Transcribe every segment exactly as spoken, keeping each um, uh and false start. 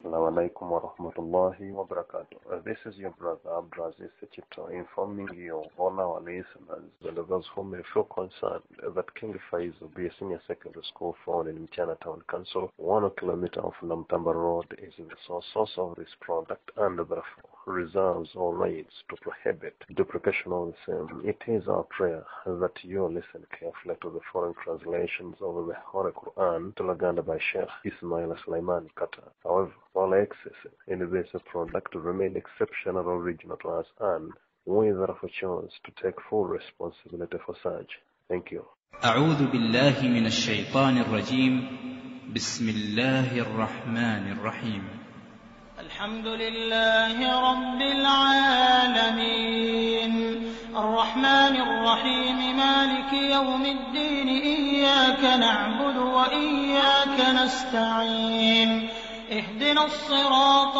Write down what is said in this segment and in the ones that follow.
Assalamu alaikum wa rahmatullahi wa barakatuh. This is your brother Abdulaziz Chito informing you, all our listeners, and those who may feel concerned that King Faisal be a senior secondary school found in Mchana Town Council, one kilometer off Namtamba Road, is the source of this product and therefore reserves all rights to prohibit duplication of the same. It is our prayer that you listen carefully to the foreign translations of the Holy Quran to Laganda by Sheikh Ismail Sulaiman Qatar. However, all access in this product remain exceptional original to us, and we therefore choose to take full responsibility for such. Thank you. أعوذ بالله من الشيطان الرجيم. بسم الله الرحمن الرحيم. الحمد لله رب العالمين الرحمن الرحيم مالك يوم الدين إياك نعبد وإياك نستعين اهدنا الصراط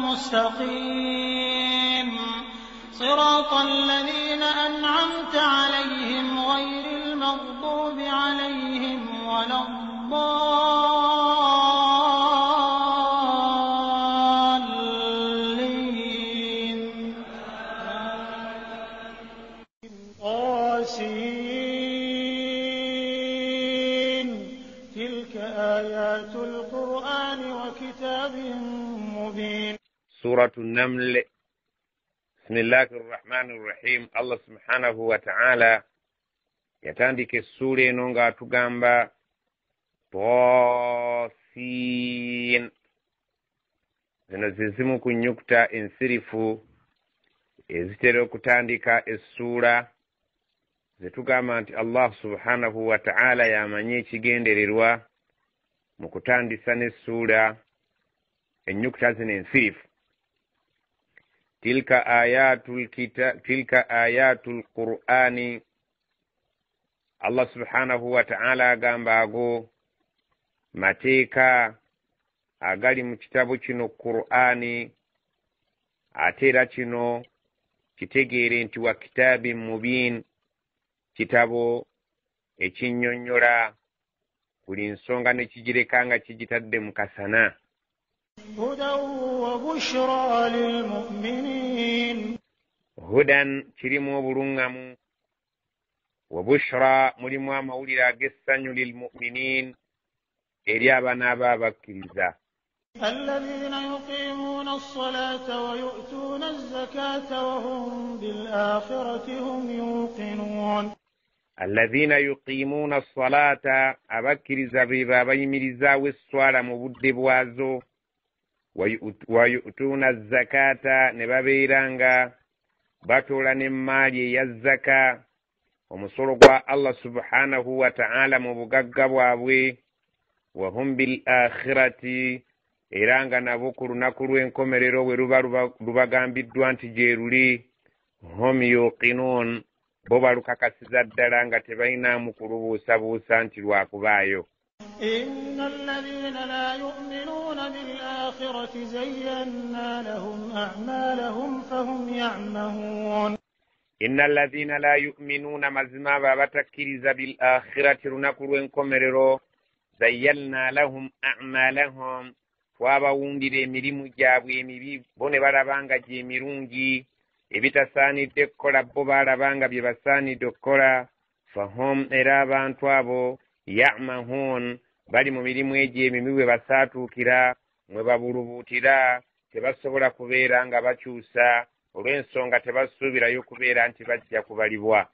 المستقيم صراط الذين أنعمت عليهم غير المغضوب عليهم ولا الضالين. طاسين تلك آيات القرآن وكتاب مبين. سورة النمل. بسم الله الرحمن الرحيم. الله سبحانه وتعالى yatandika essula eno ng'atugamba Tasiin. Zino ze zimu ku nnyukuta ensirifu ezitera okutandika essula, ze tugamba nti Allah subhanahu wa ta'ala yamanyi ekigendererwa mu kutandisa n'essula ennyukuta zino ensirifu. Tilka ayatul kita tilka ayatul Qur'ani. Allah subhanahu wa ta'ala agamba ago mateeka agali mu kitabo kino Qur'ani, ate era kino kitegeere nti wa kitaabin mubiin, kitabo ekinnyonnyola buli nsonga ne kigireka nga kigitadde mu kasana. Hudan wa bushra lil mu'minin. Hudan kirimu obulungamu, wa bushra mulimu amawulire ag'essanyu lil mu'minin eri abaana abo abakkiriza. الذين يقيمون الصلاة ويؤتون الزكاة وهم بالآخرة هم يوقنون. الذين يقيمون الصلاة abakkiriza be babayimirizaawo esswala mu budde bwazo, wayu'tuuna zakata ne babeeranga batoola n'emmaali eya zaka, omusolo gwa Allah subhanahu wa ta'ala mu bugagga bwabwe. Wahum bil akhirati, era nga nabo ku lunaku lw'enkomerero bwe luba lubagambiddwa nti gye luli, hum yuqinun, bo balukakasiza ddala nga tebalinaamu kulubuusabuusa nti lwakubaayo. إن الذين لا يؤمنون بالآخرة زينا لهم أعمالهم فهم يعمهون. إن الذين لا يؤمنون مزما بابتكرز بالآخرة lunaku lw'enkomerero zayyalna lahum a'malahum, twabawundira emirimu gyabwe emibi bo ne balabanga gyemirungi, ebitasaanidde kukola bo balabanga bye basaanidde okukola. Fahum, era abantu abo ya'mahun, bali mu mirimu egyo emimi bwe basaatuukira mwe babulubuutira, tebasobola kubeera nga bakyusa olw'ensonga tebasuubirayo kubeera nti bajja kubalibwa.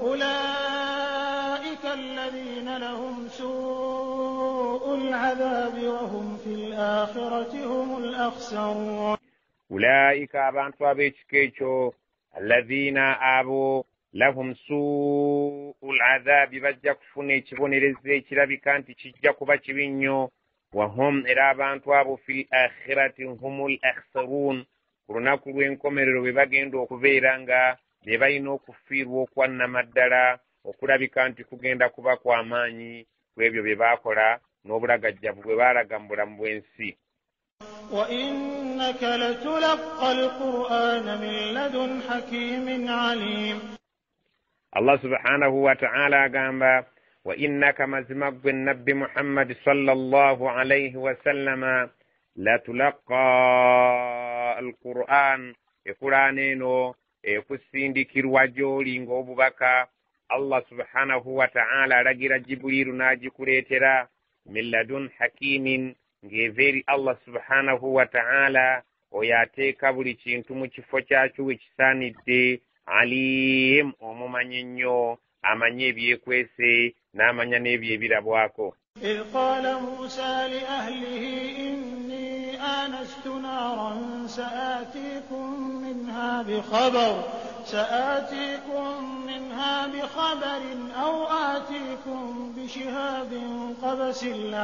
Ulaika alladhina lahum su'ul 'adhabi wa hum fil akhirati humul akhsarun. Ulaika, abantu ab'ekika ekyo, alladhina abo, lahum su'ul 'adhabi, bajja kufuna ekibonerezo ekirabika nti kijja kuba kibi nnyo. Wa hum, era abantu abo fil akhirati humul akhsarun, ku lunaku lw'enkomerero bwe bagenda okubeera nga be balina okufiirwa okwannamaddala, okulabika nti kugenda kuba kw'amaanyi ku ebyo bye baakola n'obulagajjavu bwe baalaga mu bulamu bw'ensi. Wa innaka latulaqqa al-Qur'ana min ladun hakimin alim. Allah subhanahu wa ta'ala agamba, wa innaka mazima gwe nabbi Muhammad sallallahu alayhi wa sallama latulaqa alquran equr'an eno ekusindikirwa gy'oli ng'obubaka Allah subhanahu wa ta'ala alagira Jibrilu n'agikuleetera min ladun hakimin ng'eveeri Allah subhanahu wa ta'ala oyo ateeka buli kintu mu kifo kyakyo we kisaanidde alim omumanyi ennyo amanye ebyekwese n'amanya n'ebyo ebirabwako. إذ قال موسى لأهله إني آنست نارا سآتيكم منها بخبر سآتيكم منها بخبر أو آتيكم بشهاب قبس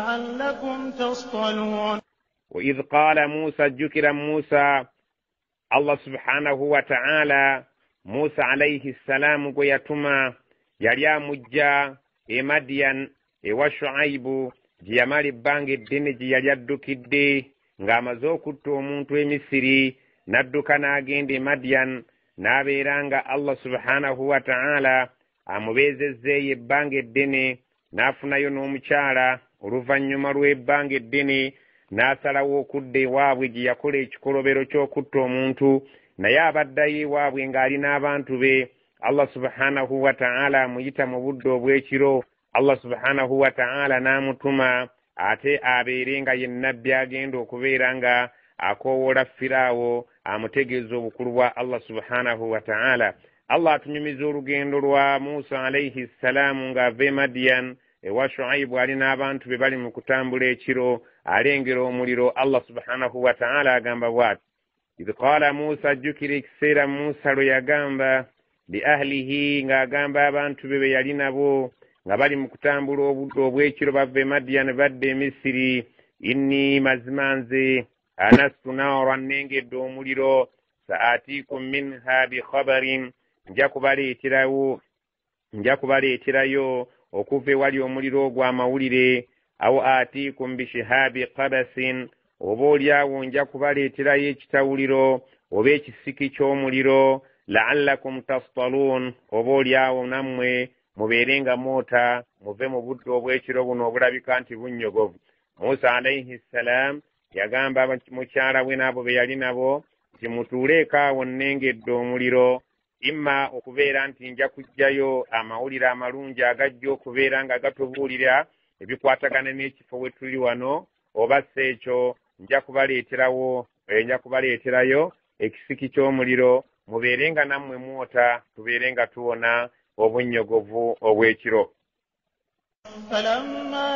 لعلكم تصطلون. وإذ قال موسى ذكر موسى الله سبحانه وتعالى موسى عليه السلام ويتما يليا مجا إمديان ewa Shuaibu gye yamala ebbanga eddene gye yali addukidde ng'amaze okutta omuntu e Misiri n'adduka n'agenda e Madian n'abeera nga Allah subhanahu wa ta'ala amubeezezzeeyo ebbanga eddene n'afunayo n'omukyala oluvannyuma lw'ebbanga eddene n'asalawo okudda ewaabwe gye yakola ekikolobero ky'okutta omuntu naye abaddayo ewaabwe ng'ali n'abantu be. Allah subhanahu wa ta'ala amuyita mu budde obw'ekiro. Allah subhanahu wa ta'ala n'amutuma ate abeere nga ye nnabbi agenda okubeera nga akoowola Firaawo amutegeeza obukulu bwa Allah subhanahu wa ta'ala. Allah atunyumiza olugendo lwa Musa alayhi salaamu ng'ava e Madian ewa Shuaibu ali n'abantu be bali mu kutambula ekiro alengera omuliro. Allah subhanahu wa ta'ala agamba bw'ati idh qaala Musa ajjukira ekiseera Musa lwe yagamba li ahlihi ng'agamba abantu be be yali nabo nga bali mu kutambula obudde obw'ekiro bava e Madian badde e Misiri inni mazima nze anastu naaran nengedde omuliro saatikum minha bikhabarin nja kubaleeterawo nja kubaleeterayo okuva ewali omuliro ogw'amawulire awo atikum bishihabi qabasin oba oliawo nja kubaleeterayo ekitawuliro oba ekisiki ky'omuliro la'allakum tastalun oba oliawo nammwe mubeerenga moota muve mu budde obw'ekiro buno obulabika nti bunnyogovu. Musa alayhi salaam yagamba mukyala we n'abo be yali nabo nti mutuuleeko awo nnengedde omuliro imma okubeera nti nja kuggyayo amawulire amalungi agajja okubeera nga gatubuulira ebikwatagana n'ekifo we tuli wano oba si ekyo nja kubaleeterawo nja kubaleeterayo ekisiki ky'omuliro mubeerenga nammwe mwota tubeerenga tuwona obunnyogovu obw'ekiro. فلما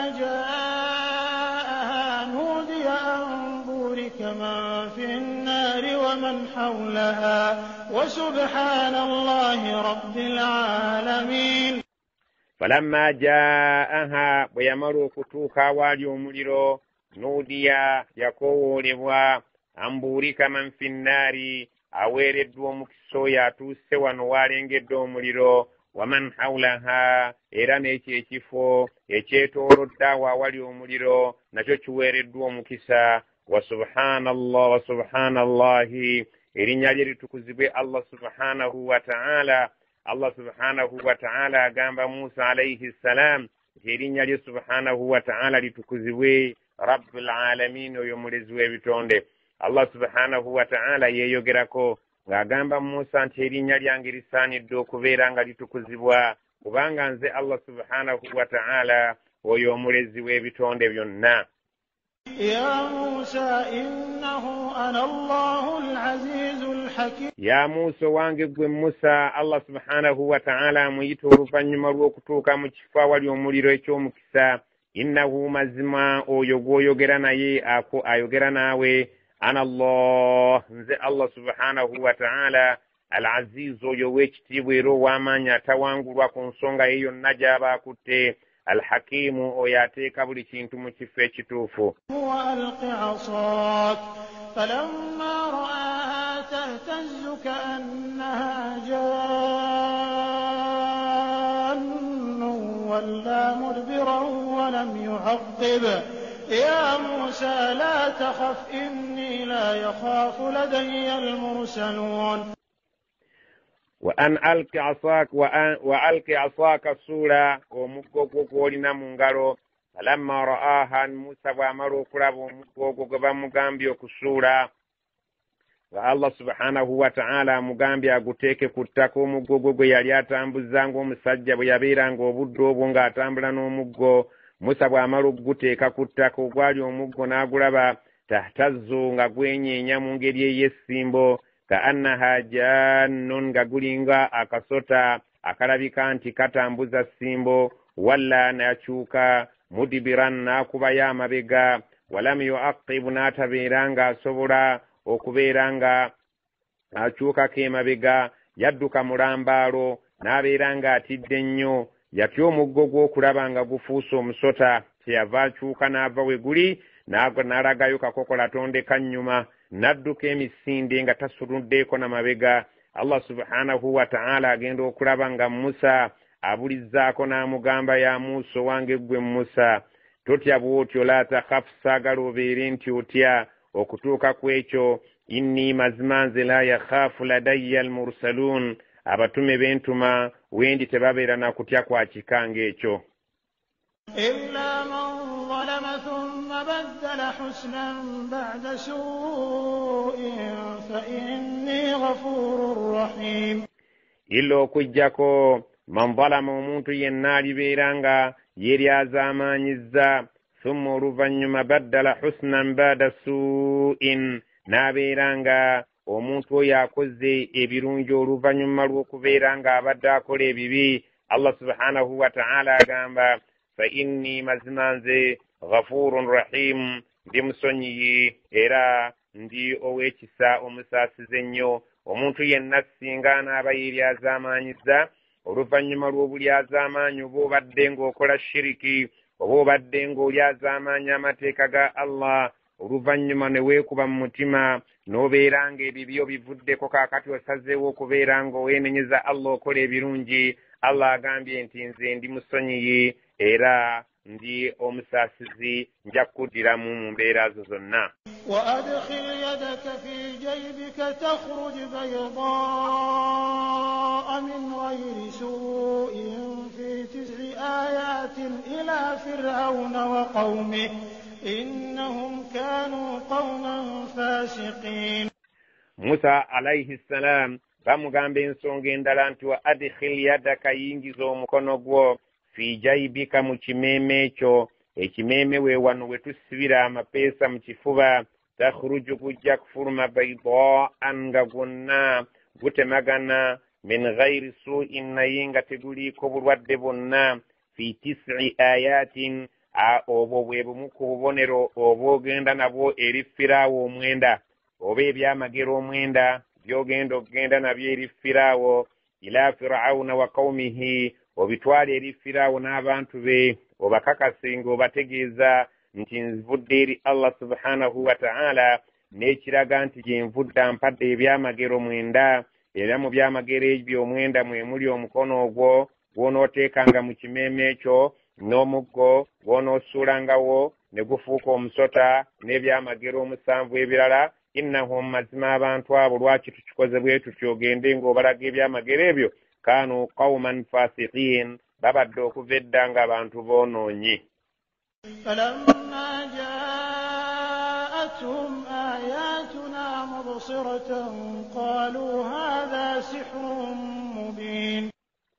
جاءها نودي أن بورك من في النار ومن حولها وسبحان الله رب العالمين. فلما جاءها بيمروا كتوكا والي omuliro nudiya yakowoolebwa ambuurika man fi nnaari aweereddwa omukisa oyo atuuse wano waalengedde omuliro waman hawlaha era n'ekyo ekifo ekyetoolodde awo awali omuliro nakyo kiweereddwa omukisa. wa subhanallah wa subhanallahi erinnya lye litukuzibwe Allah subhanahu wa ta'ala. Allah subhanahu wa ta'ala agamba Musa alayhi salam nti erinnya lye subhanahu wa ta'ala litukuzibwe rabbul alamin oyo mulezi w'ebitonde. Allah subhanahu wa ta'ala yeeyogerako ng'agamba Musa nti erinnya lyange lisaanidde okubeera nga litukuzibwa kubanga nze Allah subhanahu wa ta'ala oyo omulezi w'ebitonde byonna. Ya Musa innahu ana Allahul azizul hakim. Ya Musa wange gwe Musa Allah subhanahu wa ta'ala amuyita oluvannyuma lw'okutuuka mu kifo awali omuliro eky'omukisa. Innahu mazima oyo gw'oyogera naye ako ayogera naawe ana Allah nze Allah subhanahu wa ta'ala al-aziz oyo w'ekitiibwa era ow'amaanyi atawangulwa ku nsonga ye yonna gy'aba akutte al-hakimu oyo ateeka buli kintu mu kifo ekituufu. wa alqi asaak falamma ra'aha tahtazzu ka'annaha jannun walla mudbiran wa lam yu'aqqib. يا موسى لا تخف إني لا يخاف لدي المرسلون. وأن ألق عصاك وأن وألق عصاك السورة ومكوكو كولنا منغارو falamma ra'aha Musa bw'amala okulaba omuggo ogwo gwe bamugambye okusuula nga Allah subhanahu wa ta'ala amugambye aguteeke ku ttaka omuggo gwe gwe yali atambuza ng'omusajja bwe yabeeranga obudde obwo ng'atambula n'omuggo. Musa bw'amala okuguteeka ku ttaka ogwali omuggo n'agulaba tahtazzu nga gwenyeenya mu ngeri ey'essimbo ka annaha jannun nga gulinga akasota akalabika nti katambuza ssimbo. Walla n'akyuka mudibiran n'akubayo amabega. Walam yu'aqqibu n'atabeera nga asobola okubeera nga akyukako emabega. Yadduka mulambaalo n'abeera nga atidde nnyo. Yatya omuggo gw'okulaba nga gufuuse omusota. Kyeyava akyuka n'ava we guli n'alagayo kakokola tondeka nnyuma. N'adduka emisinde nga tasuluddeeko na mabega. Allah subhanahu wa ta'ala agenda okulaba nga Musa abulizzaako n'amugamba ya Musa wange ggwe Musa totya bw'otyo la takhaf saagala obeere nti otya okutuuka ku ekyo. Inni mazima nze la yakhaafu ladayya almursaluun abatume b'entuma wendi tebabeera na kutya kwa kikanga ekyo. إلا من ظلم ثم بدل حسنا بعد سوء فإني غفور رحيم. illa okujjako man zalama omuntu yenna alibeera nga yeryazaamaanyizza thumma oluvannyuma baddala husnan ba'da suu'in n'abeera nga omuntu oyo akoze ebirungi oluvannyuma lw'okubeera nga abadde akola ebibi. Allah subhanahu wa ta'ala agamba fa inni mazima nze ghafurun rahim ndi musonyiyi era ndi ow'ekisa omusaasize ennyo. Omuntu yenna singa anaaba yeryazaamaanyizza oluvannyuma lw'obulyazaamaanyi oba obadde ng'okola shiriki oba obadde ng'olyazaamaanya amateeka ga Allah oluvannyuma ne weekuba mu mutima n'obeera nga ebibyo bivuddeko kaakati osazeewo okubeera ng'oweenenyeza Allah okola ebirungi. Allah agambye nti nze ndi musonyiyi era ndi omusaasizi nja kuddiramu mu mbeera zo zonna. وأدخل يدك في جيبك تخرج بيضاء من غير سوء في تسع آيات إلى فرعون وقومه إنهم كانوا قوما فاسقين. موسى عليه السلام bamugamba ensonga endala nti wa adkhil yadaka yingiza omukono gwo fi jaibika mu kimeeme ekyo. Ekimeeme we wano we tusibira amapeesa mu kifuba. Takhruju gujja kufuluma baydaan nga gwonna gutemagana min ghairi su'in naye nga teguliiko bulwadde bwonna. Fi tis'i ayatin obwo bwe bumu ku bubonero obwogenda nabwo eri Firaawo omwenda oba ebyamagero omwenda byogenda okugenda nabyo eri Firaawo. Ila Firauna wa qaumihi obitwale eri Firaawo n'abantu be obakakasinga obategeeza nti nvudde eri Allah subhanahu wa ta'ala n'ekiraga nti gye nvudde ampadde ebyamagero mwenda era mu byamagero ebyo omwenda mwe muli omukono ogwo gw'onooteekanga mu kimeeme ekyo n'omuggo gw'onoosuulangawo ne gufuuka omusota n'ebyamagero omusanvu ebirala. Innahum mazima abantu abo lwaki tukikoze bwe tutyo ogende ng'obalaga ebyamagero ebyo kaanu qauman fasiqin babadde okuva edda nga abantu boonoonyi. فلما جاءتهم آياتنا مبصرة قالوا هذا سحر مبين.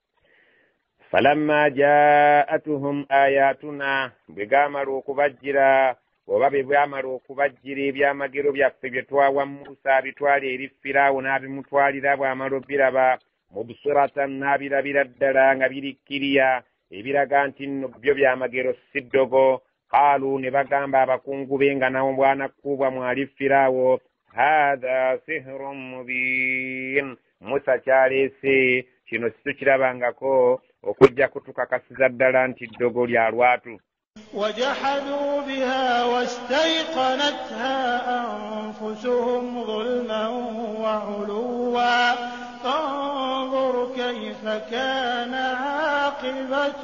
فلما جاءتهم آياتنا بغامر okubajjira oba bwe bwamala okubajjira ebyamagero byaffe bye twawa Musa bitwale eri Firaawo n'abimutwalira bw'amala obiraba mubusiratan n'abirabira ddala nga birikkiriya ebiraga nti nno byo byamagero si ddogo. Qaalu ne bagamba abakungu be nga nawo bw'anakkuubwa mwali Firaawo haadha sihrun mubiin. Musa kyaleese kino situkirabangako okujja kutukakasiza ddala nti ddogo lya lwatu. وجحدوا بها واستيقنتها أنفسهم ظلما وعلوا فانظر كيف كان عاقبة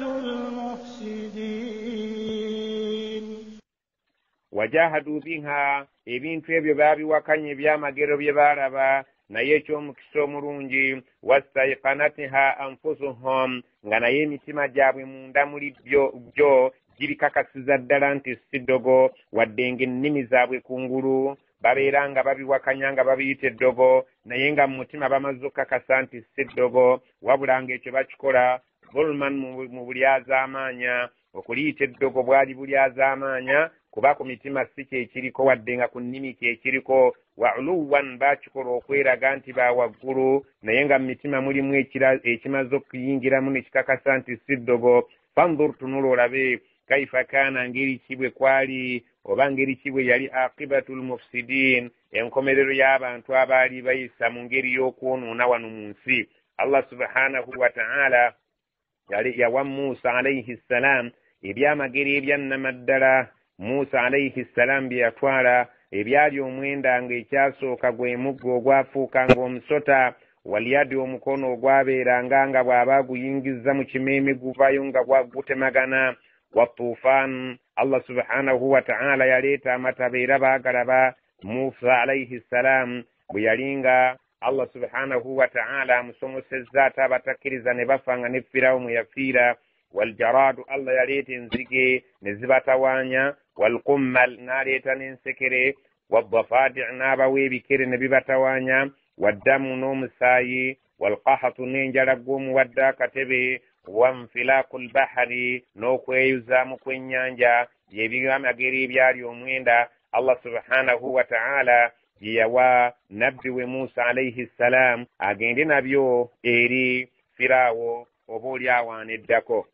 المفسدين. وجاهدوا بها ebintu ebyo baabiwakanya ebyamagero bye baalaba naye eky'omukisa omulungi. wastaiqanatha anfusuhum nga naye emitima gyabwe munda muli byo girikakasiza ddala nti si ddogo wadde ng'ennimi zaabwe kungulu babeera nga babiwakanya nga babiyita eddogo naye nga mu mutima bamaze okkakasa nti si ddogo wabula ng'ekyo bakikola zulman mu bulyazaamaanya okuliyita eddogo bwali bulyazaamaanya kuba ku mitima si kyekiriko wadde nga ku nnimi kyekiriko wa uluwan bakikola okweraga nti bawaggulu naye nga mu mitima mulimu ekimaze okuyingiramu nekikakasa nti si ddogo fanzur tunula olabe kaifa kaana ngeri ki bwe kwali oba ngeri ki bwe yali aqibatul mufsidin enkomerero y'abantu abaali bayisa mu ngeri y'okwonoona wano mu nsi. Allah subhanahu wa ta'ala yawa Musa alayhi salam ebyamagero ebyannamaddala. Musa alayhi salam bye yatwala ebyali omwenda ng'ekyasooka gwe muggo ogwafuuka ng'omusota waliyadi omukono ogwabeeranga nga bw'aba guyingiza mu kimeeme guvayo nga gwagutemagana wa tuufaan. Allah subhanahu wa ta'ala yaleeta amataba era baagalaba Musa alayhi salam bwe yalinga Allah subhanahu wa ta'ala amusomosezza ate abatakkiriza ne bafa nga ne Firawuni yafiira. Waljaraadu Allah yaleeta enzige ne zibatawaanya. Walqummal n'aleeta n'ensekere. Waddafaadi' n'abawa ebikere ne bibatawaanya. Waddamu n'omusaayi. Walqahatu n'enjala gw'omuwadde akatebe. Wanfilaaku lbahari n'okweyuzaamu kw'ennyanja by'ebyamagero ebyali omwenda Allah subhanahu wa ta'ala gye yawa nabbi we Musa alayhi salam agende nabyo eri Firaawo oba oli awaaniddako.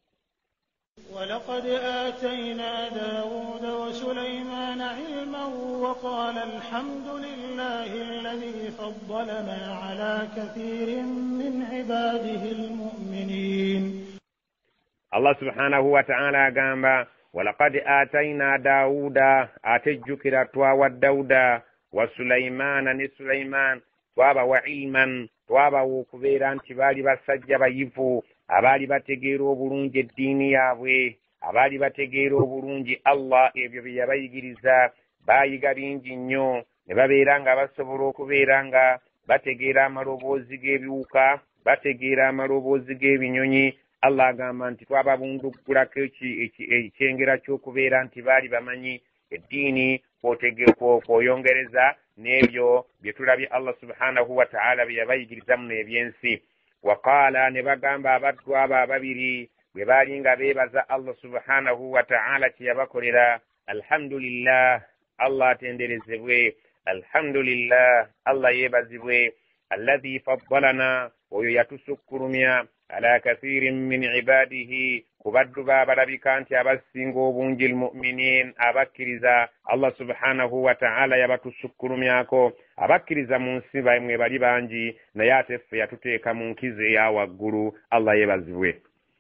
ولقد آتينا داود وسليمان علما وقال الحمد لله الذي فضلنا على كثير من عباده المؤمنين. الله سبحانه وتعالى قام ولقد آتينا داود أتجكر تواوى داود وسليمان نسليمان twaba wa ilman twaba okubeera nti baali basajja bayivu abaali bategeera obulungi eddiini yaabwe abaali bategeera obulungi Allah ebyo bye yabayigiriza baayiga bingi nnyo ne babeera nga basobola okubeera nga bategeera amaloboozi g'ebiwuka bategeera amaloboozi g'ebinyonyi. Allah agamba nti twababunduggulako ekyengera ky'okubeera nti baali bamanyi eddiini kw'oyongereza n'ebyo bye tulabye Allah subhanahu wa ta'ala bye yabayigirizamu n'ebyensi. Waqaala ne bagamba abaddu abo ababiri bwe baali nga beebaza Allah subhanahu wa ta'ala kye yabakolera, alhamdulillah, Allah atenderezebwe, alhamdulillah, Allah yeebazibwe, alladhi faddalana, oyo yatusukkulumya ala kathirin min ibadihi, ku baddu baabalabika nti abasinga obungi almu'minin, abakkiriza. Allah subhanahu wa ta'ala yabatusukkulumyako abakkiriza mu nsi mwe bali bangi naye ate ffe yatuteeka mu nkizo eya waggulu. Allah yeebazibwe.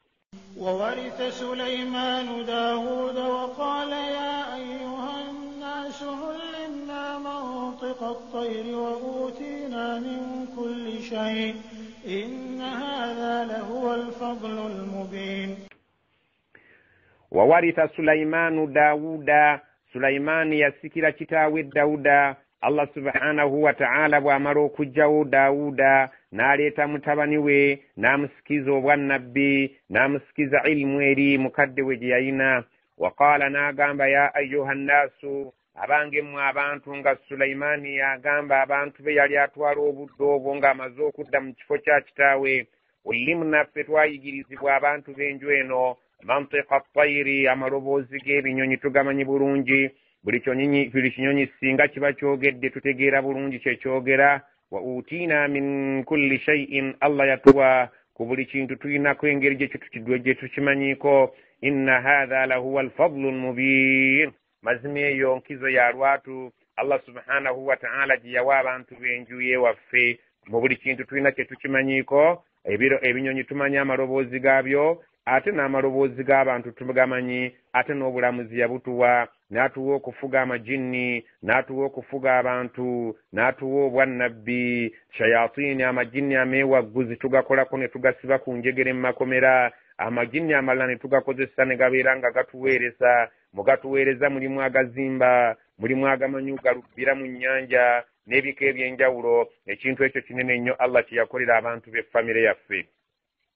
وورث سليمان داود وقال يا أيها الناس علمنا منطق الطير وأوتينا من كل شيء إن هذا لهو الفضل المبين. وورث سليمان داود سليمان يسكر كتاوي داود. Allah subhanahu wa ta'ala bw'amala okugyawo Daawuda n'aleeta mutabani we n'amusikiza obwannabbi n'amusikiza ilmu eri mukadde we gye yalina. Waqaala n'agamba ya ayyuha nnaasu, abange mmwe abantu, nga Sulaimaani yagamba abantu be yali atwala obudde obwo ng'amaze okudda mu kifo kya kitaawe. Ullimna, ffe twayigirizibwa abantu b'enju eno, mantiqa at-tayri, amaloboozi g'ebinyonyi tugamanyi bulungi. Buli kinyonyi buli kinyonyi singa kiba kyogedde tutegeera bulungi kye kyogera. Wa utiina min kulli shay'in, Allah yatuwa ku buli kintu tulinako engeri gye tukimanyiko. Inna hadha lahuwa alfadlu almubin, mazima eyo nkizo ya lwatu Allah subhanahu wa ta'ala gye yawa abantu b'enju ye waffe. Mu buli kintu tulina kye tukimanyiko. Ebiro ebinyonyi tumanya amaloboozi gaabyo, ate n'amaloboozi g'abantu tugamanyi, ate n'obulamuzi yabutuwa. N'atuwa okufuga amajinni, n'atuwa okufuga abantu, n'atuwa obwannabbi. Shayatini, amajinni ameewagguzi tugakolako ne tugasiba ku njegere mu makomera. Amajinni amalala ne tugakozesa ne gabeera nga gatuweereza. Mu gatuweereza mulimu agazimba, mulimu agamanyi galubbira mu nnyanja n'ebika eby'enjawulo. Ekintu ekyo kinene nnyo Allah kye yakolera abantu b'effamire yaffe.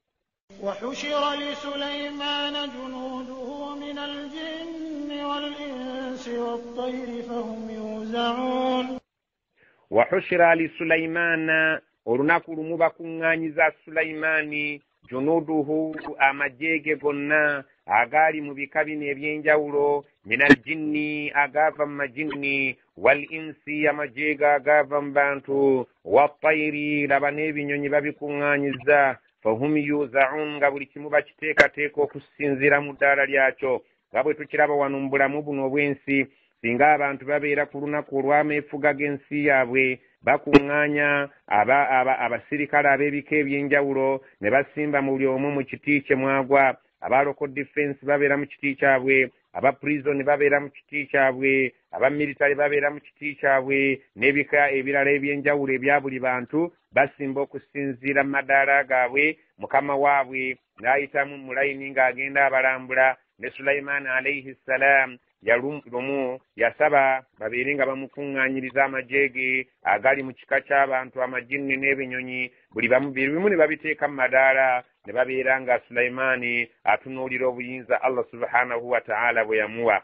وحشر لسليمان جنوده من الجن والإنس والطير فهم يوزعون وحشر لسليمان olunaku lumu bakuŋŋaanyiza Sulaimaani junuduhu amajeege gonna agaali mu bika bino eby'enjawulo minal jinni agaava mu majinni wal insi amajeege agaava mu bantu wattayiri laba n'ebinyonyi babikuŋŋaanyiza fahum yuzaun nga buli kimu bakiteekateeka okusinziira mu ddaala lyakyo nga bwe tukiraba wano mu bulamu buno obw'ensi singa abantu babeera ku lunaku olw'ameefuga g'ensi yaabwe bakuŋŋaanya abasirikale ab'ebika eby'enjawulo ne basimba mu buli omu mu kiti kye mwagwa aba local defense babeera mu kiti kyabwe aba prison babeera mu kiti kyabwe aba military babeera mu kiti kyabwe n'ebika ebirala eby'enjawulo ebya buli bantu basimba okusinziira mu madaala gaabwe mukama waabwe n'ayitamu mu layini ng'agenda abalambula ne Sulaiman alayhi salam yalumu yasaba babeere nga bamukuŋŋaanyiriza amajeege agali mu kika ky'abantu amajinni n'ebinyonyi buli bimu ne babiteeka mu madaala ne babeera nga Sulaimaani atunuulira obuyinza Allah subhanahu wa ta'ala bwe yamuwa.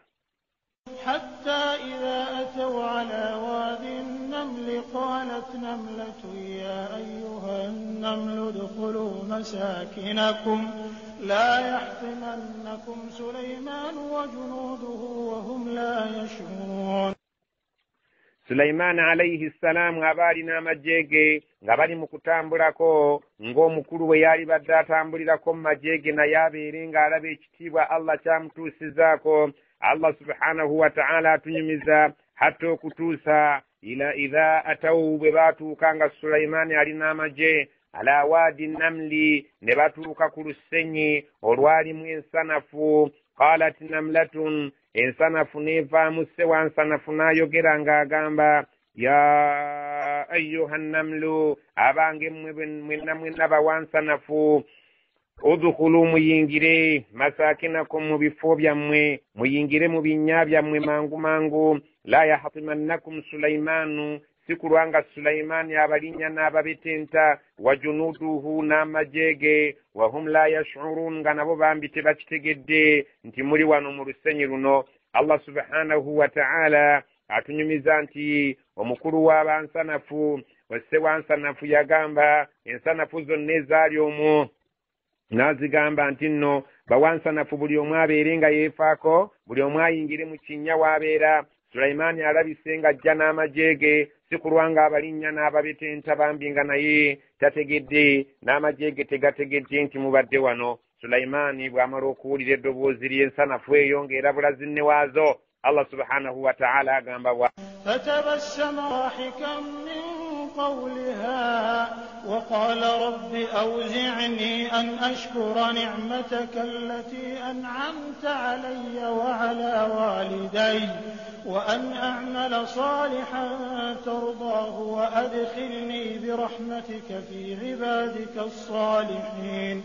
حتى إذا أتوا على واد النمل قالت نملة يا أيها النمل ادخلوا مساكنكم لا يحطمنكم سليمان وجنوده وهم لا يشعرون. Sulaiman alayhi salam abalina amajeege nga bali mu kutambulako ng'omukulu we yali badde atambulirako mu majeege naye abeere ng'alaba ekitiibwa Allah kyamutuusizaako. Allah subhanahu wa ta'ala atunyumiza hatta okutuusa ila idha atawu bwe baatuuka nga Sulaiman alina amaje ala wadi namli ne batuuka ku lusenyi olwalimu ensanafu. Qalat namlatun ensanafu neevaamu sewansanafu n'ayogera ng'agamba ya ayyuha namlu abange mwenna mwenna bawansanafu udkhulu muyingire masakinakum mu bifo byammwe muyingire mu binnya byammwe mangu mangu la yahtimannakum Sulaimanu sikulwanga Sulaimaani abalinnya n'ababetenta wa junuduhu n'amajeege wahum la yash'urun nga nabo bambi tebakitegedde nti muli wano mu lusenyi luno. Allah subhanahu wa ta'ala atunyumiza nti omukulu w'abansanafu wase wansanafu yagamba ensanafu zonna ezaali omwo n'azigamba nti nno bawansanafu buli omu abeere nga yeefaako buli omu ayingire mu kinnya w'abeera. Sulaimaani alabise ng'ajja n'amajeege si kulwanga abalinnya n'ababetenta bambi nga naye tategedde n'amajeege tegategedde nti mubadde wano. Sulaimaani bw'amala okuwulira eddoboozi ly'ensanafu eyo ng'erabula zinne waazo Allah subhanahu wa ta'ala agamba bwa fatabassama dahikan min qawliha wa qala rabbi awzi'ni an ashkura ni'mataka allati an'amta alayya wa ala walidayya وأن أعمل صالحا ترضاه وأدخلني برحمتك في عبادك الصالحين.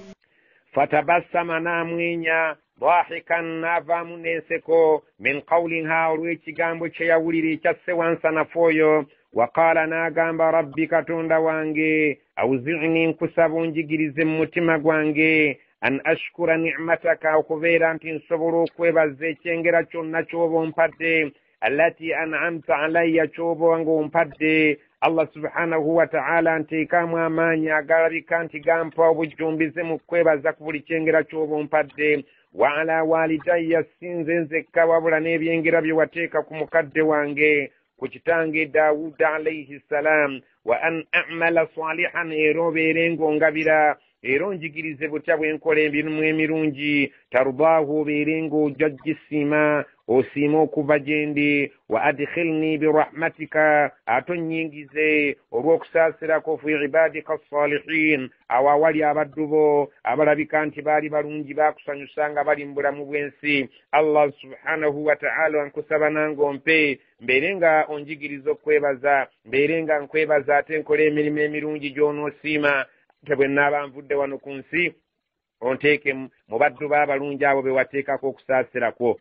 فتبسم ناموينيا ضاحكا نافام نيسكو من قولها ولويتشيغامبو تشياوليري تشسوانسانافويو وقال ناغامب ربي كتوندا وانجي أوزعني نكسابو نجيجيريزي متما gwange an ashkura ni'mataka okubeera nti nsobola okwebaza ekyengera kyonna ky'oba ompadde allati an'amta alayya ky'oba nga ompadde. Allah subhanahu wa ta'ala nteekamu amaanyi agalabika nti gampa obujjumbize mu kwebaza ku buli kyengera ky'oba ompadde. wa ala walidayya sinze nzekka wabula n'ebyengera bye wateeka ku mukadde wange ku kitange Daawuda alayhi salam. wa an a'mala salihan era obeere ng'ongabira era onjigirize butya bwe nkola emirimu emirungi tarudaahu obeere ng'ojja gisiima osiima okuva gye ndi. wa adkhilni birahmatika ate onnyingize olw'okusaasirako fi ibadika salihin awo awali abaddu bo abalabika nti baali balungi baakusanyusa nga bali mu bulamu bw'ensi. Allah subhanahu wa ta'ala nkusaba nange ompe mbeere nga onjigiriza okwebaza mbeere nga nkwebaza ate nkola emirimu emirungi gy'onoosiima bwe nnaaba nvudde wano ku nsi onteeke mu baddu b'abalungi abo be wateekako okusaasirako.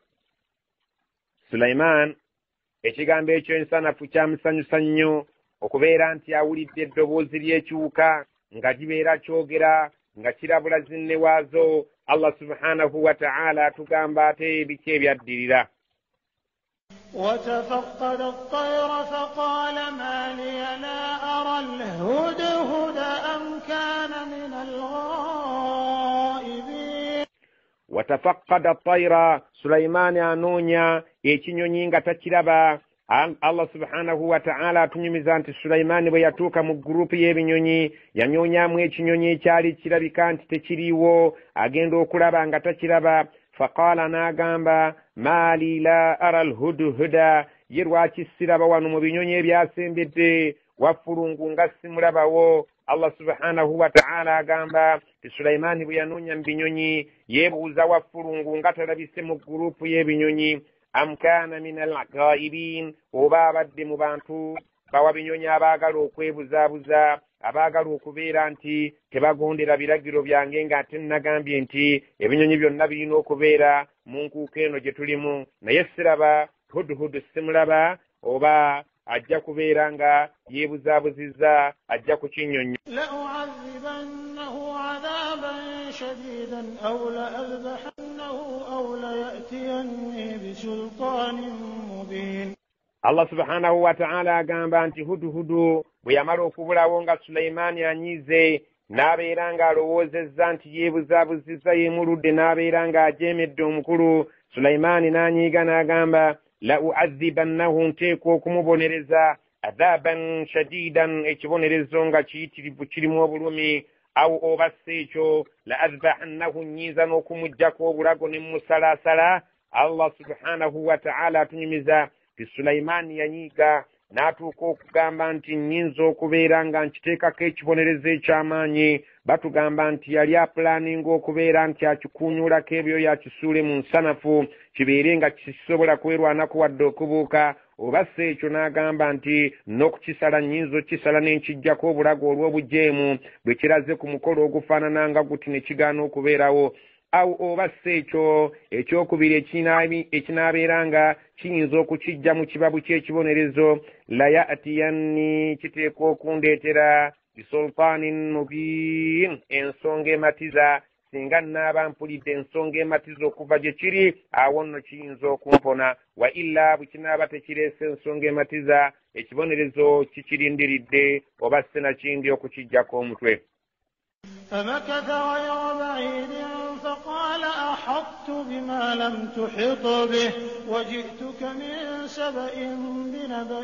Sulaiman ekigambo ekyo ensanafu kyamusanyusa nnyo okubeera nti awulidde eddoboozi ly'ekiwuka nga kibeera kyogera nga kirabula zinne waazo. Allah subhanahu wa ta'ala atugamba ate biki ebyaddirira. وتفقد الطير فقال ما لي لا أرى الهدهد أم كان من الغائبين. وتفقد الطير سليمان أنونيا ekinyonyi nga takiraba. Allah subhanahu wa ta'ala atunyumiza nti Sulaiman bwe yatuuka mu gurupu y'ebinyonyi yanyonyaamu ekinyonyi ekyali kirabika nti tekiriiwo, agenda okulaba nga takiraba. Faqala n'agamba maali la ara alhudhuda, ye lwaki siraba wano mu binyonyi ebyasembedde, waffulungu nga simulabawo. Allah subhanahu wa ta'ala agamba ti Sulaiman bwe yanoonya mu binyonyi yeebuuza waffulungu nga talabise mu gurupu y'ebinyonyi. Am kana min al-ghaibin, oba abadde mu bantu bawa binyonyi abaagala okwebuzaabuza, abaagala okubeera nti tebagondera biragiro byange nga ate nagambye nti ebinyonyi byonna birina okubeera mu nkuuka eno gye tulimu, naye siraba hudhudu, simulaba, oba ajja kubeera nga yeebuzaabuzizza ajja ku kinyonyi. لأعذبنه عذابا شديدا أو لأذبحنه أو ليأتيني بسلطان مبين. Allah subhanahu wa ta'ala agamba nti hudhudu bwe yamala okubulawo nga Sulaimaani anyiize n'abeera ng'alowoozezza nti yeebuzaabuzizza yeemuludde n'abeera ng'ajeemedde omukulu, Sulaimaani n'anyiiga n'agamba la u'adhibannahu, nteekwa okumubonereza adhaban shadidan, ekibonerezo nga kiyitirivu kirimu obulumi, aw oba si ekyo la adhabannahu, nyiiza n'okumuggyako obulago ne musalaasala. Allah subhanahu wa ta'ala atunyumiza ti Sulaimaani yanyiiga n'atuuka okugamba nti nnyinza okubeera nga nkiteekako ekibonerezo eky'amaanyi. Batugamba nti yali apulaninga okubeera nti akikuunyuulako ebyo yakisuule mu nsanafu kibeere nga kisobola kwerwanako wadde okubuuka, oba si ekyo n'agamba nti n'okukisala nnyinza okukisala n'enkijjako obulago olw'obujeemu bwe kiraze ku mukolo ogufaanana nga guti ne kigaana okubeerawo. Aw oba si ekyo ekyokubiri ekinaabeera nga kiyinza okukijja mu kibabu ky'ekibonerezo, la ya'tiyanni, kiteekwa okundeetera bisultaanin mubiin, ensonga ematiza. Singa nnaaba mpulidde ensonga ematiza okuva gye kiri, awo nno kiyinza okumpona. Wa illa bwe kinaaba tekireese ensonga ematiza, ekibonerezo kikirindiridde oba sinakindi okukijjako omutwe. فمكث غير بعيد فقال أحطت بما لم تحط به وجئتك من سبأ بنبأ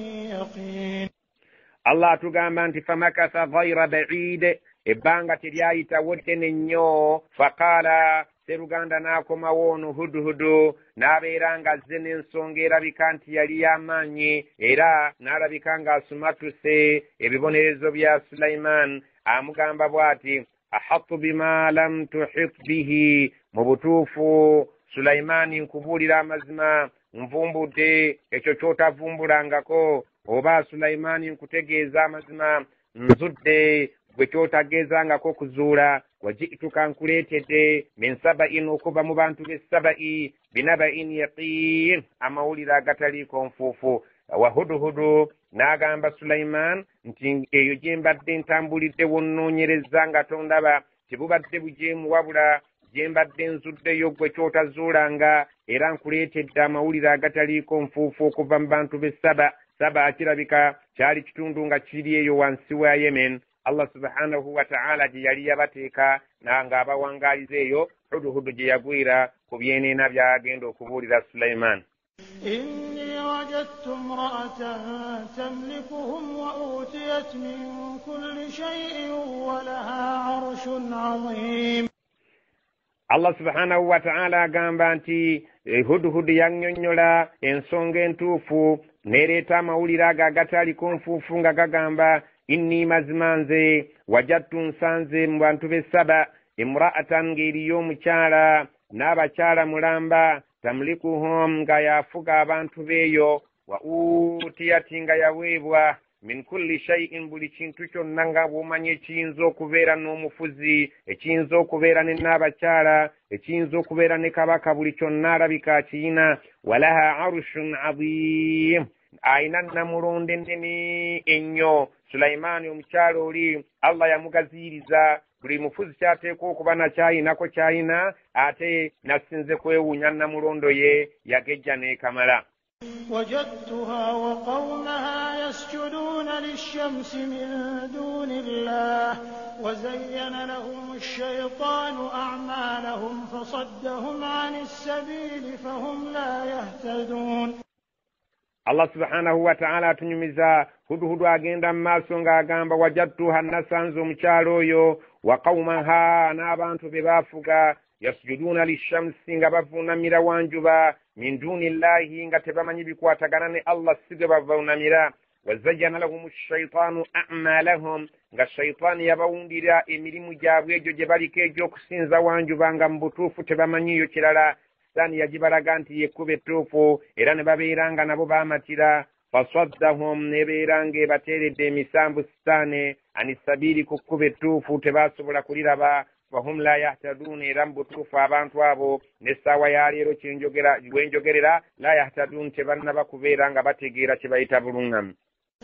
يقين. Allah atugamba nti famakatha ghayra ba'id, ebbanga teryayitawo ddene nnyo. Faqaala, seruganda n'akomawo ono hudhudu n'abeera ng'azze n'ensonga erabika nti yali y'amaanyi, era n'alabika ng'asumatuse ebibonerezo bya Sulaiman. Amugamba bw'ati ahatu bima lam tuhit bihi, mu butuufu Sulaimaani nkubuulira amazima, nvumbudde ekyo ky'otavumbulangako, oba Sulaimaani nkutegeeza amazima, nzudde gwe ky'otageezangako kuzuula. Wajituka nkuleetedde min saba'in, okuva mu bantu b'e Saba'i, binaba'in yaqiin, amawulire agataliiko nfuufu. Wa hudhudu n'agamba Sulaiman nti eyo gye mbadde ntambulidde wonnoonyereza nga tondaba, tebubadde bujeemu wabula gye mbadde nzuddeyo gwe ky'otazuulanga, era nkuleetedde amawulire agataliiko nfuufu okuva mu bantu b'e Saba. Saba kirabika kyali kitundu nga kiri eyo wansi wa Yemen. Allah subhanahu wa ta'ala gye yali yabateeka nga abawangaaliza eyo, hudhudu gye yagwira ku byeneena by'agenda okubuulira Sulaiman. إني وجدت امرأة تملكهم وأوتيت من كل شيء ولها عرش عظيم. Allah subhanahu wa ta'ala agamba nti hudhudu yannyonnyola ensonga entuufu n'ereeta amawulire ago agataliko nfuufu nga gagamba inni mazima nze wajadtu nsanze mu bantu b'e Saba imra'atan, ng'eriyo omukyala n'abakyala mulamba, tamlikuhum, nga yafuga abantu beeyo, wa utiyati, nga yaweebwa min kulli shay'in, buli kintu kyonna nga bw'omanyi ekiyinza okubeera n'omufuzi, ekiyinza okubeera ne n'abakyala, ekiyinza okubeera ne kabaka, buli kyonna alabika akiyina. Walaha arushun azim, ayina namulonde nnene ennyo. Sulaimaani omukyala oli Allah yamugaziyiriza buli mufuzi kyateekwa okuba nakyayinako kyayina ate nasinze kwewuunya namulondo ye yagejja n'ekamala. وجدتها وقومها يسجدون للشمس من دون الله وزين لهم الشيطان أعمالهم فصدهم عن السبيل فهم لا يهتدون. Allah subhanahu wa ta'ala atunyumiza huduhudu agenda mu maaso ng'agamba wajadtuha nasanze omukyalo oyo wa qawmaha n'abantu be baafuga yasjuduuna lishamsi nga bavuunamira wanjuba min dunillahi nga tebamanyi bikwatagana ne Allah sige bavuunamira wazayyana lahum shaitaanu a'malahum nga shaitaani yabawundira emirimu gyabwe egyo gye baliko egy'okusinza wanjuba nga mu butuufu tebamanyiyo kirala. Sitaani yagibalaga nti yekkuba ettuufu era ne babeeranga nabo baamatira fasaddahum nebeeranga ebateeredde emisambu sitaani ani sabiiri ku kkuba ettuufu tebaasobola kuliraba fahum la yahtaduuna era mu butuufu abantu abo n'essaawa ya leero bwenjogerera la yahtaduun tebannaba kubeera nga bategeera kye bayita buluŋŋamu.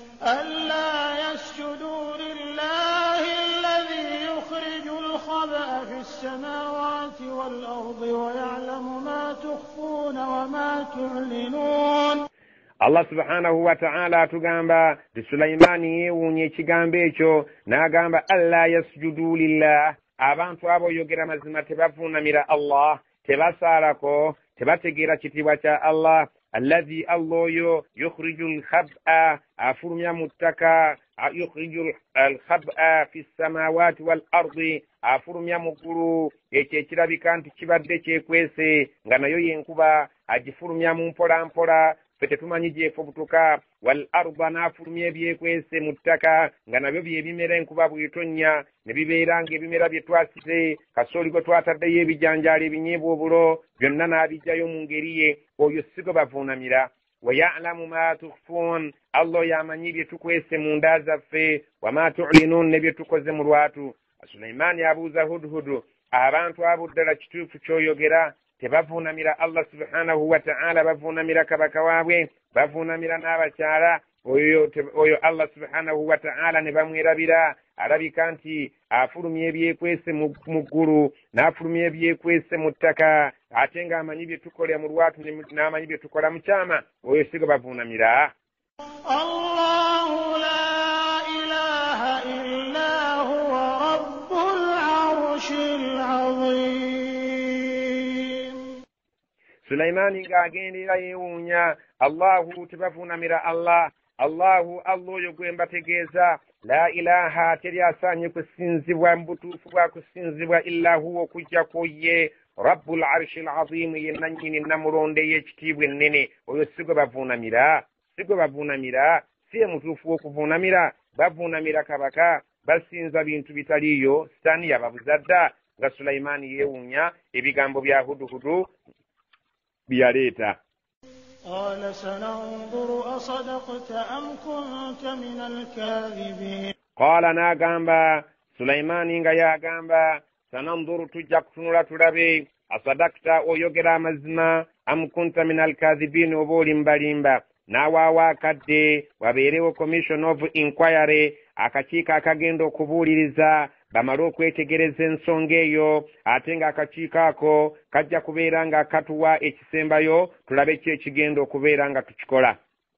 ألا يسجدوا لله الذي يخرج الخبأ في السماوات والأرض ويعلم ما تخفون وما تعلنون. Allah subhanahu wa ta'ala atugamba ti Sulaimaani yeewuunya ekigambo ekyo n'agamba alla yasjudu lillah, abantu abo yogera mazima tebavuunamira Allah, tebasaalako, tebategeera kitiibwa kya Allah. Alladhi Allah oyo yukhriju al-khab'a afurumya mu ttaka, yukhriju al-khab'a fi as-samawati wal ardi afurumya mu ggulu ekyo ekirabika nti kibadde kyekwese nga nayo yenkuba agifurumya mu mpola mpola ffe tetumanyi gyefubutuka. Wal arda n'afulumya ebyekwese mu ttaka nga nabyo byebimera enkuba bw'etonnya ne bibeera ng'ebimera bye twasite kasooli gwe twataddeyo ebijanjaalo ebinyeebwa obulo byonna n'abijjayo mu ngeri ye. Oyo si gwe bavuunamira. Wa ya'lamu ma tukhfuun, Allah yamanyi bye tukwese mu nda zaffe, wa ma tu'linuun ne bye tukoze mu lwatu. Sulaimaani abuuza Hudhudu, abantu abo ddala kituufu ky'oyogera tebavuunamira Allah subhanahu wa ta'ala, bavuunamira kabaka waabwe, bavuunamira n'abakyala oyo oyo Allah subhanahu wa ta'ala ne bamwerabira alabika nti afulumya ebyekwese mu ggulu n'afulumya ebyekwese mu ttaka ate ng'amanyi bye tukola mu lwatu n'amanyi bye tukola mu kyama. Oyo si gwe bavuunamira. Allahu la ilaha illa huwa rabbul arshil azim. Sulaimaani ng'agendera yeewuunya Allahu tebavuunamira Allah. Allahu Allah oyo gwe mbategeeza la ilaha teri asaanye kusinzibwa mu butuufu bwa kusinzibwa illa huwa okujjako ye rabbul arshil azim, ye nannyini namulonde y'ekitiibwa ennene. Oyo si gwe bavuunamira, si gwe bavuunamira, si ye mutuufu w'okuvuunamira. Bavuunamira kabaka, basinza bintu bitaliiyo. Sitaani yababuza dda nga Sulaimaani yeewuunya ebigambo bya Hudhudu biyaleeta. قال سننظر أصدقت أم كنت من الكاذبين. قال ناغامبا Sulaimaani nga yagamba sananzuru tujja kutunula tulabe asadakta oyogera amazima am kunta min alkadhibin oba oli mbalimba. N'awaawa akadde wabeerewo commission of inquiry, akakiiko akagenda okubuuliriza bamale okwetegereza ensonga eyo, ate ng'akakiiko ako kajja kubeera nga katuwa ekisembayo tulabe ki ekigenda okubeera nga tukikola.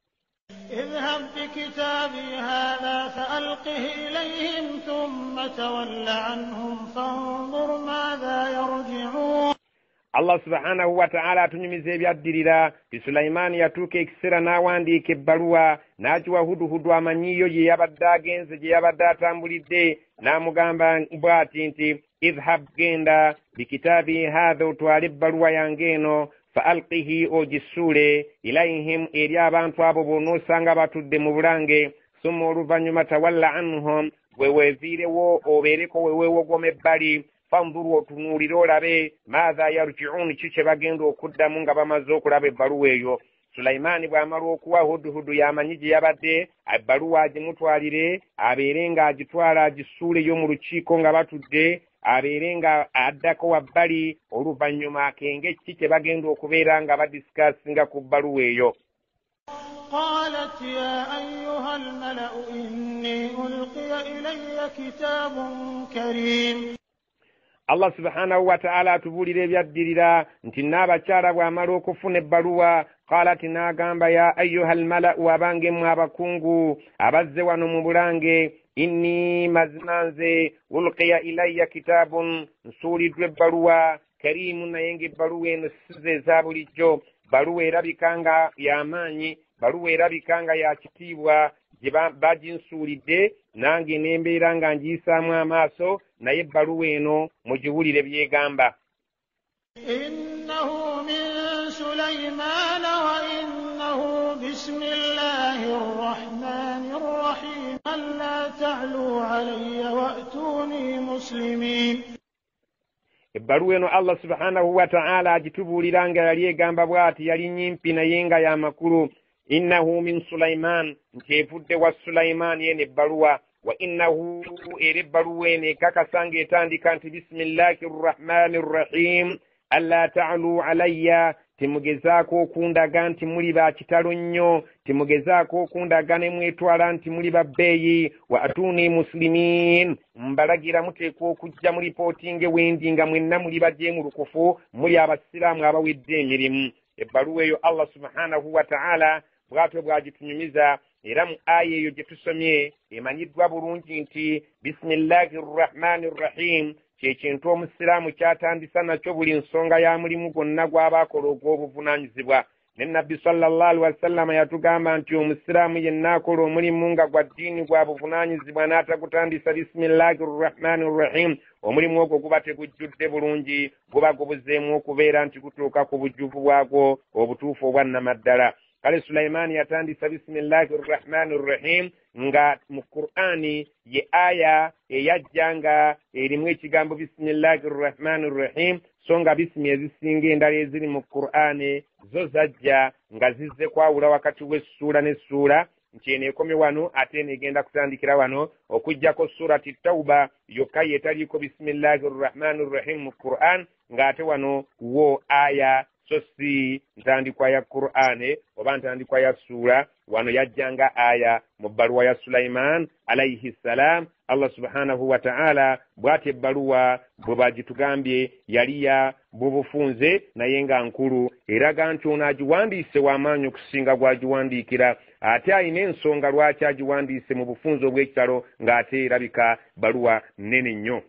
اذهب بكتابي هذا فألقه إليهم ثم تول عنهم فانظر ماذا يرجعون. Allah subhanahu wa ta'ala atunyumiza ebyaddirira. Sulaimaani yatuuka ekiseera n'awandiika ebbaluwa n'agiwa Hudhudu amanyiyo gye yabadde agenze gye yabadde atambulidde, n'amugamba bw'ati nti idhhab genda bikitaabi haadha otwale ebbaluwa yange eno fa alqihi ogissuule ilayhim eri abantu abo b'onoosanga batudde mu bulange, summa oluvannyuma tawalla anhum bwe weeviirewo obeereko weweewogoma ebbali, fanzuru otunuulire olabe maadha yarji'un ki kye bagenda okuddamu nga bamaze okulaba ebbaluwa eyo. Sulaimaani bw'amala okuwa Hudhudu yamanyi gye yabadde ebbaluwa agimutwalire abeere ng'agitwala agissuuleyo mu lukiiko nga batudde, abeere nga addako wabbali oluvannyuma akenge ki kye bagenda okubeera nga badisikasinga ku bbaluwa eyo. قال قالت يا أيها الملأ إني ألقي إلي كتاب كريم. Allah subhanahu wa ta'ala atubulira ebyaddirira nti n'abakyala bw'amala okufuna ebbaluwa qalat n'agamba ya ayyuhal mala'u abange mwe abakungu abazze wano mu bulange inni mazima nze ulqiya ilayya kitabun nsuuliddwa ebbaluwa karimu naye ng'ebbaluwa eno size eza bulijjo baluwa erabika nga y'amaanyi baluwa erabika nga ya kitiibwa gye baginsuulidde nange n'embeera nga ngiyisaamu amaaso naye ebbaluwa eno mugiwulire byegamba. innahu min sulaymana wa innahu bismillahi rrahmani rrahim alla ta'lu alayya wa'tuni muslimin. ebbaluwa eno Allah subhanahu wa ta'ala agitubuulira nga yali egamba bw'ati yali nyimpi naye nga y'amakulu. innahu min Sulaiman nti evudde wa Sulaiman yene ebbaluwa wa innahu era ebbaluwa eno ekakasa ng'etandika nti bisimillahi rrahmani rrahim alla ta'lu alayya timugezaako okundaga nti muli ba kitalo nnyo timugezaako okundaga ne mwetwala nti muli ba bbeeyi wa atuni muslimin mbalagira muteekwa okujja mu lipootinge wendi nga mwenna muli bajeemu lukufu muli abasiraamu abawedde emirimu. ebbaluwa eyo Allah subhanahu wa ta'ala bw'atyo bw'agitunyumiza era mu aya eyo gye tusomye emanyiddwa bulungi nti bisimillahi rrahmani rrahim kyekintu omusiraamu kyatandisa nakyo buli nsonga ya mulimu gwonna gw'abaakola ogw'obuvunaanyizibwa. ne nabbi sallallahu alaihi wasallama yatugamba nti omusiraamu yenna akola omulimu nga gwa ddiini gwa buvunaanyizibwa n'atagutandisa bisimillahi rrahmani rrahim omulimu ogwo guba tegujjudde bulungi guba gubuzeemu okubeera nti gutuuka ku bujjuvu bwagwo obutuufu obwannamaddala. kale Sulaiman yatandisa bisimillahi rrahmani rrahim nga mu Qur'ani ye aya eyajja nga erimu ekigambo bisimillahi rrahmani rrahim so nga bisimi ezisinga endala eziri mu Qur'ani zo zajja nga zizze kwawula wakati w'essuula n'essuula nti eno ekomye wano ate eno egenda kutandikira wano okuggyako surati Tawba yokka yetaliiko bisimillahi rrahmani rrahim mu Qur'an ng'ate wano wo aya so si ntandikwa ya Qur'ani oba ntandikwa ya sura wano yajjanga aya mu bbaluwa ya Sulaiman alayhi salam. Allah subhanahu wa ta'ala bw'ati ebbaluwa bwe bagitugambye yali ya bubufunze naye nga nkulu eraga nti ono agiwandiise w'amaanyi okusinga gwagiwandiikira ate alina ensonga lwaki agiwandiise mu bufunze obw'ekitalo ng'ate erabika baluwa nnene nnyo.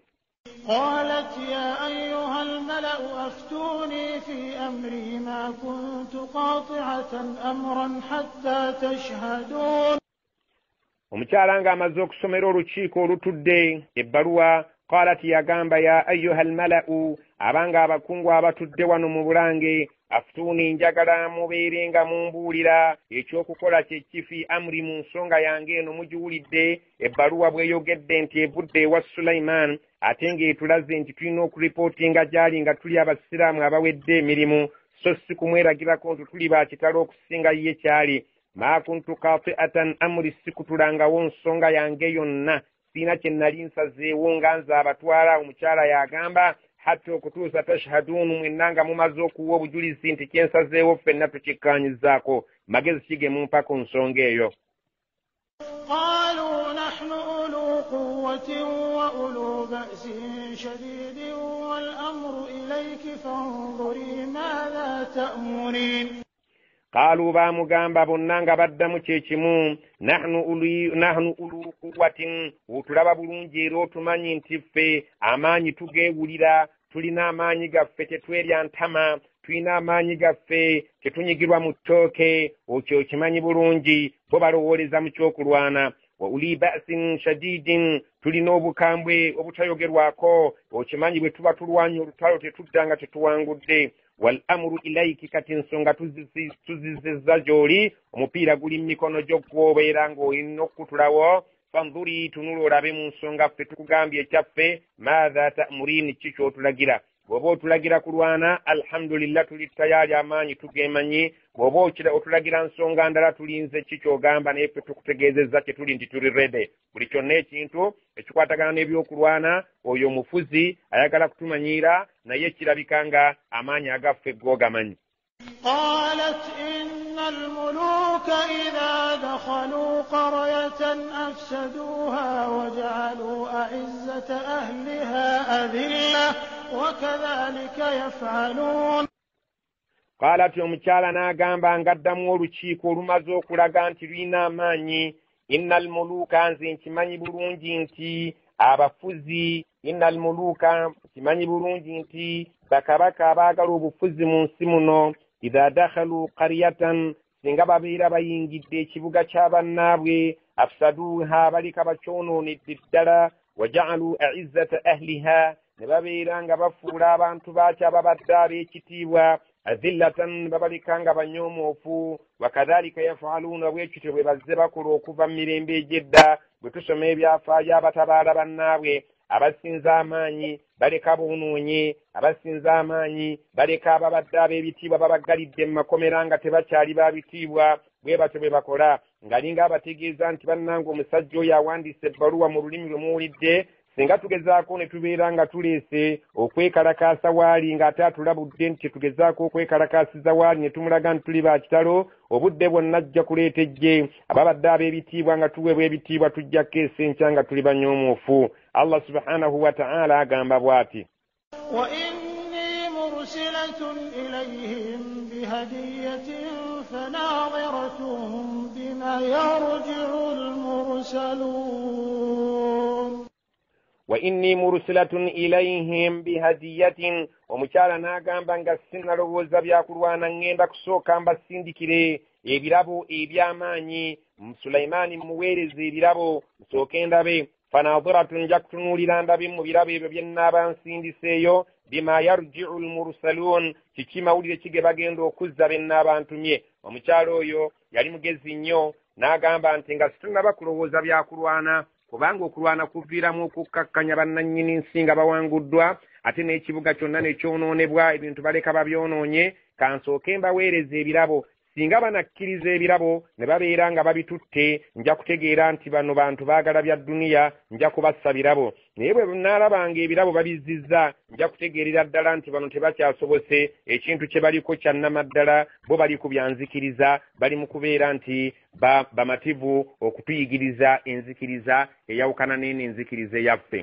قالت يا أيها الملأ أفتوني في أمري ما كنت قاطعة أمرا حتى تشهدون. omukyala ng'amaze okusomera olukiiko olutudde ebbaluwa qalat yagamba ya ayyuha almala'u abanga abakungu abatudde wano mu bulange aftuni njagala mubeere nga mumbuulira ekyokukola kye kifi amri mu nsonga yange eno mugiwulidde ebbaluwa bweyogedde nti evudde ewa Sulaiman ate ng'etulaze nti tulina okuripootinga gyali nga tuli abasiraamu abawedde emirimu so si kumweragirako nti tuli ba kitalo okusinga ye kyali. ma kuntu qati'atan amri sikutulangawo nsonga yange yonna siina kye nali nsazeewo nga nze abatwala. omukyala yagamba hatta okutuusa tashhaduunu mwenna nga mumaze okuwa obujulizi nti kyensazeewo ffenna tukikkaanyizaako magezi kige mumpa ku nsonga eyo. قالوا نحن أولو قوة وأولو بأس شديد والأمر إليك فانظري ماذا تأمرين. قالوا bamugamba bonna nga baddamu kyekimu nahnu ulu quwwatin otulaba bulungi era otumanyi nti ffe amaanyi tugeewulira tulina amaanyi gaffe tetwerya ntama tulina amaanyi gaffe tetunyigirwa mu ttooke okyo okimanyi bulungi bo balowooleza mu kyokulwana. wa uli ba'sin shadidin tulina obukambwe obutayogerwako okimanyi bwe tuba tulwanya olutalo tetuddanga tetuwangudde. wal amru ilayki kati ensonga tuzizizza gy'oli omupiira guli mu mikono gyo gw'obeera ng'olina okutulawo fanzuri tunula olabe mu nsonga ffe tukugambye ekyaffe maatha ta'murini ki ky'otulagira. bw'oba otulagira kulwana alhamdulillah tuli tayali amaanyi tugemanyi bw'oba otulagira nsonga ndala tulinze ki ky'ogamba naye ffe tukutegeezezza kye tuli nti tuli rede buli kyonna ekintu ekikwatagana n'ebyokulwana oyo omufuzi ayagala kutumanyiira naye kirabika nga amaanyi agaffe g'ogamanyi. قالت إن الملوك إذا دخلوا قرية أفسدوها وجعلوا أعزة أهلها أذلة وكذلك يفعلون. قالت omukyala n'agamba ngaddamu olukiiko olumaze okulaga nti lulina amaanyi innal muluka nze nkimanyi bulungi nti abafuzi innal muluka nkimanyi bulungi nti bakabaka abaagala obufuzi mu nsi muno idha dakhalu qaryatan singa babeera bayingidde ekibuga ky'abannaabwe afsaduha balika bakyonoonedde ddala waja'alu a'izzata ahliha ne babeera nga bafuula abantu baakyo ababadde ab'ekitiibwa azillatan babalika nga banyoomoofu wakadhalika yafaluuna bwekityo bwe bazze bakola okuva mu mirembe egy'edda bwe tusoma ebyafaayo abatabaala bannaabwe abasinza amaanyi baleka boonoonye abasinza amaanyi baleka ababadde ab'ebitiibwa babagalidde mu makomera nga tebakyali babitiibwa bwe batyo bwe bakola ng'alinga abategeeza nti bannanga omusajja oyo awandiise ebbaluwa mu lulimi lwe muwulidde singa tugezaako ne tubeera nga tuleese okwekalakaasa waali ng'ate atulabudde nti tetugezaako okwekalakaasiza waali ne tumulaga nti tuli bakitalo obudde bwonna ajja kuleeta ejje ababadde ab'ebitiibwa nga tuweebwa ebitiibwa tujja keesa enkya nga tuli banyoomoofu. Allah subhanahu wa ta'ala agamba bw'ati wa inni mursilatun ilayhim bihadiyatin fanadhiratun bima yarji'u al-mursalun. wa inni mursilatun ilayhim bihadiyatin omukyala n'agamba nga sinnalowooza byakulwana ngenda kusooka mbasindikire ebirabo eby'amaanyi Sulaimaani muweereza ebirabo nsooke ndabe fanadhiratun nja kutunuulira ndabe mu birabo ebyo bye nnaaba nsindiseeyo bima yarji'u al-mursalun kiki mawulire kige bagenda okuzza be nnaaba ntumye. Omukyala oyo yali mugezi nnyo n'agamba nti nga situnnaba kulowooza byakulwana kubanga okulwana kuviiramu okukkakkanya bannannyini nsi nga bawanguddwa ate n'ekibuga kyonna ne kyonoonebwa ebintu baleka babyonoonye kansooke mbaweereza ebirabo singa banakkiriza ebirabo ne babeera nga babitutte nja kutegeera nti bano bantu baagala bya dduniya nja kubassa birabo naye bwe naalabanga ebirabo babizizza nja kutegeerera ddala nti bano tebakyasobose ekintu kye baliko kyannamaddala bo bali ku byanzikiriza bali mu kubeera nti bamativu okutuyigiriza enzikiriza eyawukana n'eno enzikiriza eyaffe.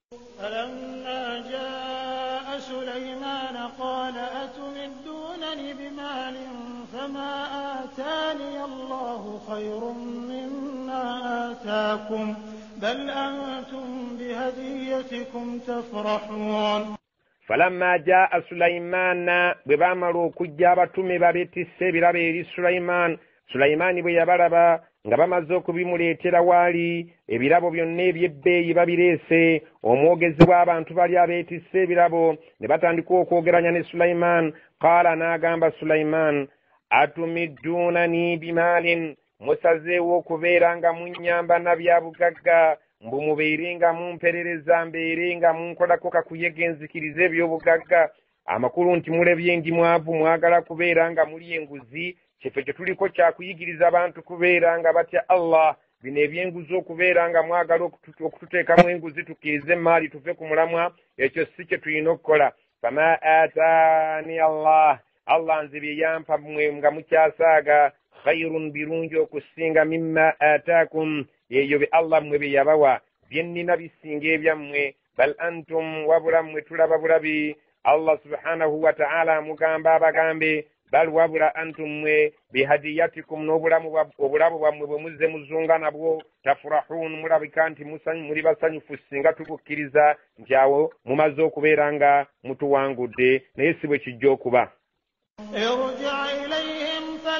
فلما جاء سليمان قال أتمدونني بمال فما آتاني الله خير مما آتاكم بل أنتم بهديتكم تفرحون. فلما جاء سليمان ببامرو كجابة مبابتي برابي سليمان سليمان بيباربا nga bamaze okubimuleetera waali ebirabo byonna eby'ebbeeyi babireese omwogezi w'abantu bali abeetisse ebirabo ne batandika okwogeranya ne Sulaiman. Qaala n'agamba Sulaiman atumidduunani bimaalin musazeewo okubeera nga munnyamba na bya bugagga mbu mubeere nga mumperereza mbeere nga munkolako kakuyega enzikiriza eby'obugagga amakulu nti mulebye ndi mwavu mwagala kubeera nga muli enguzi kifo kye tuliko kyakuyigiriza abantu kubeera nga batya Allah bino ebyenguzi okubeera nga mwagala okututeekamu enguzi tukirize emaali tuve ku mulamwa ekyo si kye tulina okukola. Fama ataani Allah Allah nze bye yampa mmwe nga mukyasaaga khayrun birungi okusinga mimma ataakum eyo be Allah mmwe bye yabawa bye nnina bisinga ebyammwe bal antum wabula mmwe tulaba bulabi. Allah subhanahu wa ta'ala mugamba abagambe bal wabula antum mwe bihadiyatikum n'obulamu obulamu bwammwe bwe muzze muzunga nabwo tafurahun mulabika nti muli basanyufu singa tukukkiriza nti awo mumaze okubeera nga mutuwangudde naye si bwe kijja okuba. ارجع إليهم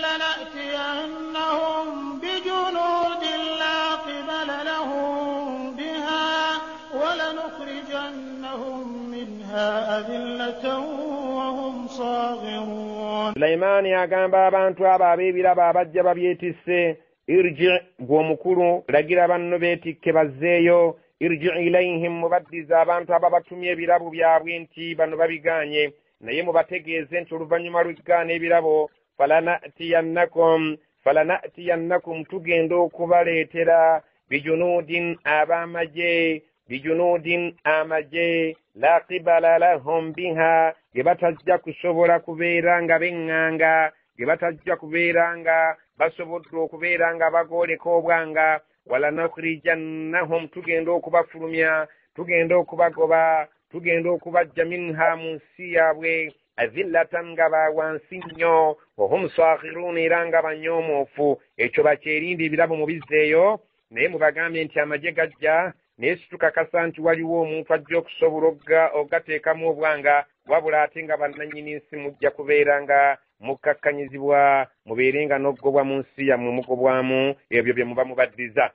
فلنأتينهم بجنود لا قبل لهم بها ولنخرجنهم منها أذلة وهم صاغرون. Sulaiman agamba abantu abo ab'ebirabo abajja babyetisse irji gw'omukulu lagira banno beetikke bazzeeyo irji ilayhim mubaddiza abantu ababatumye ebirabo byabwe nti bano babiganye naye mubategeeze nti oluvannyuma lw'ekigaana ebirabo falanatiyannakum falanatiyannakum tugenda okubaleetera bijunudin ab'amagye bijunudin amagye la qibala lahum biha ge batajja kusobola kubeera nga beŋŋanga ge batajja kubeera nga basobodde okubeera nga bagooleka obwanga walanakhrijannahum tugenda okubafulumya tugenda okubagoba tugenda okubajja minha mu nsi yaabwe azillatan nga bawansi nnyo wahum sakhirun era nga banyoomoofu ekyo bakyerinde ebirabo mu bizzeeyo naye mubagambye nti amagye gajja naye situkakasa nti waliwo omuntu ajja okusobola ogateekamu obwanga wabula ate nga bannannyini nsi mujja kubeera nga mukkakkanyizibwa mubeere nga n'oggobwa mu nsi yammwe mugobwamu ebyo bye muba mubaddiza.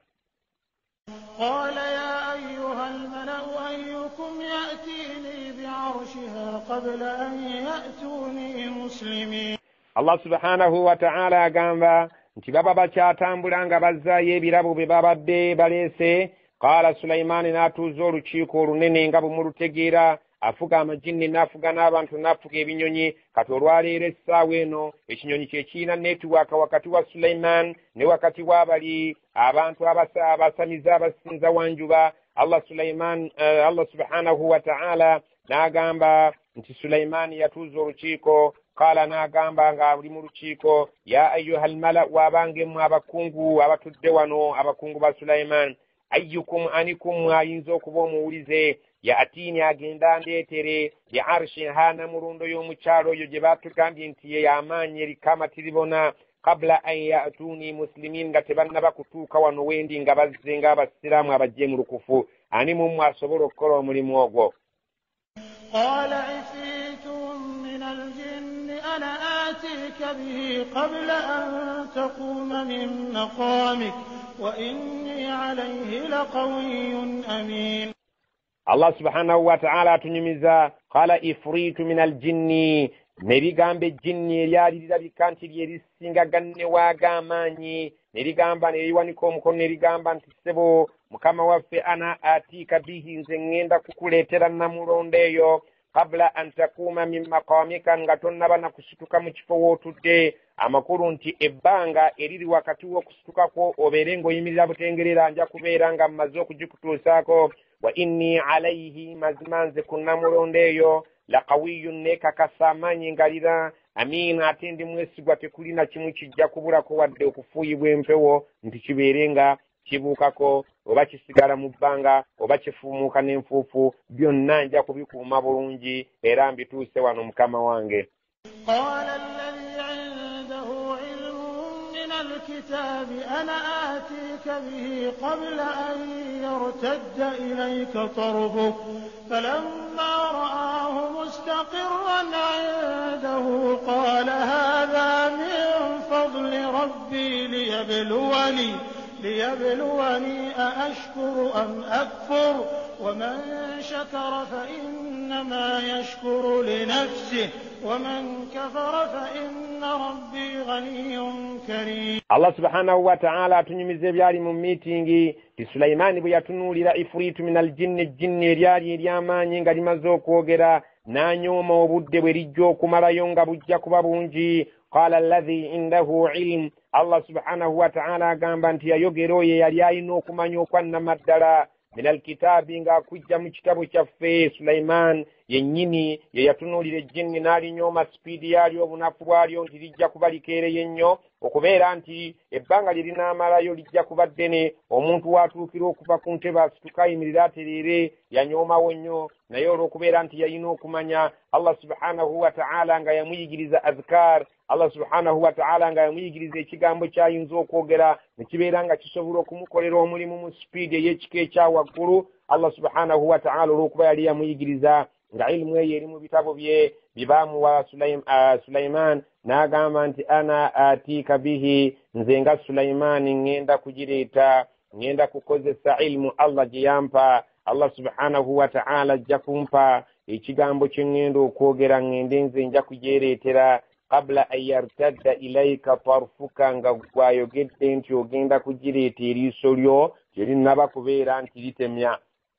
قال يا أيها الملأ أيكم يأتيني بعرشها قبل أن يأتوني مسلمين. Allah subhanahu wa ta'ala agamba nti baba bakyatambula nga bazzaayo ebirabo bye babadde baleese. Qaala Sulaimaani n'atuuza olukiiko olunene nga bumulutegeera afuga amajinni n'afuga n'abantu n'afuga ebinyonyi kati olwaleero essaawa eno ekinyonyi kye kiina netiwaaka wakati wa Sulaimaan ne wakati w'abali abantu abasamiza abasinza wanjuba. Allah Sulaimaan uh, Allah subhanahu wa ta'ala n'agamba nti Sulaimaani yatuuza olukiiko. Qaala n'agamba nga ali mu lukiiko ya ayyuhal mala wabangemu abakungu abatudde wano abakungu ba Sulaimaan ayyukum anikum ayinza okuba omuwulize ya atini agenda ndeetere ya arshi hana murundo y'omukyalo oyo gye batugambye nti ye y'amaanyi erikaamatiribona kabla an yatuni muslimin nga tebannaba kutuuka wano wendi nga bazze ng'abasiraamu abajje mu lukufu ani mumwe asobola okukola omulimu ogwo. قال عفريت من الجن أنا آتيك به قبل أن تقوم من مقامك وإني عليه لقوي أمين. Allah subhanahu wa ta'ala atunyumiza qala ifritu min aljinni nerigamba ejjinni eryali lirabika nti lyerisinga ganne waagamaanyi nerigamba neriwanika omukono nerigamba nti ssebo mukama waffe ana atiika bihi nze ŋŋenda kukuleetera namulondo eyo kabla an takuuma min maqamika nga tonnaba na kusituka mu kifo wootudde amakulu nti ebbanga eriri wakati w'okusitukako obeere ng'oyimirira butengerera nja kubeera nga mmaze okugikutuusaako wa inni alayhi mazima nze ku namulondo eyo laqawiyun nekakasa amaanyi ngalira amiina ate ndi mwesigwa tekulina kimu kijja kubulako wadde okufuuyibwa empewo nti kibeere nga kibuukako oba kisigala mu bbanga oba kifuumuuka n'enfuufu byonna nja kubikuuma bulungi era mbituuse wano mukama wange. الكتاب أنا آتيك به قبل أن يرتد إليك طرفك فلما رآه مستقرا عنده قال هذا من فضل ربي ليبلوني ليبلوني أأشكر أم أكفر ومن شكر فإنما يشكر لنفسه ومن كفر فإن ربي غني كريم. Allah subhanahu wa ta'ala atunyumiza ebyali mu meeting ti Sulaimaani bwe yatunuulira ifritu min aljinni ejjinni eryali ery'amaanyi nga limaze okwogera n'anyooma obudde bwe lijja okumalayo nga bujja kuba bungi. Qala alladhi indahu ilm Allah subhanahu wa ta'ala agamba nti yayogera oyo yali alina okumanya okwannamaddala min alkitaabi ng'akujja mu kitabo kyaffe. Sulaimaan yennyini ye yatunuulira ejjinni n'alinyooma sipiidi yalyo obunafu bwalyo nti lijja kuba likeereye nnyo okubeera nti ebbanga lye linaamalayo lijja kuba ddene omuntu watuukira okuva ku ntebe asituka ayimirira atereere yanyoomawo nnyo naye olw'okubeera nti yalina okumanya Allah subhanahu wa ta'ala nga yamuyigiriza azkar Allah subhanahu wa ta'ala nga yamuyigiriza ekigambo kyayinza okwogera ne kibeera nga kisobola okumukolera omulimu mu sipiidi ey'ekika ekya waggulu. Allah subhanahu wa ta'ala olw'okuba yali yamuyigiriza nga ilimu eyo eri mu bitabo bye bibaamuwa Sulaimaan n'agamba nti ana atiika bihi nze nga Sulaimaani ŋŋenda kugireeta ŋŋenda kukozesa ilimu Allah gye yampa. Allah subhanahu wa ta'ala ajja kumpa ekigambo kye ŋŋenda okwogera ŋŋende nze nja kugyereetera qabla an yartadda ilayka tarfuka nga gwayogedde nti ogenda kugireeta eriiso lyo gye linnaba kubeera nti litemya.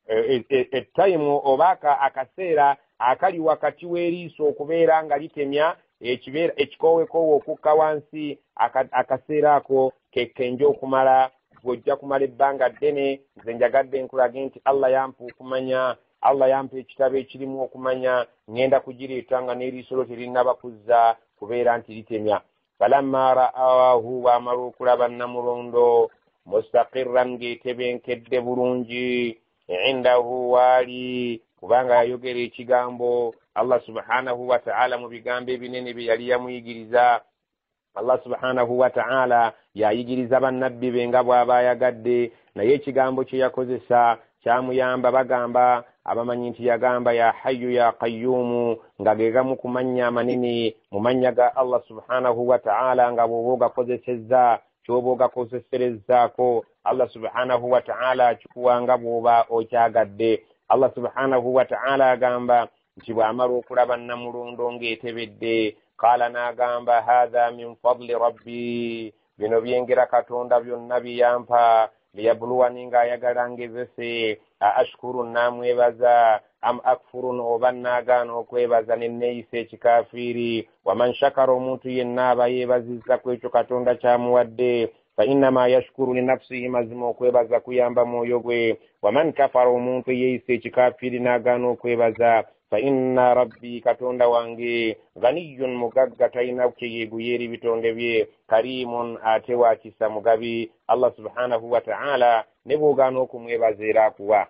Ettayimu oba akaseera akali wakati w'eriiso okubeera nga litemya ekikoowekoowe okukka wansi akaseera ako kekenja okumala bw'ojja kumala ebbanga ddene. Nze njagadde nkulage nti Allah yampa okumanya Allah yampa ekitabo ekirimu okumanya ŋŋenda kugireeta nga n'eriiso lyo terinnaba kuzza kubeera nti litemya. falamma ra'ahu wamaru kulaba namurondo mustaqirran ng'etebenkedde bulungi indahu waali kubanga yayogera ekigambo Allah subhanahu wa ta'ala mu bigambo ebinene bye yali yamuyigiriza. Allah subhanahu wa ta'ala yayigiriza bannabbi be nga bw'aba ayagadde, naye ekigambo kye yakozesa kyamuyamba. Bagamba abamanyi nti yagamba ya hayyu ya qayyumu nga ge gamu ku mannya amanene mu mannya ga Allah subhanahu wa ta'ala, nga bw'oba ogakozesezza ky'oba ogakozeserezaako Allah subhanahu wa ta'ala kikuwanga bw'oba okyagadde. Allah subhanahu wa ta'ala agamba nti bw'amala okulaba namulondo ng'etebedde, qala n'agamba hadha min fadli rabbi, bino byengera Katonda byonna biyampa, liyabluwani ng'ayagala ngezese, a ashkuru namwebaza, am akfurun oba naagaana okwebaza ne neeyisa ekikafiiri. Waman shakara omuntu yenna aba yeebazizza ku ekyo Katonda kyamuwadde, fa innama yashkuru li nafsihi, mazima okwebaza kuyamba mwoyo gwe. Waman kafara omuntu yeeyisa ekikafiiri n'agaana okwebaza, fa inna rabbi, Katonda wange, ghaniyun mugagga, talina kyeyeeguyeera bitonde bye, karimun ate wakisa mugabi. Allah subhanahu wa ta'ala ne bw'ogaana okumwebaza era akuwa.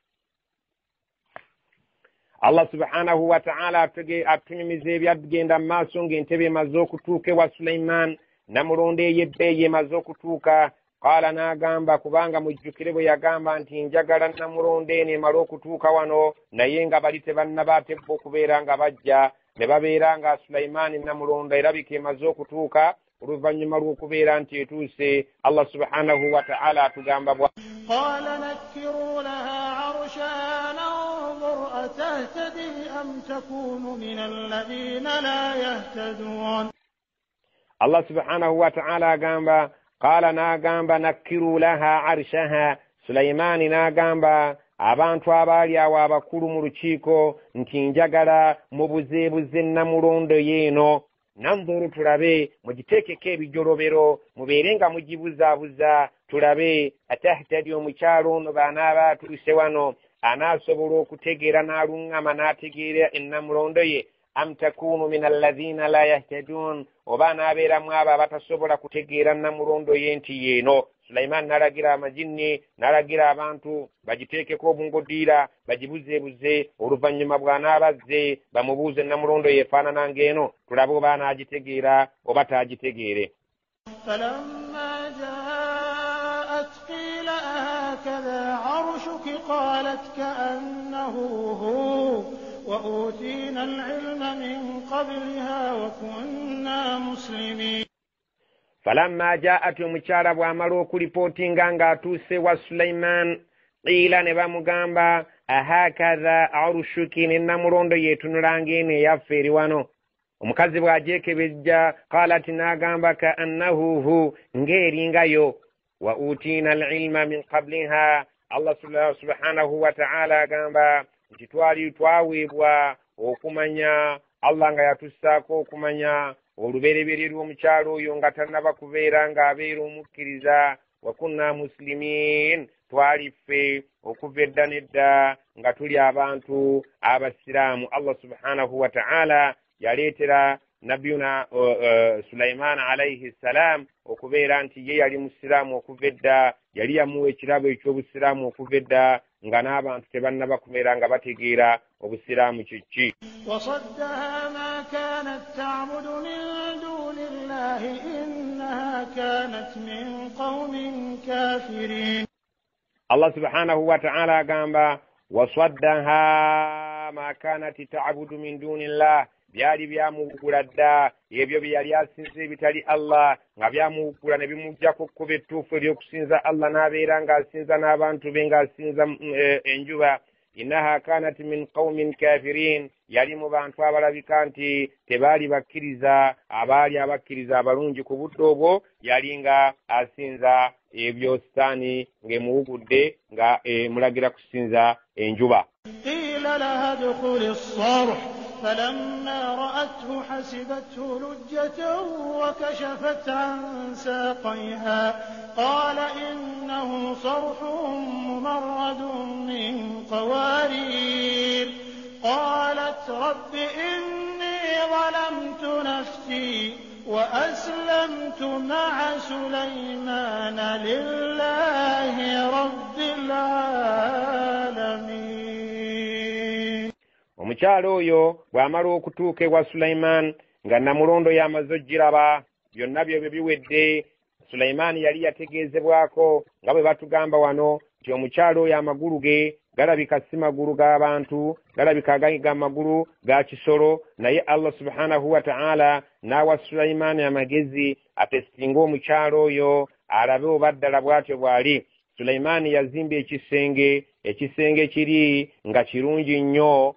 Allah subhanahu wa ta'ala atunyumiza ebyagenda mu maaso ng'entebe emaze okutuuka ewa Sulaiman, namulondo ey'ebbeeyi emaze okutuuka. Qala n'agamba, kubanga mujjukire bwe yagamba nti njagala namulondo eno emale okutuuka wano, naye nga bali tebannabaatebba okubeera nga bajja, ne babeera nga Sulaiman namulondo erabika emaze okutuuka. Oluvannyuma lw'okubeera nti etuuse, Allah subhanahu wa ta'ala atugamba bwa qala nakkiru laha arshaha nanzur atahtadi am takunu min alladhina la yahtadun. Allah subhanahu wa ta'ala agamba, qala n'agamba nakkiru laha arshaha, Sulaimaani n'agamba abantu abaali awo abakulu mu lukiiko nti njagala mubuzeebuze namulondo yeeno, nanzuru tulabe, mugiteekeko ebijolobero, mubeere nga mugibuzaabuza, tulabe atahtadi omukyalo ono banaaba atuuse wano anaasobola okutegeera n'aluŋŋama n'ategeera ennamulondo ye, am takunu min alladhina la yahtadun, oba anaabeeramu abo abatasobola kutegeera namulondo ye nti yeeno. Sulaiman n'alagira amajinni, n'alagira abantu bagiteekeko obungodiira, bagibuzeebuze, oluvannyuma bw'anaabazze bamubuuze namulondo yeefaanana ng'eno, tulabe oba anaagitegeera oba taagitegeere. falamma jaa'at qila ahakadha arshuki qalat ka'annahu hu wa utina al-ilma min qabliha wa kunna muslimin. Falamma ja'at, omukyala bw'amala okulipootinga ng'atuuse wa Sulaiman, qiila ne bamugamba ahakadha arshuki, ne namulondo yeetunula ng'eno eyaffe eri wano. Omukazi bw'agyekebejja, qalat n'agamba ka'annahu hu, ng'eringayo. Wa utina al-ilma min qabliha, Allah subhanahu wa ta'ala agamba nti twali twaweebwa okumanya, Allah nga yatussaako okumanya olubereberye lw'omukyalo oyo nga tannaba kubeera ng'abeera omukkiriza. Wa kunna muslimin, twali ffe okuva edda n'edda nga tuli abantu abasiraamu. Allah subhanahu wa ta'ala yaleetera nabiyuna uh, uh, Sulaiman alayhi salam okubeera nti ye yali musiraamu okuva edda, yali yamuwa ekirabo eky'obusiraamu okuva edda, nga n'abantu tebannaba kubeera nga bategeera obusiraamu kiki. وصدها ما كانت تعبد من دون الله إنها كانت من قوم كافرين. Allah subhanahu wa ta'ala agamba wasaddaha ma kanat ta'budu min dunillah, byali byamuwugula dda ebyo bye yali asinza ebitali Allah, nga byamuwugula ne bimuggyako ekkubo ettuufu ery'okusinza Allah, n'abeera ng'asinza n'abantu be ng'asinza enjuba. Innaha kanat min qaumin kafirin, yali mu bantu abalabika nti tebaali bakkiriza, abaali abakkiriza abalungi. Ku budde obwo yali nga asinza ebyo sitaani ng'emuwugudde nga emulagira kusinza enjuba. qila laha dkhuli as-sarh falamma ra'athu hasibathu lujjatan wa kashafat an saqayha qala innahu sarhun mumarradun min qawarir qalat rabbi inni ظلمت نفسي وأسلمت مع سليمان لله رب العالمين. omukyalo oyo bw'amala okutuuka ewa Sulaiman nga namulondo yamaze ogiraba byonna byo biwedde. Sulaiman yali yategeezebwako nga bwe batugamba wano nti omukyalo oyo amagulu ge galabika si magulu g'abantu, galabika ga magulu ga kisolo, naye Allah subhanahu wa ta'ala n'awa Sulaiman amagezi atesitinga omukyalo oyo alabe oba ddala bw'atyo bw'ali. Sulaiman yazimba ekisenge, ekisenge kiri nga kirungi nnyo,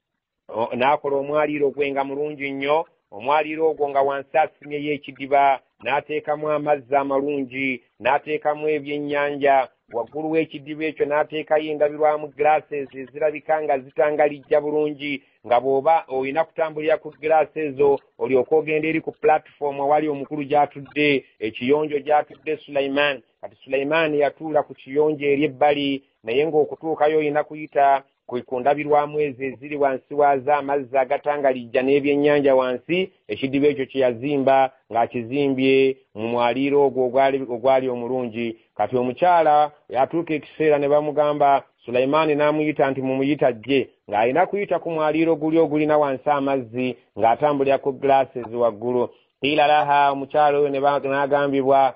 n'akola omwaliiro gwe nga mulungi nnyo, omwaliiro ogwo nga wansi asimyeyo ekidiba, n'ateekamu amazzi amalungi, n'ateekamu ebyennyanja, waggulu w'ekidiba ekyo n'ateekayo endabirwamu glasses ezirabika nga zitangalijja bulungi, nga bw'oba olina kutambulira ku glass ezo olyoka ogenda eri ku platform awali omukulu gy'atudde, ekiyonjo gy'atudde Sulaiman. Kati Sulaiman yatuula ku kiyonjo eri ebbali, naye ng'okutuukayo olina kuyita ku ndabirwamu ezo eziri wansi waazo amazzi agatangalijja n'ebyennyanja wansi. Ekidiba ekyo kye yazimba ng'akizimbye mu mwaliiro ogwo ogwali omulungi. Kati omukyala yatuuka ekiseera ne bamugamba Sulaiman n'amuyita nti mumuyita ajje, ng'alina kuyita ku mwaliiro guli ogulina wansi amazzi ng'atambulira ku glasses waggulu. Qiila laha, omukyala oyo n'agambibwa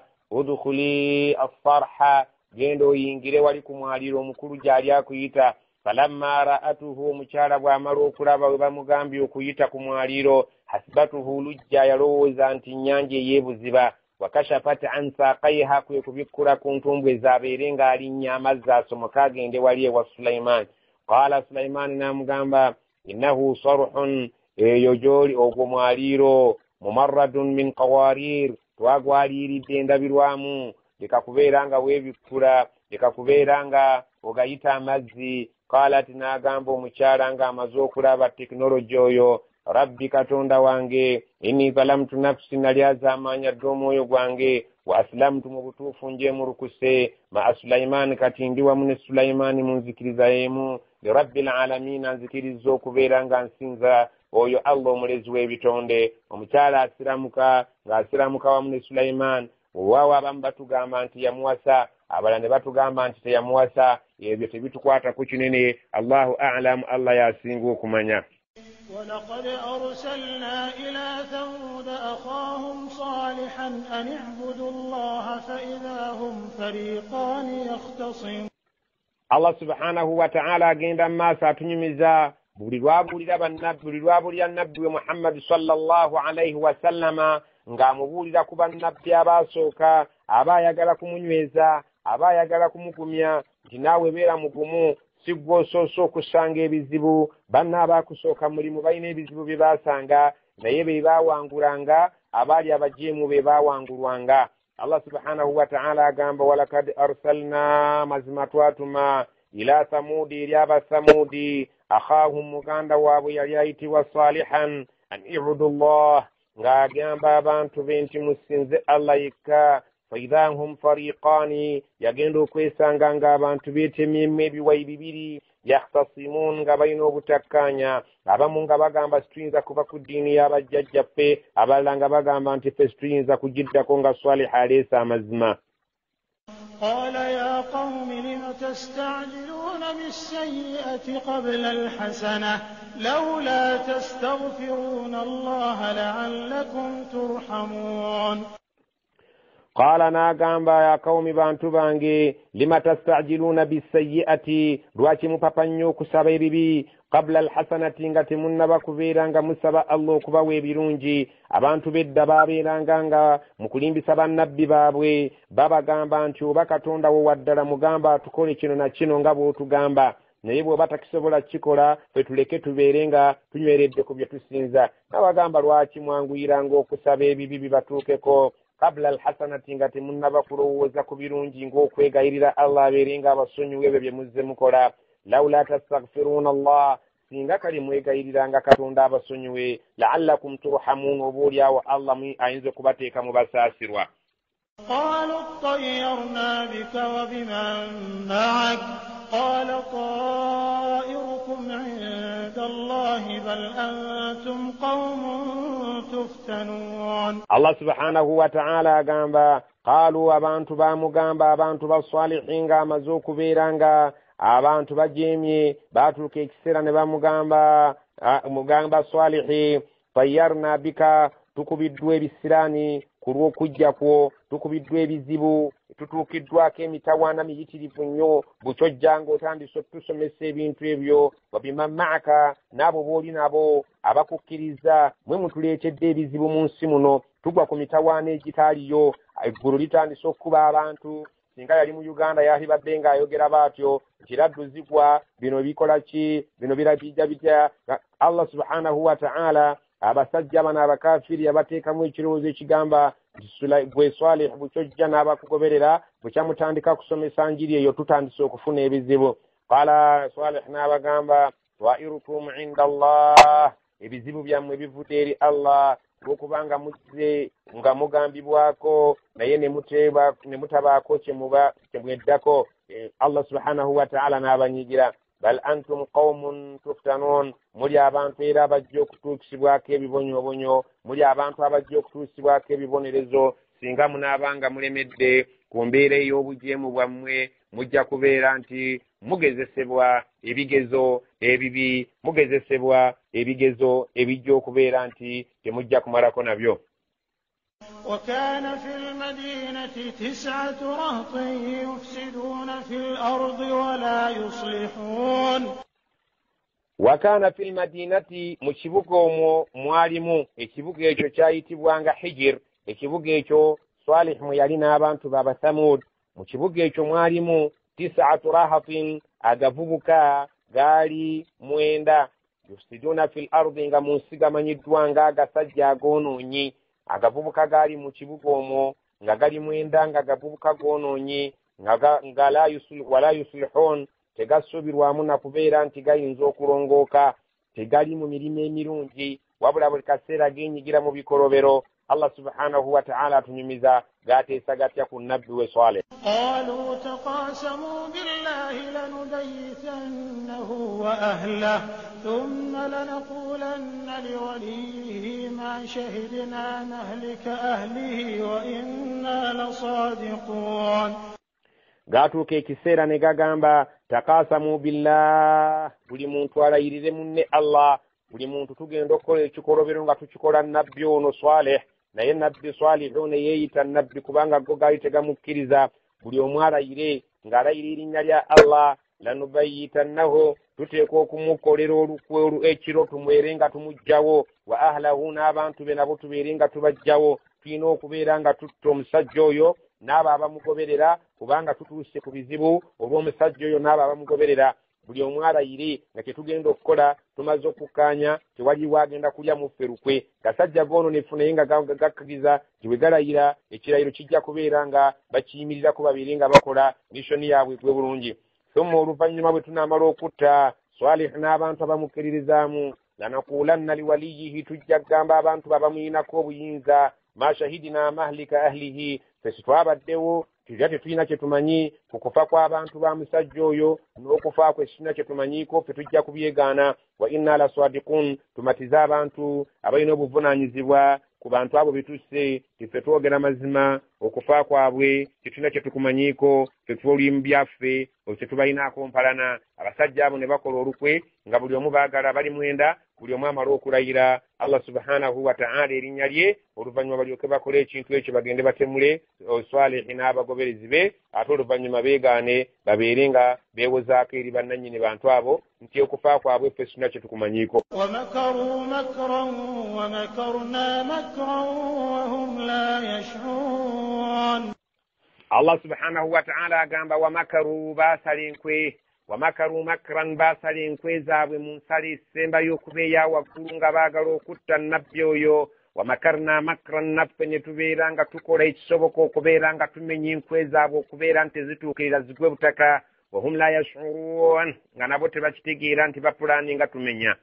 udkhuli as-sarha, genda oyingire wali ku mwaliiro omukulu gy'ali akuyita. Falamma ra'atuhu, omukyala bw'amala okulaba we bamugambye okuyita ku mwaliiro, hasibatuhu, lujja yalowooza nti nnyanja ey'ebuziba. Wakashafat an saqaiha, kwe kubikkula ku ntumbwe z'abeere ng'alinnya amazzi asomoka agende wali ewa Sulaiman. Qaala Sulaiman n'amugamba innahu sarhun, eyo gy'oli ogwo mwaliiro, mumarradun min qawarir, twagwaliiridde endabirwamu, leka kubeera nga weebikkula, leka kubeera nga ogayita amazzi. Qaalat, n'agamba omukyala ng'amaze okulaba tekinologi oyo, rabbi katonda wange, inni zalamtu nafsi, nali azaamaanya dde omwoyo gwange, wa aslamtu, mu butuufu njeemulukuse, ma Sulaiman, kati ndi wamu ne Sulaiman mu nzikiriza y'emu, li rabbil alamin, nzikiriza okubeera nga nsinza oyo Allah omulezi w'ebitonde. Omukyala asiramuka, ng'asiramuka wamu ne Sulaiman. Olwawo abamu batugamba nti yamuwasa, abalala ne batugamba nti teyamuwasa. Ebyo tebitukwata ku kinene, Allahu a'lam, Allah yasinga okumanya. ولقد أرسلنا إلى ثمود أخاهم صالحا أن اعبدوا الله فإذا هم فريقان يختصمون. Allah subhanahu wa ta'ala agenda maaso atunyumiza buli lwabuulira bannabbi, buli lwabuulira nnabbi we Muhammad sallallahu alayhi wa sallama ng'amubuulira ku bannabbi abaasooka, aba ayagala kumunyweza, aba ayagala kumugumya nti naawe beera mugumu, si gwe osoose okusanga ebizibu. Banna abaakusooka mulimu balina ebizibu bye baasanga, naye be baawangulanga, abaali abajeemu be baawangulwanga. Allah subhanahu wa ta'ala agamba walakad arsalna, mazima twatuma, ila Thamudi, eri abasamudi, akhahum, muganda waabwe yali ayitibwa Salihan, an ibudu Allah, ng'agamba abantu be nti musinze Allah yekka. faidha hum fariqani, yagenda okwesanga ng'abantu beetemyemu ebiwayi bibiri, yahtasimun, nga balina obutakkanya, abamu nga bagamba situyinza kuba ku ddiini y'abajjajjaffe, abalala nga bagamba nti ffe situyinza kugiddako nga Swaliha aleese amazima. قال يا قوم لم تستعجلون بالسيئة قبل الحسنة لولا تستغفرون الله لعلكم ترحمون. قال ناغامبا يا قوم بانtu bange lima tastajiluna bisayyiati, lwaki mupapa nnyo okusaba ebibi, qabla alhasanati, nga temunnaba kubeera nga musaba Allah okubawa ebirungi. Abantu bedda baabeeranga nga mu kulimbisa bannabbi baabwe babagamba nti oba Katonda wo waddala mugamba tukole kino na kino nga bw'otugamba, naye bw'oba takisobola kikola ffe tuleke tubeere nga tunyweredde ku bye tusinza. Nabagamba lwaki mwanguyiranga okusaba ebibi bibatuukeko, qabla alhasanati, nga temunnaba kulowooza ku birungi ng'okwegayirira Allah abeere nga abasonyiwa ebyo bye muzze mukola. Lawla tastaghfiruna Allah, singa kali mwegayiriranga Katonda abasonyiwe, la'allakum turhamun, oboolyawo Allah ayinza okubateeka mu basaasirwa. قالوا اطيرنا بك وبمن معك قال طائركم عند الله بل أنتم قوم تفتنون. الله سبحانه وتعالى gamba قالوا abantu bamugamba abantu baswalihinga amaze okubeeranga abantu bajemye batuuka ekiseera ne bamugamba mugamba swalihi fayarna bika tukubiddwa ebisiraani ku lw'okujja kwo tukubiddwa ebizibu tutuukiddwako emitawaana miyitirivu nnyo bukyojja ng'otandise otusomesa ebintu ebyo wabiman maaka n'abo booli nabo abakukkiriza mwe mutuleetedde ebizibu mu nsi muno tugwa ku mitawaana egitaaliyo eggulu litandise okuba abantu singa yali mu Uganda yali badde ng'ayogera baatyo ntiraddu zigwa bino bikola ki bino birabijja bitya. Allah subhanahu wa ta'ala abasajja bano abakafiri abateekamu ekirowoozo ekigamba gwe Swalih bukyojja n'abakugoberera bukyamutandika kusomesa njiri eyo tutandise okufuna ebizibu. Qala Swalih n'abagamba wa'irukum inda Allah, ebizibu byammwe bivudde eri Allah lw'okubanga muzze nga mugambibwako naye ne mutabaako kyemweddako. Allah subhanahu wa ta'ala n'abanyigira bal antum qawmun tuftanun, muli abantu era abajja okutuukisibwako ebibonyoobonyo, muli abantu abajja okutuusibwako ebibonerezo. Singa munaabanga mulemedde ku mbeera ey'obujeemu bwammwe mujja kubeera nti mugezesebwa ebigezo ebibi, mugezesebwa ebigezo ebijja okubeera nti temujja kumalako nabyo. وكان في المدينة تسعة رهط يفسدون في الأرض ولا يصلحون. وكان في المدينة مشبوك mwalimu ekibuga ekyo kyayitibwanga Hijr. Ekibuga ekyo Swalih mwe yali n'abantu baba Thamud. Mu kibuga ekyo mwalimu tis'atu rahatin, agavubuka gaali mwenda yufsiduna fil ardi, nga mu nsi gamanyiddwa nga agasajja agoonoonyi. Agavubuka gaali mu kibuga omwo nga gali mwenda nga agavubuka goonoonyi nga wala yuslihun, tegasuubirwamu na kubeera nti gayinza okulongooka, tegali mu mirimu emirungi, wabula buli kaseera geenyigira mu bikolobero. Allah subhanahu wa ta'ala atunyumiza gateesa gatya ku nabbi we Swalih. قالوا تقاسموا بالله لنبيتنه وأهله ثم لنقولن لوليه ما شهدنا مهلك أهله وإنا لصادقون. gatuuka ekiseera ne gagamba taqasamu billah, buli muntu alayirire munne Allah, buli muntu tugenda okukola ekikolobero nga tukikola nabbi ono Swalih. Naye nabbi Swalih ono yeeyita nabbi kubanga go gaali tegamukkiriza. Buli omu alayire ng'alayira erinnya lya Allah, lanubayitannahu, tuteekwa okumukolera olukwe ekiro tumwere nga tumugjawo, wa ahlahu, n'abantu be nabo tubeere nga tubajjawo. Tulina okubeera nga tutta omusajja oyo n'abo abamugoberera kubanga tutuuse ku bizibu olw'omusajja oyo n'abo abamugoberera. Buli omu alayire nga kyetugenda okukola tumaze okukkaanya tewaliwo agenda kulya muffe lukwe. Gasajja goono nefunaye nga gakkiriza nti bwe galayira ekirayiro kijja kubeera nga bakiyimirirako babeere nga bakola missoni yaabwe gwe bulungi. Thumma oluvannyuma bwe tunaamala okutta Swalih n'abantu abamukkiririzaamu, lanakuulanna liwaliyihi, tujja kugamba abantu babamuyinako obuyinza, ma shahidina mahlika ahlihi, ffe sitwabaddewo tujja tetulina kye tumanyi ku kufa kw'abantu ba musajja oyo n'okufa kwe tulina kye tumanyiiko, ffe tujja kubyegaana. Wa inna la sadiqun, tumatize abantu abalina obuvunaanyizibwa ku bantu abo betusse, ffe twogera mazima. Okufa kwabwe tetulina kye tukumanyiiko, ffe tuli mu byaffe ffe tubalinaako mpalana. Abasajja abo ne bakola olukwe nga buli omu baagala bali mwenda, buli omu amala okulayira Allah subhanahu wa ta'ala erinnya lye, oluvannyuma balyoke bakole ekintu ekyo bagende batemule Swalih n'abagoberezi be, ate oluvannyuma beegaane babeere nga beewozaako eri bannannyini bantu abo nti okufa kwabwe ffe tulina kye tukumanyiiko. ومكروا مكرا ومكرنا مكرا وهم لا يشعرون. Allah subhanahu wa ta'ala agamba wamakaru, baasala enkwe, wamakaru makran, baasala enkwe zaabwe mu nsala esembayo okubeeya waggulu nga baagala okutta nabbi oyo. Wamakarna makran, naffe ne tubeera nga tukola ekisoboka okubeera nga tumenya enkwe zaabwe okubeera nti zituukirira zigwe butaka. Wahum la yash'urun, nga nabo tebakitegeera nti bapulaani nga tumenya.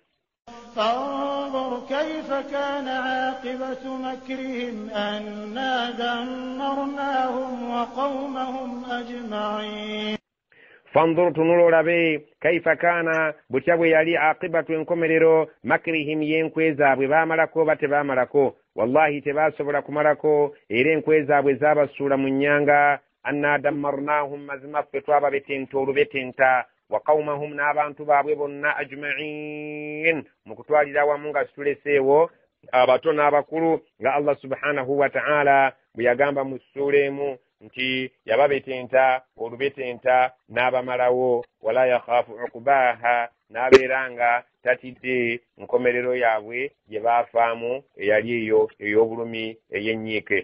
فانظر كيف كان عاقبة مكرهم أنا دمرناهم وقومهم أجمعين. fanzur tunulolabe kaifa kana butya bwe yali aqibatu enkomerero makrihim yenkwe zaabwe baamalako bate baamalako wallahi tebasobola kumalako era enkwe zaabwe zaabasuula mu nnyanga anna dammarnahum mazima ffe twababetenta olubetenta wa qaumahum n'abantu baabwe bonna ajma'in mu kutwalira wamu nga situleseewo abato n'abakulu nga Allah subhanahu wa ta'ala bwe yagamba mu ssuula emu nti yababetenta olubetenta n'abamalawo wala yakhaafu uqbaha n'abeeranga tatidde nkomerero yaabwe gye baafaamu eyali eyo ey'obulumi ey'ennyiike.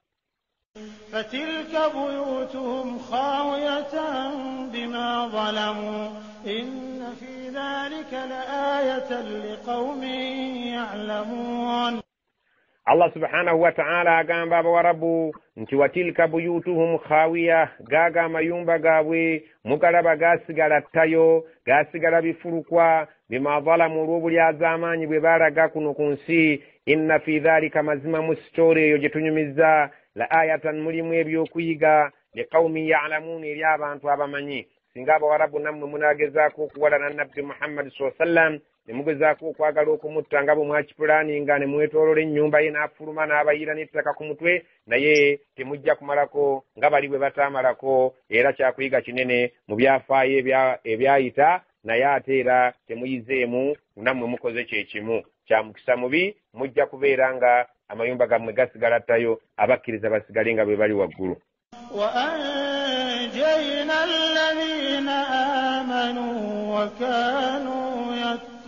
فتلك بيوتهم خاوية بما ظلموا إن في ذلك لآية لقوم يعلمون. Allah subhanahu wa ta'ala agamba abawarabu nti watilka buyutuhum khawiya gaga amayumba gaabwe mugalaba gasigala ttayo gasigala bifulukwa bima zalamu olw'obulyazamaanyi bwe baalaga kuno ku nsi inna fi dhalika mazima mu sitoori eyo gye tunyumiza la ayatan mulimu ebyokuyiga liqawmin ya'lamuuna eri abantu abamanyi. Singa abawarabu nammwe munaagezaako okuwalana nabbi Muhammad sallallahu alaihi wasallam ne mugezaako okwagala okumutta nga bwe mwakipulaaninga ne mwetoolola ennyumba ye n'afuluma n'abayira n'ettaka ku mutwe naye temujja kumalako nga bali bwe bataamalako era kyakuyiga kinene mu byafaayo ebyayita naye ate era temuyizeemu nammwe mukoze kyekimu. Kya mukisa mubi mujja kubeera nga amayumba gammwe gasigala ttayo abakkiriza basigale nga bwe bali waggulu. وأنجينا الذين آمنوا وكانوا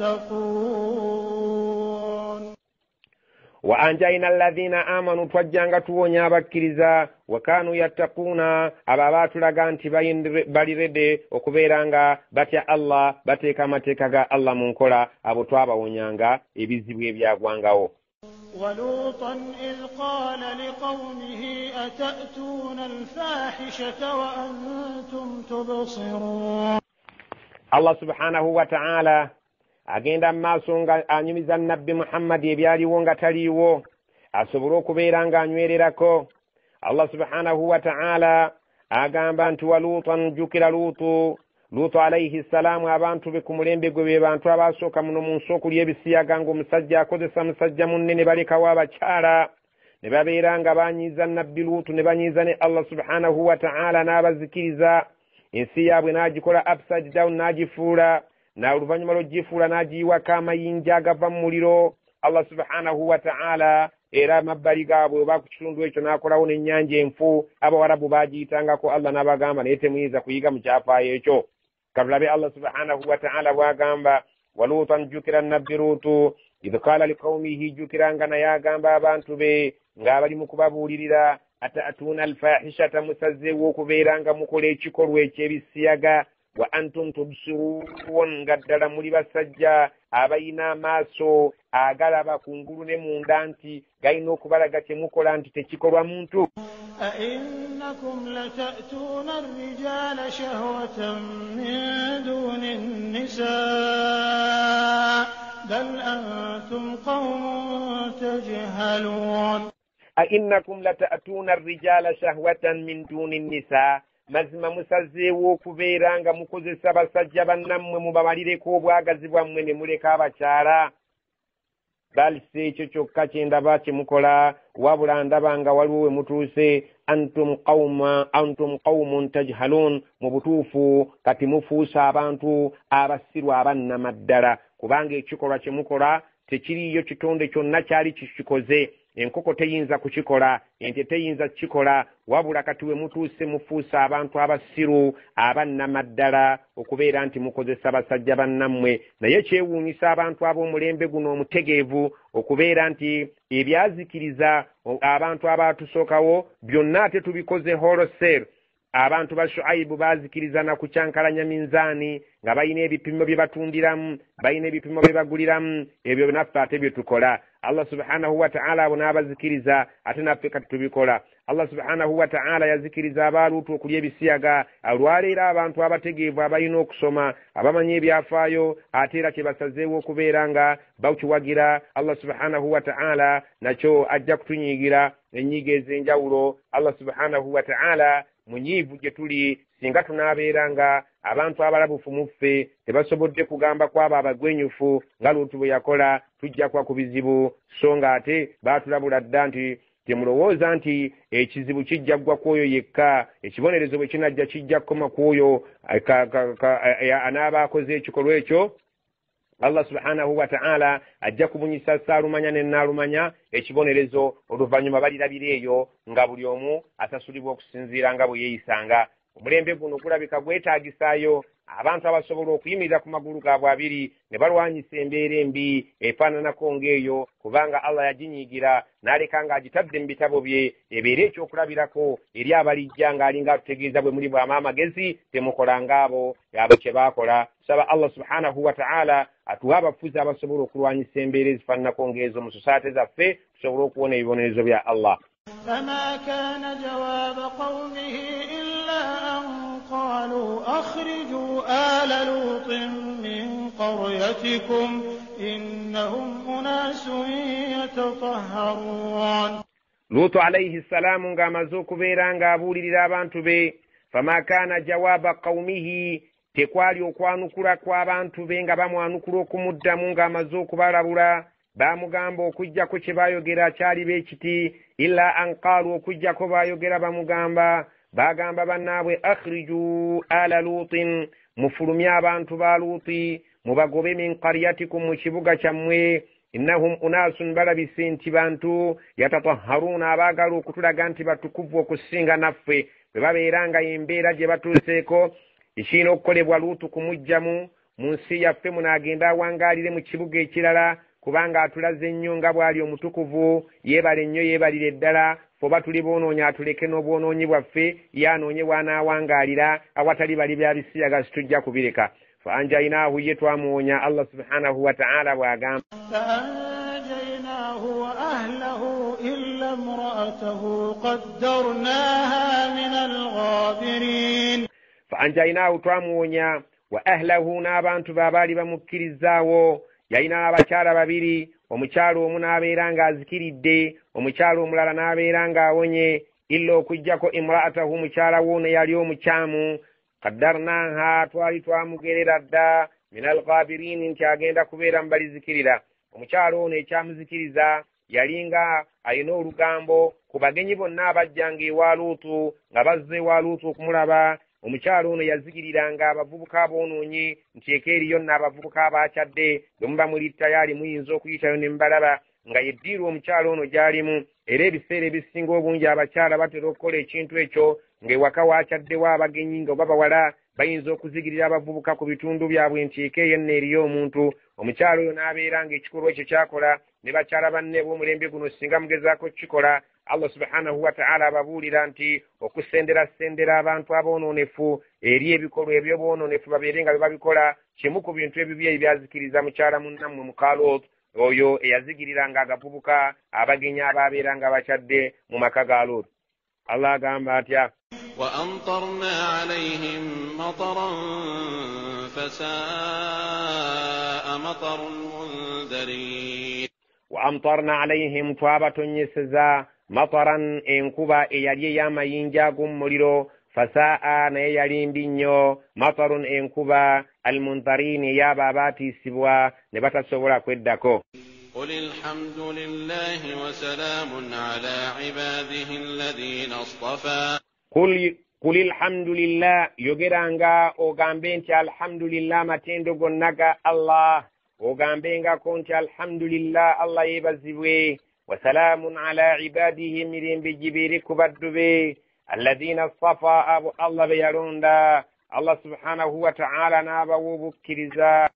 يتقون. وأنجينا الذين آمنوا twajjanga tuwonya abakkiriza wakanu yattaquna abo abaatulaga nti balirede okubeera nga batya Allah bateeka amateeka ga Allah mu nkola abo twabawonyanga ebizibu ebyagwangawo. ولوطا إذ قال لقومه أتأتون الفاحشة وأنتم تبصرون. Allah subhanahu wa ta'ala agenda maaso nga anyumiza nabbi Muhammad ebyaliwo nga taliiwo asobole okubeera nga anywererako. Allah subhanahu wa ta'ala agamba nti waluutan jukira luutu luutu alayhi salaamu abantu be ku mulembe gwe be bantu abaasooka muno mu nsi okulya ebisiyaga ng'omusajja akozesa musajja munne ne balekawo abakyala ne babeera nga banyiiza nabbi luutu ne banyiiza ne Allah subhanahu wa ta'ala n'abazikiriza ensi yaabwe n'agikola upside down n'agifuula n'oluvannyuma lw'ogifuula n'agiyiwako amayinja agava mu muliro. Allah subhanahu wa ta'ala era mabbali gaabwe oba ku kitundu ekyo n'akolawo n'ennyanja enfu abawarabu baagiyitangako Allah n'abagamba naye temuyinza kuyiga mu kyafaayo ekyo. Katulabe Allah subhanahu wa ta'ala bw'agamba waluutan jukira nabbi luutu idh qaala liqawmihi jukiranga naye agamba abantu be ng'abali mu kubabuulirira ata'tuuna alfaahishata musazzeewo okubeera nga mukola ekikolwa eky'ebisiyaga wa antum tubsiruun nga ddala muli basajja abayina amaaso agalaba kungulu ne munda nti galina okubalaga kyemukola nti tekikolwa muntu. أئنكم لتأتون الرجال شهوة من دون النساء بل أنتم قوم تجهلون. أئنكم لتأتون الرجال شهوة من دون النساء mazima musazzeewo okubeera nga mukozesa basajja bannammwe mubamalireko obwagazi bwammwe ne muleka abakyala. Bali si ekyo kyokka kye ndaba kye mukola wabula ndaba nga waliwo we mutuuse antum qawma antum qawmun tajhalun mu butuufu kati mufuusa abantu abasirwa abannamaddala kubanga ekikolwa kye mukola tekiriyo kitonde kyonna kyali kikikoze. Enkoko teyinza kukikola, ente teyinza kukikola, wabula kati we mutuuse mufuusa abantu abasiru abannamaddala okubeera nti mukozesa basajja bannammwe. Naye kyewuunyisa abantu ab'omulembe guno omutegeevu okubeera nti ebyazikiriza abantu abaatusookawo byonna ate tubikoze wholesale. Abantu ba Shuaibu baazikiriza na kucyankalanya minzaani nga balina ebipimo bye batundiramu, balina ebipimo bye baguliramu, ebyo naffe ate bye tukola. Allah subhanahu wa ta'ala abo n'abazikiriza ate naffe kati tubikola. Allah subhanahu wa ta'ala yazikiriza abaaluutu okulya ebisiyaga olwaleero abantu abategeevu abalina okusoma abamanyi ebyafaayo ate era kye basazeewo okubeera nga bakiwagira. Allah subhanahu wa ta'ala nakyo ajja kutunyiigira enyiga ez'enjawulo. Allah subhanahu wa ta'ala munyiivu gye tuli singa tunaabeeranga abantu abalabufu mu ffe tebasobodde kugamba kwabo abagwenyufu nga Luutu bwe yakola tujja kwa ku bizibu so ng'ate baatulabula dda nti temulowooza nti ekizibu kijja ggwa ku oyo yekka ekibonerezo bwe kinajja kijja kukoma ku oyo anaaba akoze ekikolwa ekyo Allah subhanahu wa ta'ala ajja kubunyisa Saalumanya ne Naalumanya ekibonerezo oluvannyuma balirabira eyo nga buli omu asasulibwa okusinziira nga bwe yeeyisanga. Omulembe guno gulabika gwetaagisaayo abantu abasobola okuyimirira ku magulu gaabwe abiri ne balwanyisa embeera embi efaananako ng'eyo kubanga Allah yaginyiigira n'aleka ng'agitadde mu bitabo bye ebeere ekyokulabirako eri abalijja ng'alinga atutegeeza bwe muli bw'ama amagezi temukola ng'abo abo kye baakola. Saba Allah subhanahu wa ta'ala atuwe abafuzi abasobola okulwanyisa embeera ezifaananako ng'ezo mu sosaate zaffe tusobole okuwona ebibonerezo bya Allah. فما كان جواب قومه إلا أن قالوا أخرجوا آل لوط من قريتكم إنهم أناس يتطهرون. لوط عليه السلام ng'amaze okubeera ng'abuulirira abantu be فما كان جواب قومه tekwali okwanukula kw'abantu be nga bamwanukula okumuddamu ng'amaze okubalabula bamugamba okujjako kye baayogera kyali beekiti illa an qaalu okujjako baayogera bamugamba bagamba bannaabwe akhriju ala luutin mufulumye abantu ba luuti mubagobe min qaryatikum mu kibuga kyammwe innahum unaasun balabise nti bantu yatatahharuuna abaagala okutulaga nti batukuvu okusinga naffe bwe babeera nga embeera gye batuuseeko ekirina okukolebwa luutu kumugjamu mu nsi yaffe munaagenda awangaalire mu kibuga ekirala kubanga atulaze nnyo nga bw'ali omutukuvu yeebale nnyo yeebalire ddala foba tuli boonoonya atuleke n'obwonoonyi bwaffe yaanoonye bw'anaawangaalira awatali bali bya bisiyaga situjja kubireka fa anjaynaahu ye twamuwonya Allah subhanahu wa ta'ala bw'agamba فأنجيناه وأهله إلا امرأته قدرناها من الغابرين. فأنجيناه twamuwonya wa ahlahu n'abantu baabaali bamukkirizaawo yalina abakyala babiri omukyalo omu n'abeera ng'azikiridde omukyalo omulala n'abeera ng'awonye illa okujjako imra'atahu mukyala woono yali omukyamu qaddarnaha twali twamugerera dda min alghabirin nti agenda kubeera mu balizikirira. Omukyalo ono ekyamuzikiriza yali nga alina olugambo ku bagenyi bonna abajjanga ewa Luutu nga bazze ewa Luutu okumulaba. Omukyalo ono yazikiriranga abavubuka aboonoonyi nti eka eriyo n'abavubuka abakyadde bwe muba muli tayali muyinza okuyitayo ne mubalaba nga yeddiirwa omukyalo ono gy'alimu era ebiseera ebisinga obungi abakyala batera okukola ekintu ekyo ng'ewaka waakyaddewo abagenyi nga oba bawala bayinza okuzigirira abavubuka ku bitundu byabwe nti eka eyo nno eriyo omuntu. Omukyalo oyo n'abeera ng'ekikolwa ekyo kyakola ne bakyala banne b'omulembe guno singa mugezaako kukikola Allah subhanahu wa ta'ala ababuulira nti okusendera sendera abantu aboononefu eri ebikolwa eby'obwononefu babeere nga babikola kimu ku bintu ebibi ebyazikiriza mukyala munnammwe mukaalo oyo eyazigiriranga agavubuka abagenyi abaabeera nga bakyadde mu maka ga Luutu. Allah agamba atya وأمطرنا عليهم مطرا فساء مطر المنذرين. وأمطرنا عليهم twabatoonyeseza mataran enkuba eyali ey'amayinja ag'omuliro fasaa naye yali mbi nnyo matarun enkuba almuntarin ey'abo abaatiisibwa ne batasobola kweddako. قل الحمد لله وسلام على عباده الذين اصطفى. قل قل الحمد لله yogeranga ogambe nti alhamdulillah matendo gonnaga Allah ogambengako nti alhamdulillah Allah yeebazibwe وسلام على عباده مرين بجبير كبدبي الذين اصطفى أبو الله بيروندا الله سبحانه وتعالى نابا وبكرزا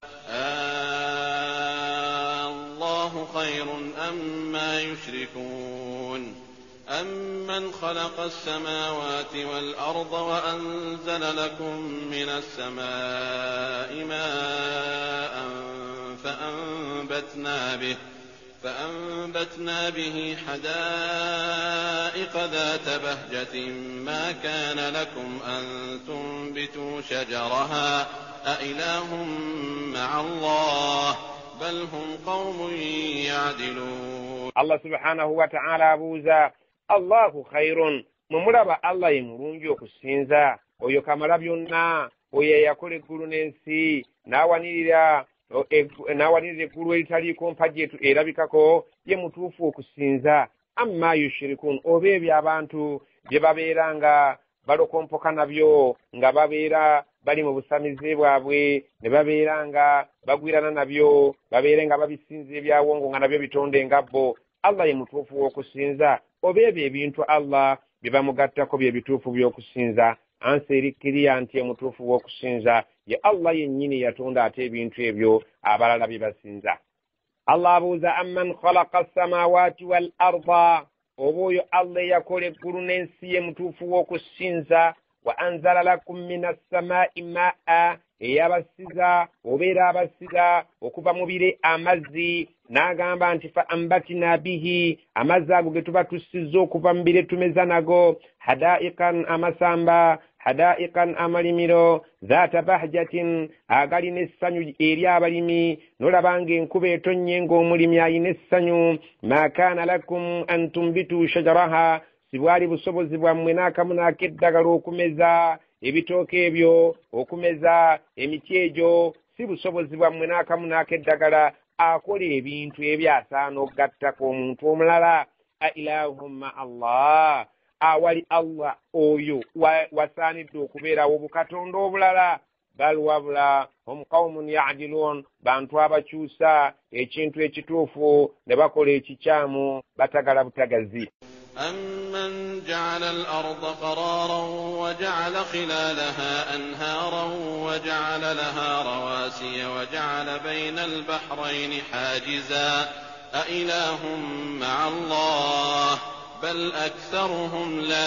آه الله خير أما يشركون أمن خلق السماوات والأرض وأنزل لكم من السماء ماء فأنبتنا به فأنبتنا به حدائق ذات بهجة ما كان لكم أن تنبتوا شجرها أإله مع الله بل هم قوم يعدلون. الله سبحانه وتعالى بوزا الله خير mumulaba Allah ye mulungi okusinza oyo kamala byonna oyo yakola eggulu n'ensi n'awanirira n'awanirira eggulu eritaliiko mpagi erabikako ye mutuufu okusinza amma yushirikun oba ebyo abantu bye babeera nga balokompoka nabyo nga babeera bali mu busamize bwabwe ne babeera nga bagwirana nabyo babeere nga babisinza ebyawongo nga nabyo bitonde nga bo Allah ye mutuufu w'okusinza oba ebyo ebintu Allah bye bamugattako bye bituufu by'okusinza ansi erikkiriya nti ye mutuufu w'okusinza ye Allah yennyini yatonda ate ebintu ebyo abalala bye basinza. Allah abuuza amman khalaqa as-samawati wal arda oba oyo Allah yakola eggulu n'ensi ye mutuufu w'okusinza wa anzala lakum minas samaa'i maa'a eyabasiza obeera abasiga okuva mu bire amazzi n'agamba nti fa ambatina bihi amazzi ago ge tuba tussizza okuva mu bire tumeza nago hadaikan amasamba hadaikan amalimiro zaata bahjatin agalina essanyu eri abalimi nolabanga enkuba etonnye ng'omulimi alina essanyu ma kaana lakum an tumbitu shajaraha sibwali busobozi bwammwe n'akamu n'akeddagala okumeza ebitooke ebyo okumeza emiti egyo si busobozi bwammwe n'akamu n'akeddagala akola ebintu ebyasaana okugattako omuntu omulala a ilahumma Allah awali Allah oyo wasaanidde okubeerawo bukatonda obulala bal wabula hum qawmun ya'dilun bantu abakyusa ekintu ekituufu ne bakola ekikyamu batagala butagazi. أَمَّنْ جَعَلَ الْأَرْضَ قَرَارًا وَجَعَلَ خِلَالَهَا أَنْهَارًا وَجَعَلَ لَهَا رَوَاسِيَ وَجَعَلَ بَيْنَ الْبَحْرَيْنِ حَاجِزًا أَإِلَٰهٌ مَّعَ اللَّهِ بَلْ أَكْثَرُهُمْ لَا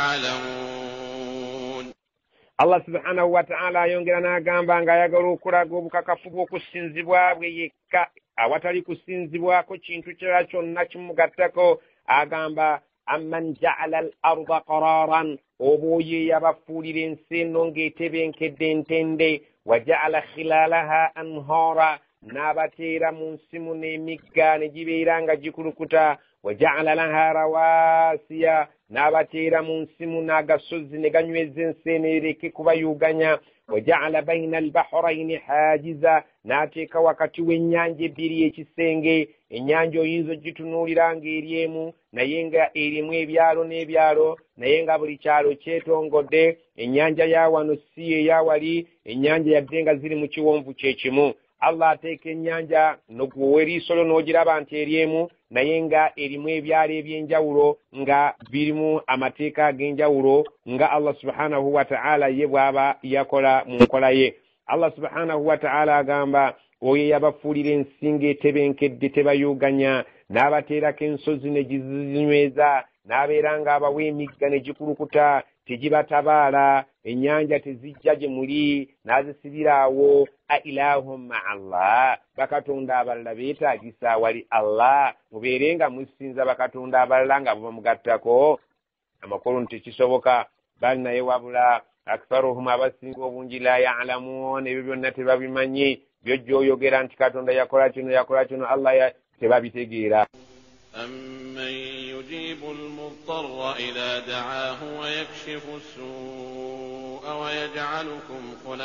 يَعْلَمُونَ. Allah subhanahu wa ta'ala yongera n'agamba ng'ayagala okulaga obukakafu bw'okusinzibwa bwe yekka awatali kusinzibwako kintu kirala kyonna kimugattako agamba amman ja'ala al-arda qararan oboye yabafuulira ensi eno ng'etebenkedde entende wa ja'ala khilalaha anhara n'abateera mu nsi muno emigga ne gibeera nga gikulukuta wa ja'ala laha rawasiya n'abateera mu nsi muno agasozi ne ganyweza ensi eno ereke kubayuganya wa ja'ala bayna al-bahrayni hajiza n'ateeka wakati w'ennyanja ebbiri ekisenge ennyanja oyinza ogitunuulira ng'eri emu naye nga erimu ebyalo n'ebyalo naye nga buli kyalo kyetongodde ennyanja ya wano si eyawali ennyanja yadde nga ziri mu kiwonvu kyekimu. Allah ateeka ennyanja nogwowa eriisolo n'ogiraba nti eri emu naye nga erimu ebyalo eby'enjawulo nga birimu amateeka ag'enjawulo nga Allah subhanahu wa ta'ala ye bw'aba yakola mu nkola ye. Allah subhanahu wa ta'ala agamba oyo yabafuulira ensi ng'etebenkedde tebayuganya n'abateerako ensozi ne gizinyweza n'abeera ng'abawa emigga ne gikulukuta tegibatabaala ennyanja tezijja gye muli n'azisibira awo a ilahum ma Allah bakatonda abalala beetaagisa wali Allah mubeere nga musinza bakatonda abalala nga bubamugattako amakulu nti tekisoboka bali naye wabula aktharuhum abasinga obungi la ya'lamuun ebyo byonna tebabimanyi byojja oyogera nti katonda yakola kino yakola kino Allah tebabitegeera. أَمَّن يُجِيبُ الْمُضْطَرَّ إِذَا دَعَاهُ وَيَكْشِفُ السُّوءَ وَيَجْعَلُكُمْ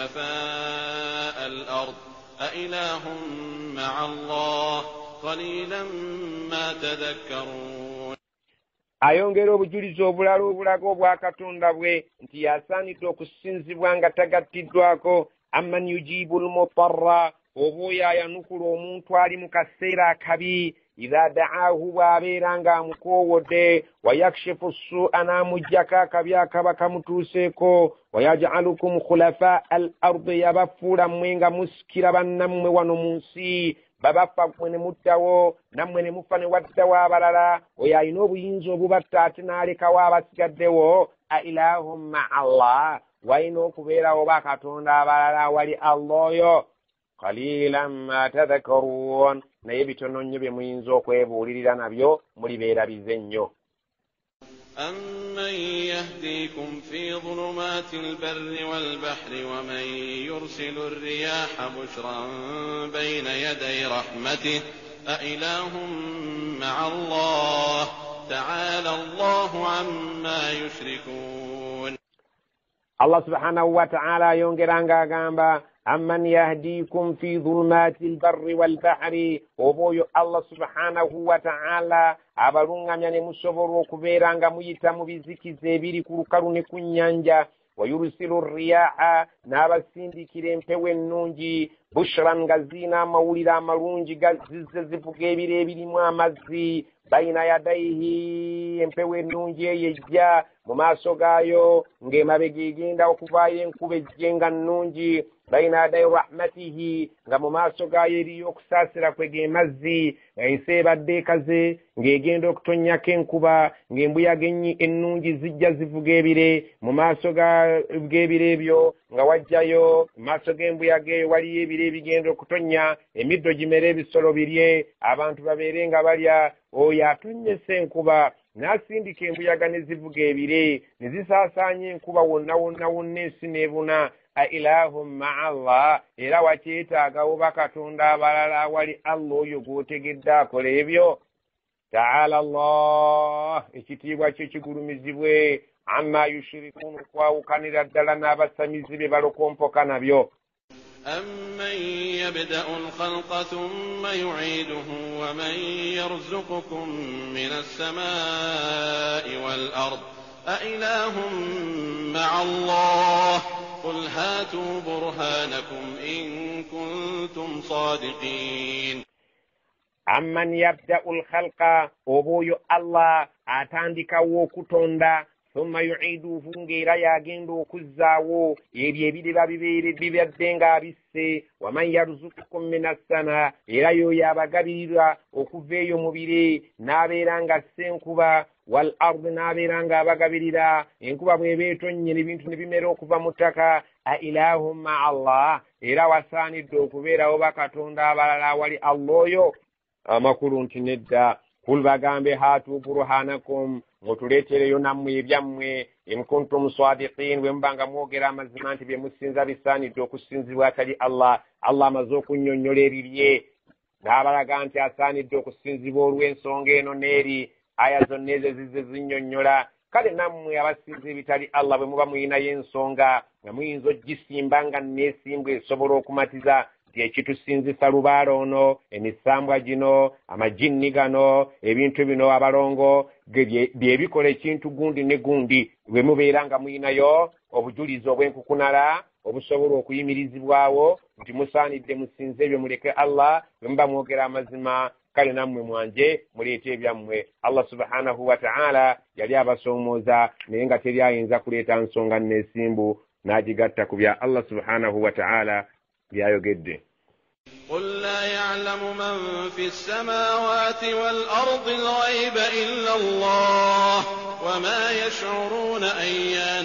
خُلَفَاءَ الْأَرْضِ أَإِلَٰهٌ مَّعَ اللَّهِ قَلِيلًا مَّا تَذَكَّرُونَ. ayongera obujulizi obulala obulaga obwa katonda bwe nti yasaanidde okusinzibwa nga tagattiddwako. amman yujibu al-mutarra oba oyo ayanukula omuntu ali mu kaseera akabi idha da'ahu bw'abeera ng'amukoowodde wayakshifu ssuu'a n'amuggyako akabi akaba kamutuuseeko wayaj'alukum khulafa al-ardi yabafuula mmwe nga musikira bannammwe wano mu nsi babafa mmwe ne muddawo nammwe ne mufa ne waddawo abalala oyo alina obuyinza obubatta ate n'alekawo abasigaddewo a ilahum ma Allah walina okubeerawo bakatonda abalala wali Allah oyo qalilan ma tadhakkarun naye bitono nnyo bye muyinza okwebuulirira nabyo mulibeera bize nnyo. أَمَّن يَهْدِيكُمْ فِي ظُلُمَاتِ الْبَرِّ وَالْبَحْرِ وَمَن يُرْسِلُ الرِّيَاحَ بُشْرًا بَيْنَ يَدَيْ رَحْمَتِهِ أَإِلَٰهٌ مَّعَ اللَّهِ تعالى الله عما يشركون. الله سبحانه وتعالى يونغرانغا غامبا أمن يهديكم في ظلمات البر والبحر وبويو الله سبحانه وتعالى abalunga myane musoboro okubeeranga muyita mu bizikiza ebiri ku lukalu ne ku nnyanja wayurusilu riyaha n'abasindikira empewo ennungi bushran nga ziina amawulire amalungi gazizze zivuga ebire ebirimu amazzi bayina yadaihi empewo ennungi eyo ejja mu maaso gaayo ng'emabega egenda okuvaayo enkuba ejjenga nnungi bayina yadai rahmatihi nga mu maaso gaayo eriyo okusaasira kwe ge mazzi ensi ebadde ekaze ng'egenda okutonnyako enkuba ng'embuyaga ennungi zijja zivuga ebire mu maaso g'ebire ebyo nga wajjayo mu maaso g'embuyaga eyo waliyo ebire ebigenda okutonnya emiddo gimere ebisolo birye abantu babeere nga balya oyo atonnyesa enkuba n'asindika embuyaga ne zivuga ebire ne zisaasaanya enkuba wonna wonna wonna ensi n'ebuna ailahum maa Allah era wakyetaagawo bakatonda abalala awali Allah oyo gw'otegedde akola ebyo. Ta'ala Allah ekitiibwa kye kigulumizibwe amma yushirikun okwawukanira ddala n'abasamizi be balokompoka nabyo. أَمَّن يَبْدَأُ الْخَلْقَ ثُمَّ يُعِيدُهُ وَمَن يَرْزُقُكُم مِّنَ السَّمَاءِ وَالْأَرْضِ أَإِلَٰهٌ مَّعَ اللَّهِ قُلْ هَاتُوا بُرْهَانَكُمْ إِن كُنتُمْ صَادِقِينَ. أَمَّن يَبْدَأُ الْخَلْقَ obuyo Allah atandikawo okutonda thumma yu'iduhu ng'era yagenda okuzzaawo ebyo ebireba bibadde ng'abisse waman yarzuqukum minas sama era y'oyo abagabirira okuva eyo mu bire n'abeera nga asse enkuba wal ardi n'abeera nga abagabirira enkuba bw'eba etonnye ebintu ne bimera okuva mu ttaka a ilahum ma Allah era wasaanidde okubeerawo bakatonda abalala awali Allah oyo. Amakulu nti nedda kul bagambe haatu burhanakum mutuleetereyo nammwe ebyammwe in kuntum sadiqin bwe mubanga mwogera amazima nti bye musinza bisaanidde okusinzibwa atali Allah. Allah amaze okunnyonnyola ebibye n'abalaga nti asaanidde okusinzibwa olw'ensonga eno n'eri aya zonna ezo zizze zinnyonnyola. Kale nammwe abasinza ebitali Allah bwe muba muyinayo ensonga nga muyinza ogisimba nga neesimbwa esobola okumatiza ekitusinzisa lubaala ono emisambwa gino amajinni gano ebintu bino abalongo byebikola ekintu gundi ne gundi bwe mubeera nga muyinayo obujulizi obw'enkukunala obusobola okuyimirizibwawo nti musaanidde musinze ebyo muleke Allah bwe muba mwogera amazima kale nammwe mwanje muleete ebyammwe. Allah subhanahu wa ta'ala yali abasoomooza naye nga teri ayinza kuleeta nsonga neesimbu n'agigatta ku bya Allah subhanahu wa ta'ala byayogedde. قل لا يعلم من في السماوات والأرض الغيب إلا الله وما يشعرون أيان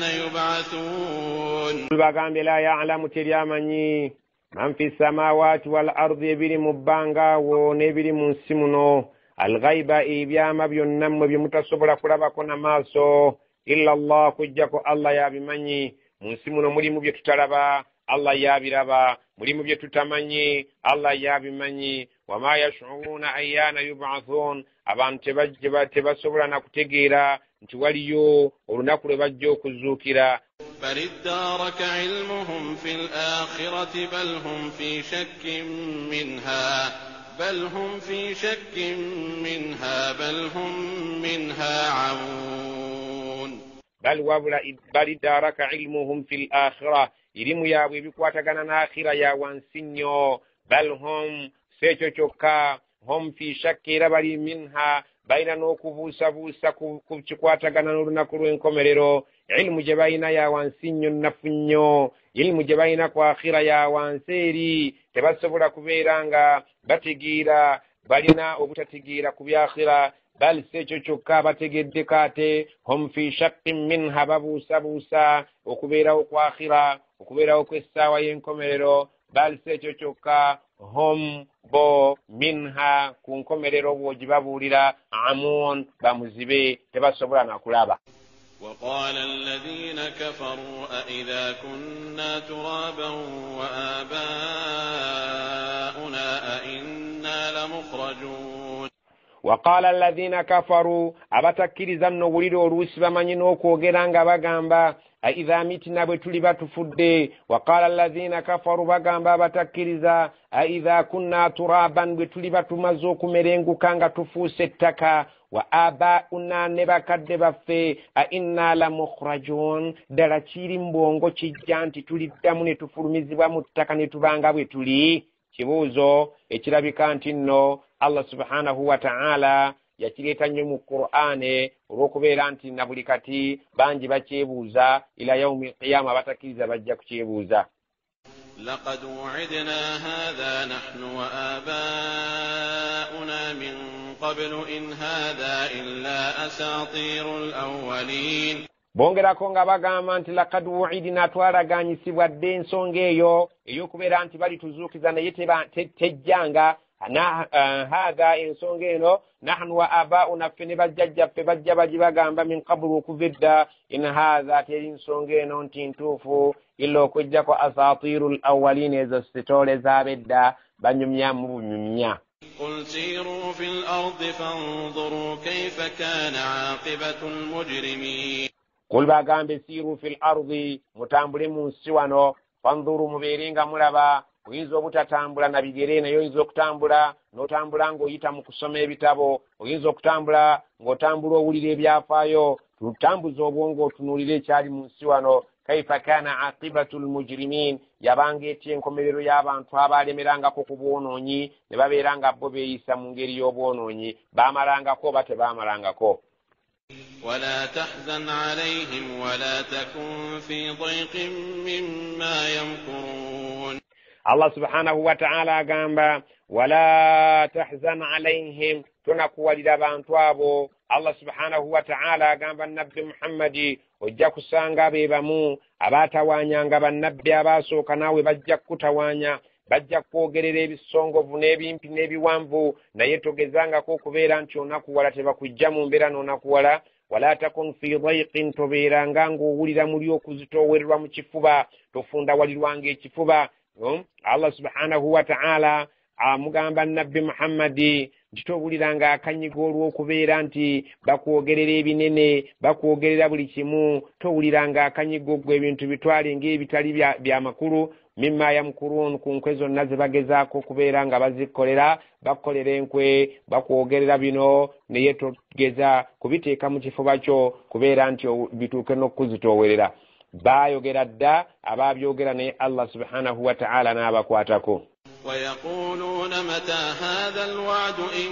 يبعثون. bagambye la ya'lamu teryamanyi man fi samawati wal ardi ebiri mu bbangaawo n'ebiri mu nsi muno alghaiba ebyama byonna mmwe bye mutasobola kulabako n'amaaso illa Allah kujjako Allah yabimanyi. Mu nsi muno mulimu bye tutalaba Allah yabiraba, mulimu bye tutamanyi Allah yabimanyi. Wama yash'uruna ayyana yub'athun abantu tebasobola na kutegeera nti waliyo olunaku lwe bajja okuzuukira. بل ادارك علمهم في الآخرة بل هم في شك منها بل هم في شك منها بل هم منها عمون. بل وابلا بل ادارك علمهم في الآخرة ilimu yaabwe ebikwatagana n'akhira ya wansi nnyo. bal hum sekyo kyokka hum fi shakki era bali minha balina n'okubuusabuusa ku kikwatagana n'olunaku lw'enkomerero. Ilimu gye balina ya wansi nnyo nnafu nnyo. Ilimu gye balina ku akhira ya wansi eri tebasobola kubeera nga bategeera balina obutategeera ku byakhira. bal sekyo kyokka bategeddeko ate hum fi shakkin minha babuusabuusa okubeerawo ku akhira okubeerawo kw'essaawa y'enkomerero. bal sekyo kyokka hum bo minha ku nkomerero bw'ogibabuulira amun bamuzibe tebasobola nakulaba. وقال الذين كفروا أئذا كنا ترابا وآباؤنا أئنا لمخرجون. waqala alladhina kafaru abatakkiriza nno buliro oluusi bamanyi n'okwogera nga bagamba aidha mitina bwe tuli batufudde waqala alladhina kafaru bagamba abatakkiriza aidha kunna turaban bwe tuli batumaze okumerenguka nga tufuuse ettaka wa abauna ne bakadde baffe ainna la mukhrajun ddala kiri mbongo kijja nti tuliddamu ne tufulumizibwa mu ttaka ne tubanga bwe tuli kibuuzo ekirabika nti nno Allah subhanahu wa ta'ala yakireeta nnyo mu Qur'ane olw'okubeera nti na buli kati bangi bakyebuuza ila yaumi qiyama batakkiriza bajja kukyebuuza. لقد وعدنا هذا نحن وآباؤنا من قبل إن هذا إلا أساطير الأولين. bongerako nga bagamba nti laqad wu'idna twalaganyisibwa dde ensonga eyo ey'okubeera nti balituzuukiza naye tejjanga na hadha ensonga eno nahnu wa abauna ffe ne bajjajjaffe bajja bagibagamba min qablu okuva edda in hadha teri ensonga eno nti ntuufu illa okujjako asatiru l awalin ezo sitole z'abedda banyumya mu bunyumya. قل سيروا في الأرض فانظروا كيف كان عاقبة المجرمين. قل bagambe siru fil ardi mutambule mu nsi wano fanzuru mubeere nga mulaba oyinza obutatambula na bigere naye oyinza okutambula n'otambula ng'oyita mu kusoma ebitabo oyinza okutambula ng'otambula owulira ebyafaayo tutambuza obwongo otunuulira ekyali mu nsi wano kaifa kana aqibatu lmujrimin yabanga etya enkomerero y'abantu abaalemerangako ku bwonoonyi ne babeera nga bo beeyisa mu ngeri y'obwonoonyi baamalangako oba tebaamalangako. ولا تحزن عليهم ولا تكن في ضيق مما يمكرون. Allah subhanahu wa ta'ala agamba wala tahzan alaihim tunakuwalira abantu abo. Allah subhanahu wa ta'ala agamba nabbi Muhammadi ojja kusanga be bamu abaatawanyanga bannabbi abaasooka naawe bajja kutawaanya bajja kwogerera ebisongovu n'ebimpi n'ebiwanvu naye togezangako okubeera nti onakuwala tebakujja mu mbeera n'onakuwala. wala takun fi dayqin tobeeranga ng'owulira muli okuzitoowererwa mu kifuba tofundawalirwanga ekifuba. Allah subhanahu wa ta'ala amugamba nabbi Muhammadi nti towuliranga akanyigo olw'okubeera nti bakwogerera ebinene bakwogerera buli kimu towuliranga akanyigo gwe ebintu bitwale ng'ebitali bya makulu mimma yamkurun ku nkwe zonna ze bagezaako okubeera nga bazikolera bakolera enkwe bakwogerera bino naye togeza kubiteeka mu kifuba kyo kubeera nti bituuke n'okuzitoowerera. baayogera dda abaabyogera naye Allah subhanahu wa ta'ala n'abakwatako. ويقولون متى هذا الوعد إن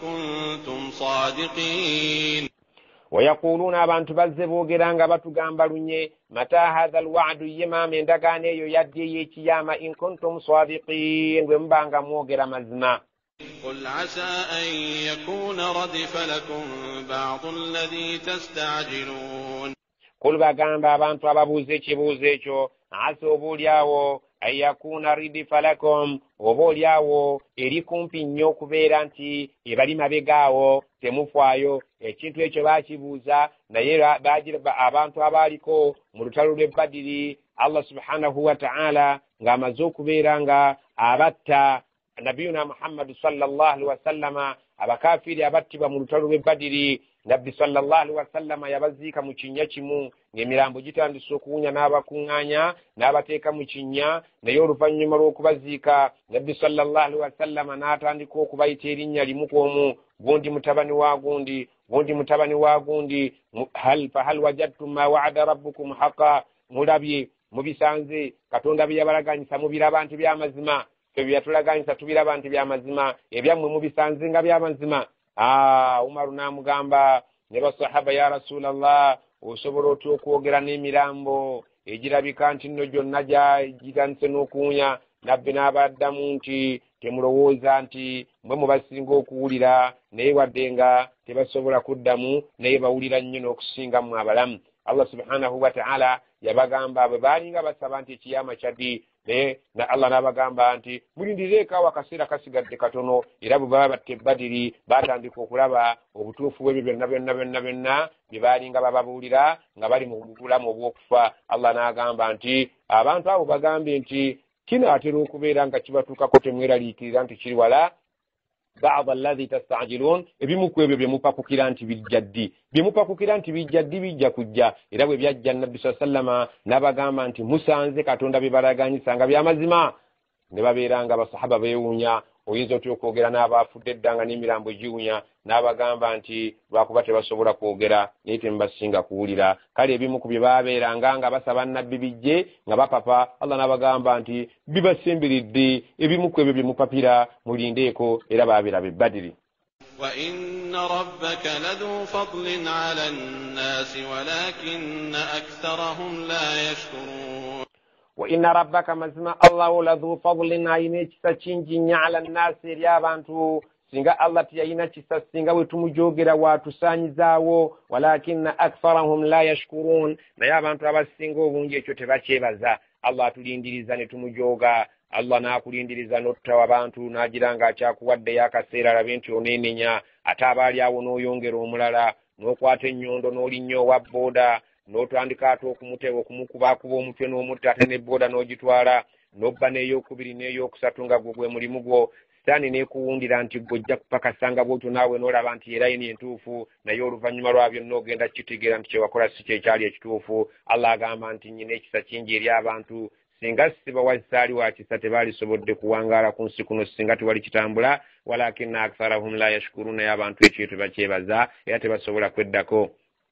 كنتم صادقين. ويقولون abantu bazze boogera nga batugamba lunye mata hadha alwa'du yemama endagaano eyo yadde y'ekiyama in kuntum sadiqin bwe mubanga mwogera mazima. قل عسى أن يكون ردف لكم بعض الذي تستعجلون. قل bagamba abantu ababuuza ekibuuzo ekyo asa obuulyawo ayakuna ridifa lakum oba olyawo eri kumpi nnyo okubeera nti ebali mabegaawo temufaayo ekintu ekyo baakibuuza naye abantu abaaliko mu lutalo lw'e Badiri Allah subhanahu wa ta'ala ng'amaze okubeera nga abatta nabiyuna Muhammad sallallahu alaihi wasallama abakafiri abattibwa mu lutalo lw'e Badiri nabbi sallallahu alaihi wasallama yabaziika mu kinnya kimu ng'emirambo gitandise okuwunya n'abakuŋŋaanya n'abateeka mu kinnya naye oluvannyuma lw'okubaziika nabbi sallallahu alaihi wasallama n'atandika okubayita erinnya limu kw'omu gundi mutabani wa gundi gundi mutabani wa gundi hal fahal wajadtum ma wa'ada rabbukum haqa mulabye mubisanze Katonda bye yabalaganyisa mubiraba nti by'amazima ffe bye yatulaganyisa tubiraba nti by'amazima ebyammwe mubisanze nga by'amazima. Ah, Umaru n'amugamba ne basahaba ya Rasulallah osobola otya okwogera n'emirambo egirabika nti nno gyonna gitandise n'okuwunya. Nabbi n'abaddamu nti temulowooza nti mwe mubasinga okuwulira naye wadde nga tebasobola kuddamu naye bawulira nnyo n'okusinga mu abalamu. Allah subhanahu wa ta'ala yabagamba bwe baalinga basaba nti ekiyama kyaddi naye na Allah n'abagamba nti mulindireeko akaseera kasigadde katono era bwe baba batte Badiri baatandika okulaba obutuufu bw'ebyo byonna byonna byonna byonna bye baalinga bababuulira nga bali mu bulamu obw'okufa. Allah n'agamba nti abantu abo bagambye nti kinaatera okubeera nga kibatuukako temweraliikirira nti kiri wala بعض الذي تستعجلون ebimuku ebyo byemupakukira nti bijja ddi byemupakukira nti bijja ddi bijja kujja era bwe byajja nabbi sallallahu alayhi wasallam n'abagamba nti musanze katonda bibalaganyisa nga byamazima ne babeeranga abasahaba beewuunya oyinza otya okwogera n'abaafudde eddanga n'emirambo egiwunya n'abagamba nti lwakuba tebasobola kwogera naye temubasinga kuwulira kale ebimu ku bye baabeeranga nga basaba nabbi bijje nga bapapa Allah n'abagamba nti bibasemberedde ebimu ku ebyo bye mupapira mulindeeko era baabeera be Badiri. وإن ربك لذو فضل على الناس ولكن أكثرهم لا يشكرون. وإن ربك مزما الله لذو فضل عيني تشينجي على الناس يا بانتو singa Allah tiyayina kisa singa bwe tumujogera watusaanyizaawo walakinna aktharahum la yashkurun naye abantu abasinga obungi ekyo tebakyebaza Allah atulindiriza ne tumujoga Allah n'akulindiriza n'ottawa abantu n'agira nga akyakuwadde y'akaseera alabe nti oneenenya ate abaali awo n'oyongera omulala n'okwata ennyondo n'olinnyo owa booda n'otandika ate okumuteba okumukubakuba omutwe n'omutta ate ne booda n'ogitwala n'obba n'eyokubiri n'eyokusatu nga gwe gwe mulimu gwo Sitaani neekuwundira nti gojja kupakasanga bw'otyo naawe n'olaba nti era yini entuufu naye oluvannyuma lwa byonna ogenda kitegeera nti kyewakola si kyekyali ekituufu. Allah agamba nti nnyina ekisa kingi eri abantu singa sibawasaali wa kisa tebaalisobodde kuwangaala ku nsi kuno singa tewali kitambula walakinna aktharahum la yashkurun naye abantu ekyo tebakyebaza era tebasobola kweddako.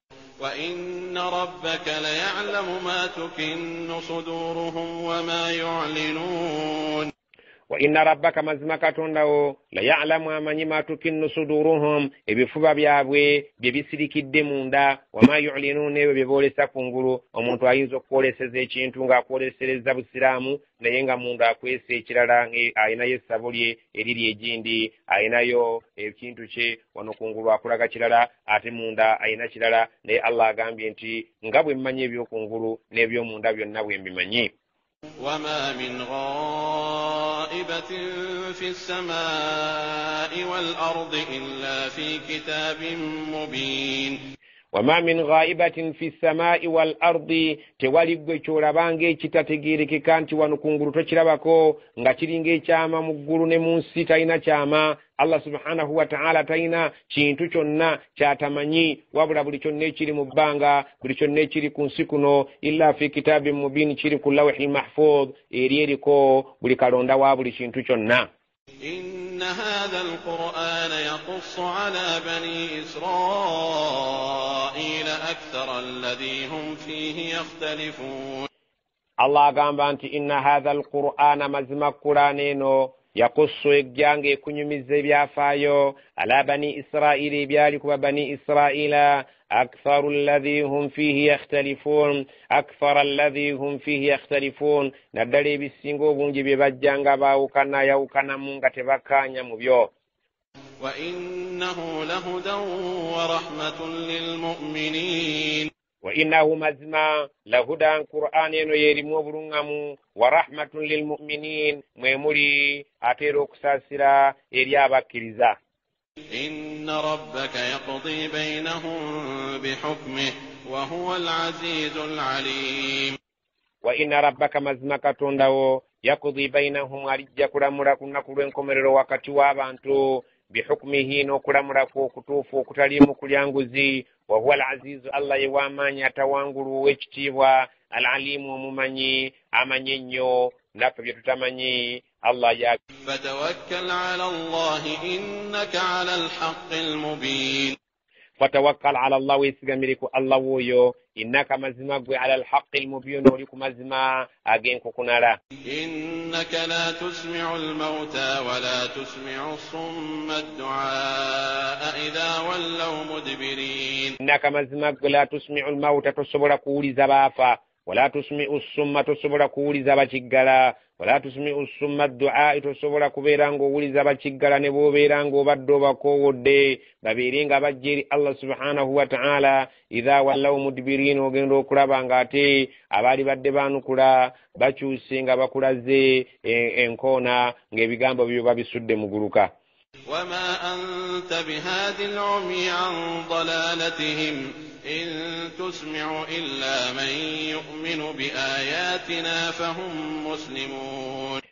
وإن ربك ليعلم ما تكن صدورهم وما يعلنون. وإن ربك مزما كتونdawo la ya'lamu amanyi ma tukinnu suduruhum ebifuba byabwe byebisirikidde munda wama yu'linun ebyo byebolesa kungulu omuntu ayinza okwoleseza ekintu nga akwolesereza busiraamu naye nga munda akwese ekirala ayinayo essabo lye eriri egindi ayinayo ekintu kye wano kungulu akulaga kirala ate munda ayina kirala naye Allah agambye nti nga bwe mmanyi ebyokungulu n'ebyomunda byonna bwe mbimanyi. وما من غائبة في السماء والأرض إلا في كتاب مبين. وما من غائبة في السماء والأرض تewali kyolabanga ekitategeerekeka nti wano kungulu tokirabako nga kiringa ekyama mu ggulu ne mu nsi talina kyama. Allah subhanahu wa ta'ala talina kintu kyonna kyatamanyi wabula buli kyonna ekiri mu bbanga buli kyonna ekiri ku nsi kuno illa fi kitabin mubin kiri ku lawhi mahfuz eri eriko buli kalonda wa buli kintu kyonna. إن هذا القرآن يقص على بني إسرائيل أكثر الذي هم فيه يختلفون. الله agamba nti inna hadha alqur'ana mazima qur'aneno yakussu ejjanga ekunyumiza ebyafaayo ala bani israili ebyali kuba bani israila أكثر الذي هم فيه يختلفون أكثر الذي هم فيه يختلفون ندري بسنغو بونجي ببجانغا باوكنا يوكنا مونغا تبكانيا مبيو. وإنه لهدى ورحمة للمؤمنين. وإنه مزما لهدى قرآن يرمو برنغمو ورحمة للمؤمنين ميموري أتيروك ساسرا إريابا كريزا. إن ربك يقضي بينهم بحكمه وهو العزيز العليم. وإن ربك مزمك تندو يقضي بينهم أرجع كرامرا كنا كلن كمرو وقتي وابانتو بحكمه نكرامرا كوكتوفو كتاليم كليانغوزي وهو العزيز الله يواماني أتوانغرو ويشتيوا العليم ومماني أمانينيو نفبي تتماني الله يا. فتوكل على الله إنك على الحق المبين. فتوكل على الله ويسغمريك الله ويو إنك مزما على الحق المبين وليك مزما أجينك كنارا. إنك لا تسمع الموتى ولا تسمع الصم الدعاء إذا ولوا مدبرين. إنك مزما لا تسمع الموتى تصبر كولي زبافا ولا تسمع الصم تصبر كولي زباشيغالا ولا تسمع الصم الدعاء تصبر كبيرانغو ولي زباشيغالا نبو بيرانغو بدو بكو ودي بابيرينغا بجيري الله سبحانه وتعالى إذا ولوا مدبرين وغندو كرابانغاتي abali badde banukula bakyusinga bakulaze enkona ng'ebigambo byo babisudde muguluka. وما أنت بهاد العمي عن ضلالتهم إن تسمع إلا من يؤمن بآياتنا فهم مسلمون.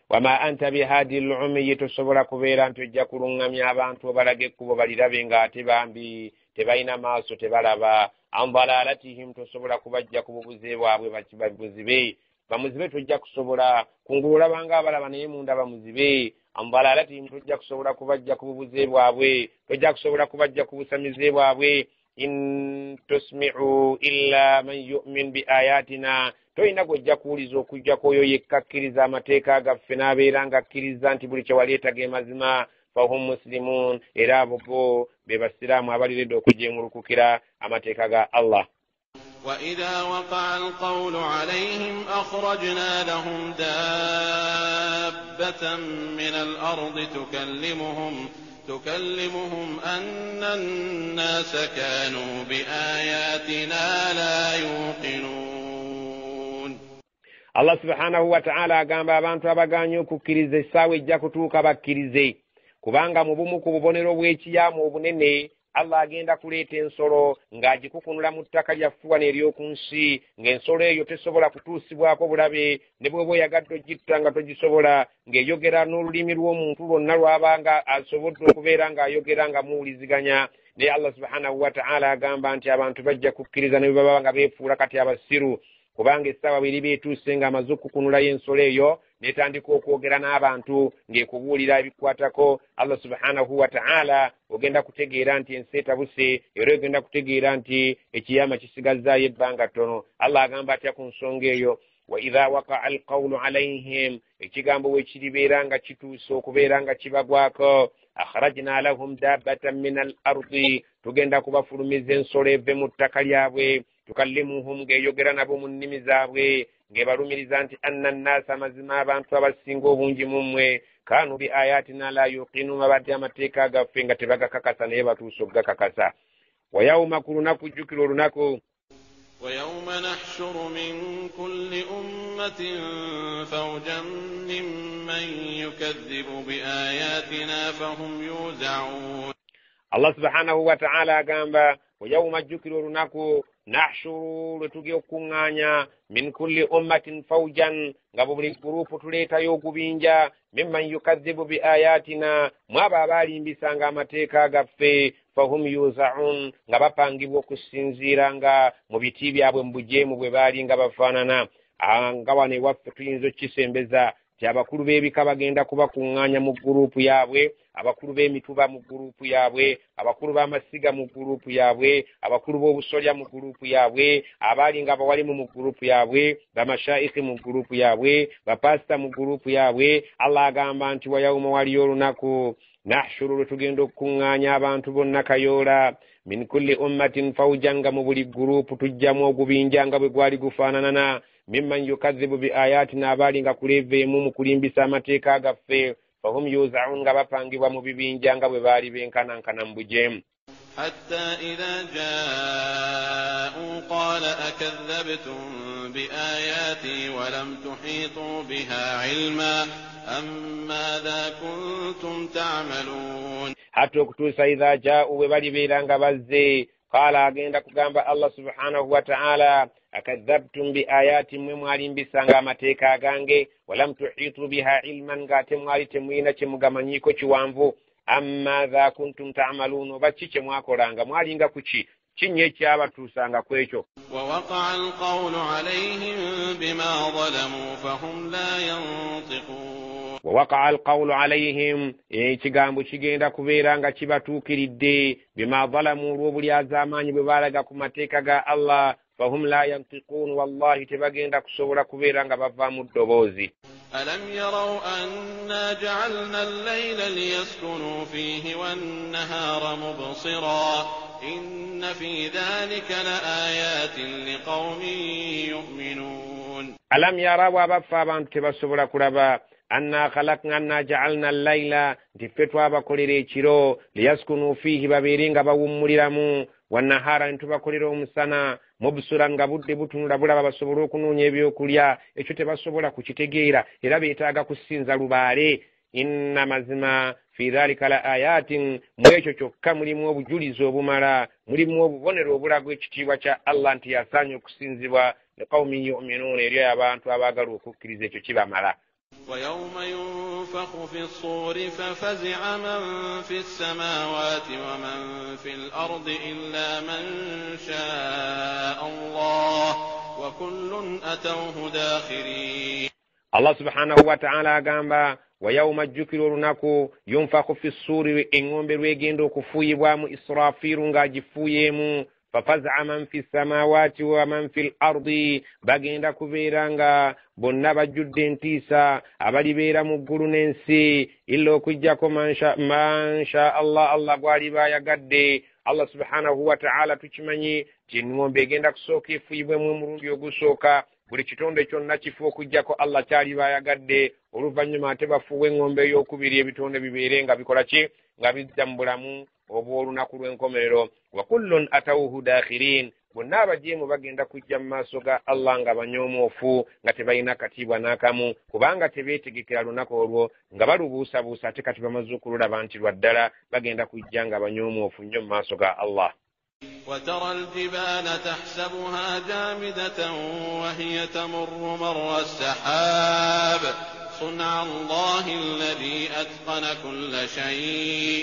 wama anta bihadi al-ummi tosobola kubeera nti ojja kulungamya abantu obalage ekkubo balirabe nga ate bambi tebalina maaso tebalaba an dalalatihim tosobola kubajja ku bubuze bwabwe babuzibe bamuzibe tojja kusobola kungulula banga abalaba naye munda bamuzibe an dalalatihim tojja kusobola kubajja ku bubuze bwabwe tojja kusobola kubajja ku busamize bwabwe in tusmi'u illa man yu'min bi ayatina toyina gojja kuwuliza okujja kwoyo yekkakkiriza amateeka gaffe n'abeera nga akkiriza nti buli kyewaleeta ge mazima fahum muslimun era abo bo be basiraamu abaliredde okujeemulukukira amateeka ga Allah. وإذا وقع القول عليهم أخرجنا لهم دابة من الأرض تكلمهم تكلمهم أن الناس كانوا بآياتنا لا يوقنون. الله سبحانه وتعالى agamba abantu abaganya okukkiriza essaawa ejja kutuuka bakkirize kubanga mu bumu ku bubonero bw'ekiyaamu obunene Allah agenda kuleeta ensolo ng'agikukunula mu ttaka lyaffuwa n'ery'oku nsi ng'ensolo eyo tesobola kutuusibwako bulabe ne bw'oba oyagadde ogitta nga togisobola ng'eyogera n'olulimi lw'omuntu lwonna lw'abanga asobodde okubeera ng'ayogera nga muwuliziganya. naye Allah subhanahu wa ta'ala agamba nti abantu bajja kukkiriza ne baba nga beefuula kati abasiru kubanga essaawa bw'eriba etuuse ng'amaze okukunulayo ensolo eyo netandika okwogera n'abantu ng'ekubuulira ebikwatako Allah subhanahu wa ta'ala ogenda kutegeera nti ensi etabuse era ogenda kutegeera nti ekiyama kisigazzaayo ebbanga ttono. Allah agamba atya ku nsonga eyo wa idha waqa'a alqawlu alayhim ekigambo wekiribeera nga kituuse okubeera nga kibagwako akhrajna lahum dabbatan min al-ardi tugenda kubafulumiza ensolo eve mu ttaka lyabwe tukallimuhum ng'eyogera nabo mu nnimi zaabwe ng'ebalumiriza nti anna nnasa amazima abantu abasinga obungi mu mmwe kanu bi ayatina la yuqinu babadde amateeka gaffe nga tebagakakasa naye batuuse okugakakasa. wa yawma ku lunaku jjukira olunaku ويوم نحشر من كل أمة فوجا ممن يكذب بآياتنا فهم يوزعون. الله سبحانه وتعالى agamba ويوم جكر olunaku nahshuru lwetuge okuŋŋaanya min kulli ummatin fawjan nga buli gurupu tuleetayo okubinja mimman yukadhibu bi ayatina mwabo abaalimbisanga amateeka gaffe fahum yuzaun nga bapangibwa okusinziira nga mu biti byabwe mu bujeemu bwe baali nga bafaanana. nga wano ewaffe tuyinza okukisembeza ti abakulu b'ebika bagenda kubakuŋŋaanya mu gurupu yaabwe, abakulu b'emituba mu gurupu yaabwe, abakulu b'amasiga mu gurupu yaabwe, abakulu b'obusolya mu gurupu yaabwe, abaali nga bawalimu mu gurupu yaabwe, bamashaikhi mu gurupu yaabwe, bapasita mu gurupu yaabwe. Allah agamba nti wa yawma waliyo olunaku nahshuru lwe tugenda okukuŋŋaanya abantu bonna kayoola min kulli ummatin fawjanga mu buli gurupu tujjamu ogubinja nga bwe gwali gufaananana mimman yukadhibu bi ayatina abaali nga kuleeveemu mu kulimbisa amateeka gaffe fahum yuzaun nga bapangibwa mu bibinja nga bwe baali benkanankana mu bujeemu. حتى إذا جاءوا قال أكذبتم بآياتي ولم تحيطوا بها علما أم ماذا كنتم تعملون. حتى kutuusa إذا جاءوا bwe balibeera nga bazze qala agenda kugamba Allah subhanahu wa ta'ala akadhabtum bi ayati mwe mwalimbisanga amateeka agange walam tuhitu biha ilman ngate mwali temwina kyemugamanyiko kiwanvu amma dha kuntum ta'malun oba kiki mwakolanga mwalinga kuki kinye ekyabatuusanga kwekyo. ووقع القول عليهم بما ظلموا فهم لا ينطقون. ووقع القول عليهم ekigambo kigenda kubeera nga kibatuukiridde bima zalamu olw'obulyazaamaanyi bwe baalaga ku mateeka ga Allah fahum la yantiqun wallahi tebagenda kusobola kubeera nga bavaamu ddoboozi. ألم يروا أنا جعلنا الليل ليسكنوا فيه والنهار مبصرا إن في ذلك لآيات لقوم يؤمنون. ألم يروا أبفا بانت تبصبلا كربا أنا خلقنا أنا جعلنا الليل تفتوا أبكولي چيرو ليسكنوا فيه بابيرين بawumuliramu والنهار ntubakolera omusana mubsuran nga budde butunula bulaba basobola okunoonya ebyokulya ekyo tebasobola kukitegeera era beetaaga kusinza lubaale. inna mazima fi dhalika la ayatin mwekyo kyokka mulimu obujulizi obumala mulimu obubonero obulaga ekitiibwa kya Allah nti yasaanye okusinzibwa liqaumin yu'minuun eri abantu abaagala okukkiriza ekyo kibamala. ويوم ينفخ في الصور ففزع من في السماوات ومن في الأرض إلا من شاء الله وكل أتوه داخرين. الله سبحانه وتعالى قام ويوم الجكر olunaku ينفخ في الصور engombe lwegenda okufuyibwamu Israfiru ng'agifuyemu ففزع من في السماوات ومن في الأرض bagenda kubeera nga bonna bajjudde entiisa abalibeera mu ggulu n'ensi illa okujjako mansha Allah Allah gw'aliba ayagadde. Allah subhanahu wa ta'ala tukimanyi nti engombe egenda kusooka efuyibwemu omulundi ogusooka buli kitonde kyonna kifu okujjako Allah kyaliba ayagadde oluvannyuma ate bafuuwa engombe ey'okubiri ebitonde bibeere nga bikola ki nga bijja mu bulamu obw'olunaku lw'enkomerero. wa kullun atawuhu dakhirin bonna abajeemu bagenda kujja mu maaso ga Allah nga banyoomoofu nga tebalina katiibwa n'akamu kubanga tebeetegekera lunaku olwo nga balubuusabuusa ate kati bamaze okululaba nti lwa ddala bagenda kujja nga banyoomoofu nnyo mu maaso ga Allah. وترى الجبال تحسبها جامدة وهي تمر مر السحاب صنع الله الذي أتقن كل شيء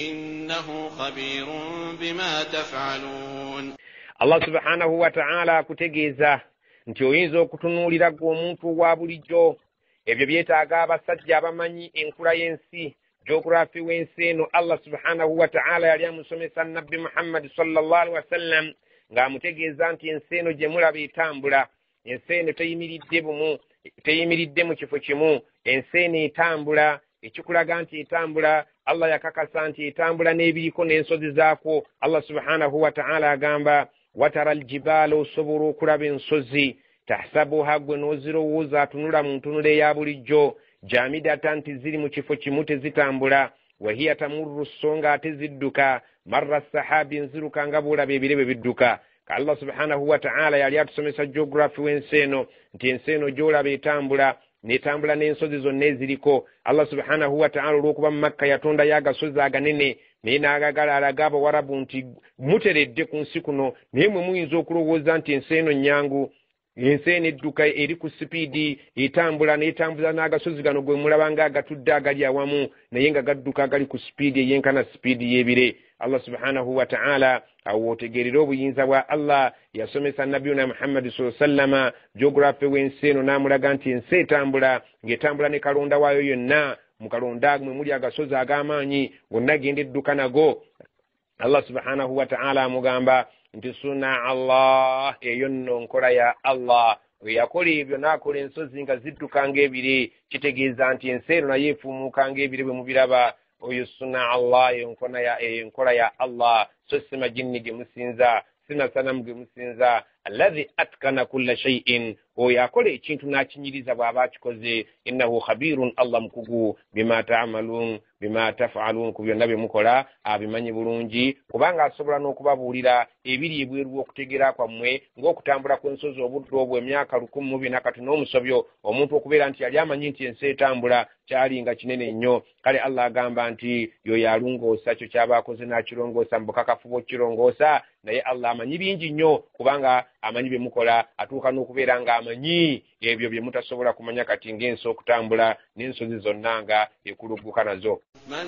إنه خبير بما تفعلون. Allah subhanahu wa ta'ala akutegeeza nti oyinza okutunuulira gwe omuntu wa bulijjo ebyo byetaaga abasajja abamanyi enkula y'ensi geography w'ensi eno. Allah subhanahu wa ta'ala yali amusomesa nabbi Muhammad sallallahu alaihi wasallam ng'amutegeeza nti ensi eno gye mulaba etambula, ensi eno teyimiridde bumu, teyimiridde mu kifo kimu, ensi eno etambula. Ekikulaga nti etambula Allah yakakasa nti etambula n'ebiriko n'ensozi zaakwo. Allah subhanahu wa ta'ala agamba watara aljibala osobola okulaba ensozi tahsabuha gwe n'ozirowooza atunula mu ntunula eya bulijjo jamidatan nti ziri mu kifo kimu tezitambula wahiya tamurru songa ate zidduka marra sahabi nziruka nga bwolaba ebire bwe bidduka. ka Allah subhanahu wa ta'ala yali atusomesa geography w'ensi eno nti ensi eno gyolaba etambula netambula n'ensozi zonna eziriko. Allah subhanahu wa ta'ala olw'okuba mu Makka yatonda y'agasozi aganene naye n'agagala alaga Abawarabu nti muteredde ku nsi kuno naye mwe muyinza okulowooza nti ensi eno nnyangu, ensi eno edduka eri ku sipiidi etambula n'etambuza n'agasozi gano gwe mulaba nga agatudde agali awamu naye nga gadduka agali ku sipiidi eyenkana sipiidi y'ebire. Allah subhanahu wa ta'ala awo otegerera obuyinza bwa Allah yasomesa nabiyuna Muhammad sallallahu alaihi wasallam geography w'ensi eno n'amulaga nti ensi etambula ng'etambula ne kalonda waayo yonna mu kalonda mwe muli agasozi ag'amaanyi gonna genda edduka nago. Allah subhanahu wa ta'ala amugamba nti suna Allah, eyo nno nkola ya Allah. Yakola ebyo n'akola ensozi nga zidduka ng'ebire, kitegeeza nti ensi eno naye efuumuuka ng'ebire bwe mubiraba. Oyo suna Allah, enkola ya Allah, so si majinni ge musinza, sina sanamu ge musinza. Alladhi atkana kulla shay'in, oyo akola ekintu n'akinyiriza bw'aba akikoze. Innahu khabirun, Allah mukugu bima ta'malun bima taf'alun, ku byonna bye mukola abimanyi bulungi kubanga asobola n'okubabuulira ebiri ebweru okutegera kwammwe ng'okutambula kw'ensozi obudde obwo emyaka lukumi mu bina kati n'omusobyo omuntu okubeera nti yali amanyi nti ensi etambula kyali nga kinene nnyo. Kale Allah agamba nti yoyo alongoosa kyo kyaba akoze n'akirongoosa mu bukakafu bw'okirongoosa, naye Allah amanyi bingi nnyo kubanga amanyi bye mukola, atuuka n'okubeera ng'amanyi ebyo bye mutasobola kumanya kati ng'ensi okutambula n'ensozi zonna nga ekulugguka nazo. من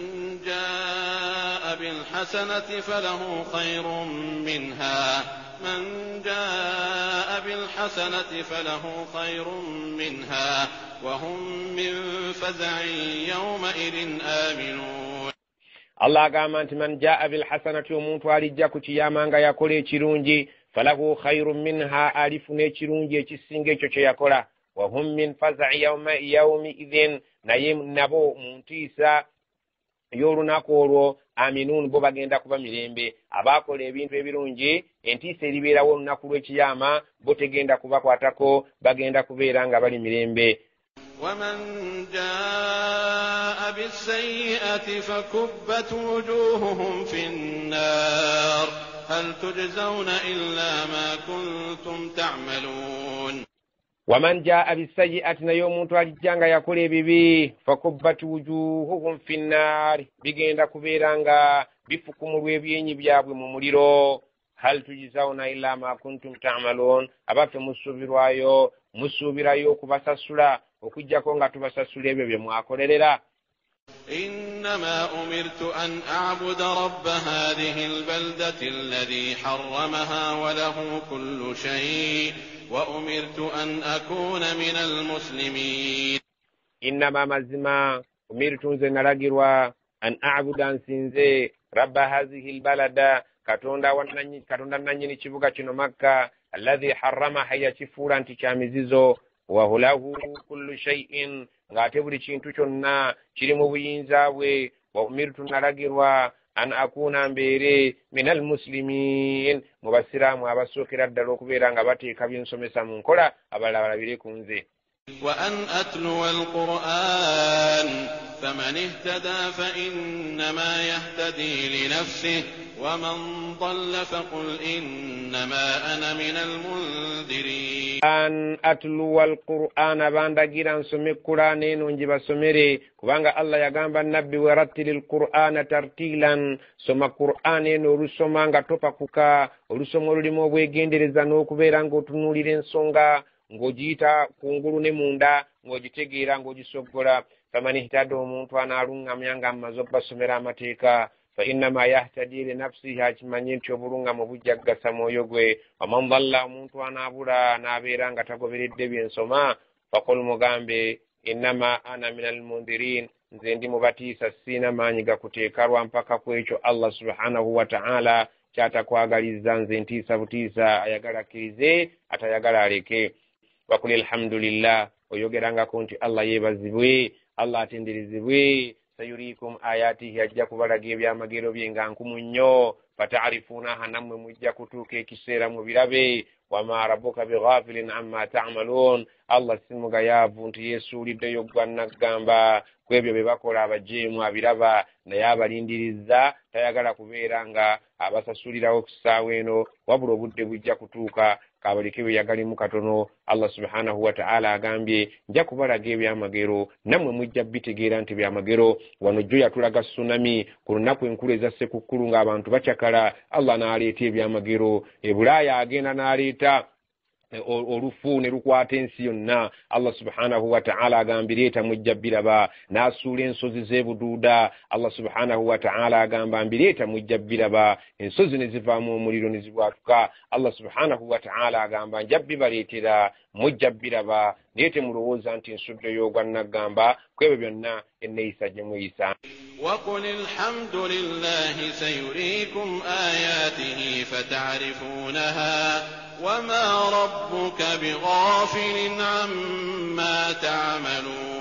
جاء بالحسنة فله خير منها من جاء بالحسنة فله خير منها وهم من فزع يومئذ آمنون. Allah agamba nti man jaa bil hasanati, omuntu alijja ku kiyama nga yakola ekirungi, falahu khayrun minha, alifuna ekirungi ekisinga ekyo kye yakola. wa hum min faza'i yawma yawmi idhin, naye nabo mu ntiisa y'olunaku olwo aminun, bo bagenda kuba mirembe. Abaakola ebintu ebirungi entiisa eribeerawo olunaku lw'ekiyama bo tegenda kubakwatako, bagenda kubeera nga bali mirembe. ومن جاء بالسيئة فكبت وجوههم في النار هل تجزون إلا ما كنتم تعملون. ومن جاء بالسيئة, naye omuntu alijja nga yakola ebibi, fakubbat wujuhuhum fi nnaar, bigenda kubeera nga bifukumulwa ebyenyi byabwe mu muliro. hal tujzawna illa ma kuntum ta'malun, abaffe musuubirwayo musuubirayo okubasasula okujjako nga tubasasula ebyo bye mwakolerera. إنما أمرت أن أعبد رب هذه البلدة الذي حرمها وله كل شيء وأمرت أن أكون من المسلمين. إنما مزما أمرت نرجروا أن أعبد أن سنزي رب هذه البلدة كتوندا ونني كتوندا نني نشبوكا شنو مكة الذي حرمها هي شفورا تشامزيزو وله كل شيء ngate buli kintu kyonna kiri mu buyinza bwe. Wa umirtu naragirwa an akuna mbere minal muslimin mu basiraamu abasookera ddala okubeera nga bateeka byensomesa mu nkola abalala balabire ku nze. وأن أتلو القرآن فمن اهتدى فإنما يهتدي لنفسه ومن ضل فقل إنما أنا من المنذرين. أن أتلو القرآن باندجيرا نسمي القرآن ننجب سمري كبانغا الله يغانب النبي ورتل القرآن ترتيلا سما القرآن نرسمانغا توباكوكا ورسمو لديمو بويجندرزا نوكوبيرانغو تنولي لنسونغا ngojita kungulu ne munda ngojitegeera ngojisogola. Famani hitado omuntu analunga myanga amazo basomera amateeka fa innama yahtadi li nafsihi akimanyi nti obulunga mu bujjaggasa mwoyo gwe. Waman dhalla omuntu anaabula n'abeera nga tagoberedde byensoma faqul mugambe innama ana minal mundhirin nze ndi mubatiisa sina maanyi gakuteekalwa mpaka ku ekyo Allah subhanahu wa ta'ala kyatakwagaliza nze ntiisa butiisa ayagala akkirize atayagala aleke. Wakuli alhamdulillah oyogeranga kunti Allah yebazibwe Allah atenderezebwe sayurikum ayatihi ajja kubalaga ebyamagero bye nga nkumu nnyo fata'rifuna hanamwe mujja kutuuka ekiseera mu birabe. Wama rabbuka bighafilin amma ta'malun Allah simuga yavu nti yesuuliddeyo gwannagamba kwebyo bye bakola abajeemu abiraba naye abalindiriza tayagala kubeera nga abasasulirawo kusaawa eno wabula obudde bujja kutuuka kabalike bwe yagalimu katono. Allah subhanahu wa ta'ala agambye nja kubalaga ebyamagero namwe mujja bitegeera nti byamagero. Wano jjo yatulaga tsunami ku lunaku enkulu eza ssekukkulu ng'abantu bakyakala Allah n'aleeta ebyamagero. Ebulaaya agenda n'aleeta olufu ne lukwata ensi yonna. Allah subhanahu wa ta'ala agambye leeta mujja biraba. N'asuula ensozi z'ebuduuda. Allah subhanahu wa ta'ala agamba mbireeta mujja biraba. Ensozi ne zivaamu omuliro ne zibwatuka. Allah subhanahu wa ta'ala agamba nja bibaleetera mujja biraba. Naye temulowooza nti nsuddeyo gwannagamba kwebyo byonna enneeyisa gye muyisa. وقل الحمد لله سيريكم آياته فتعرفونها وما ربك بغافل عما تعملون.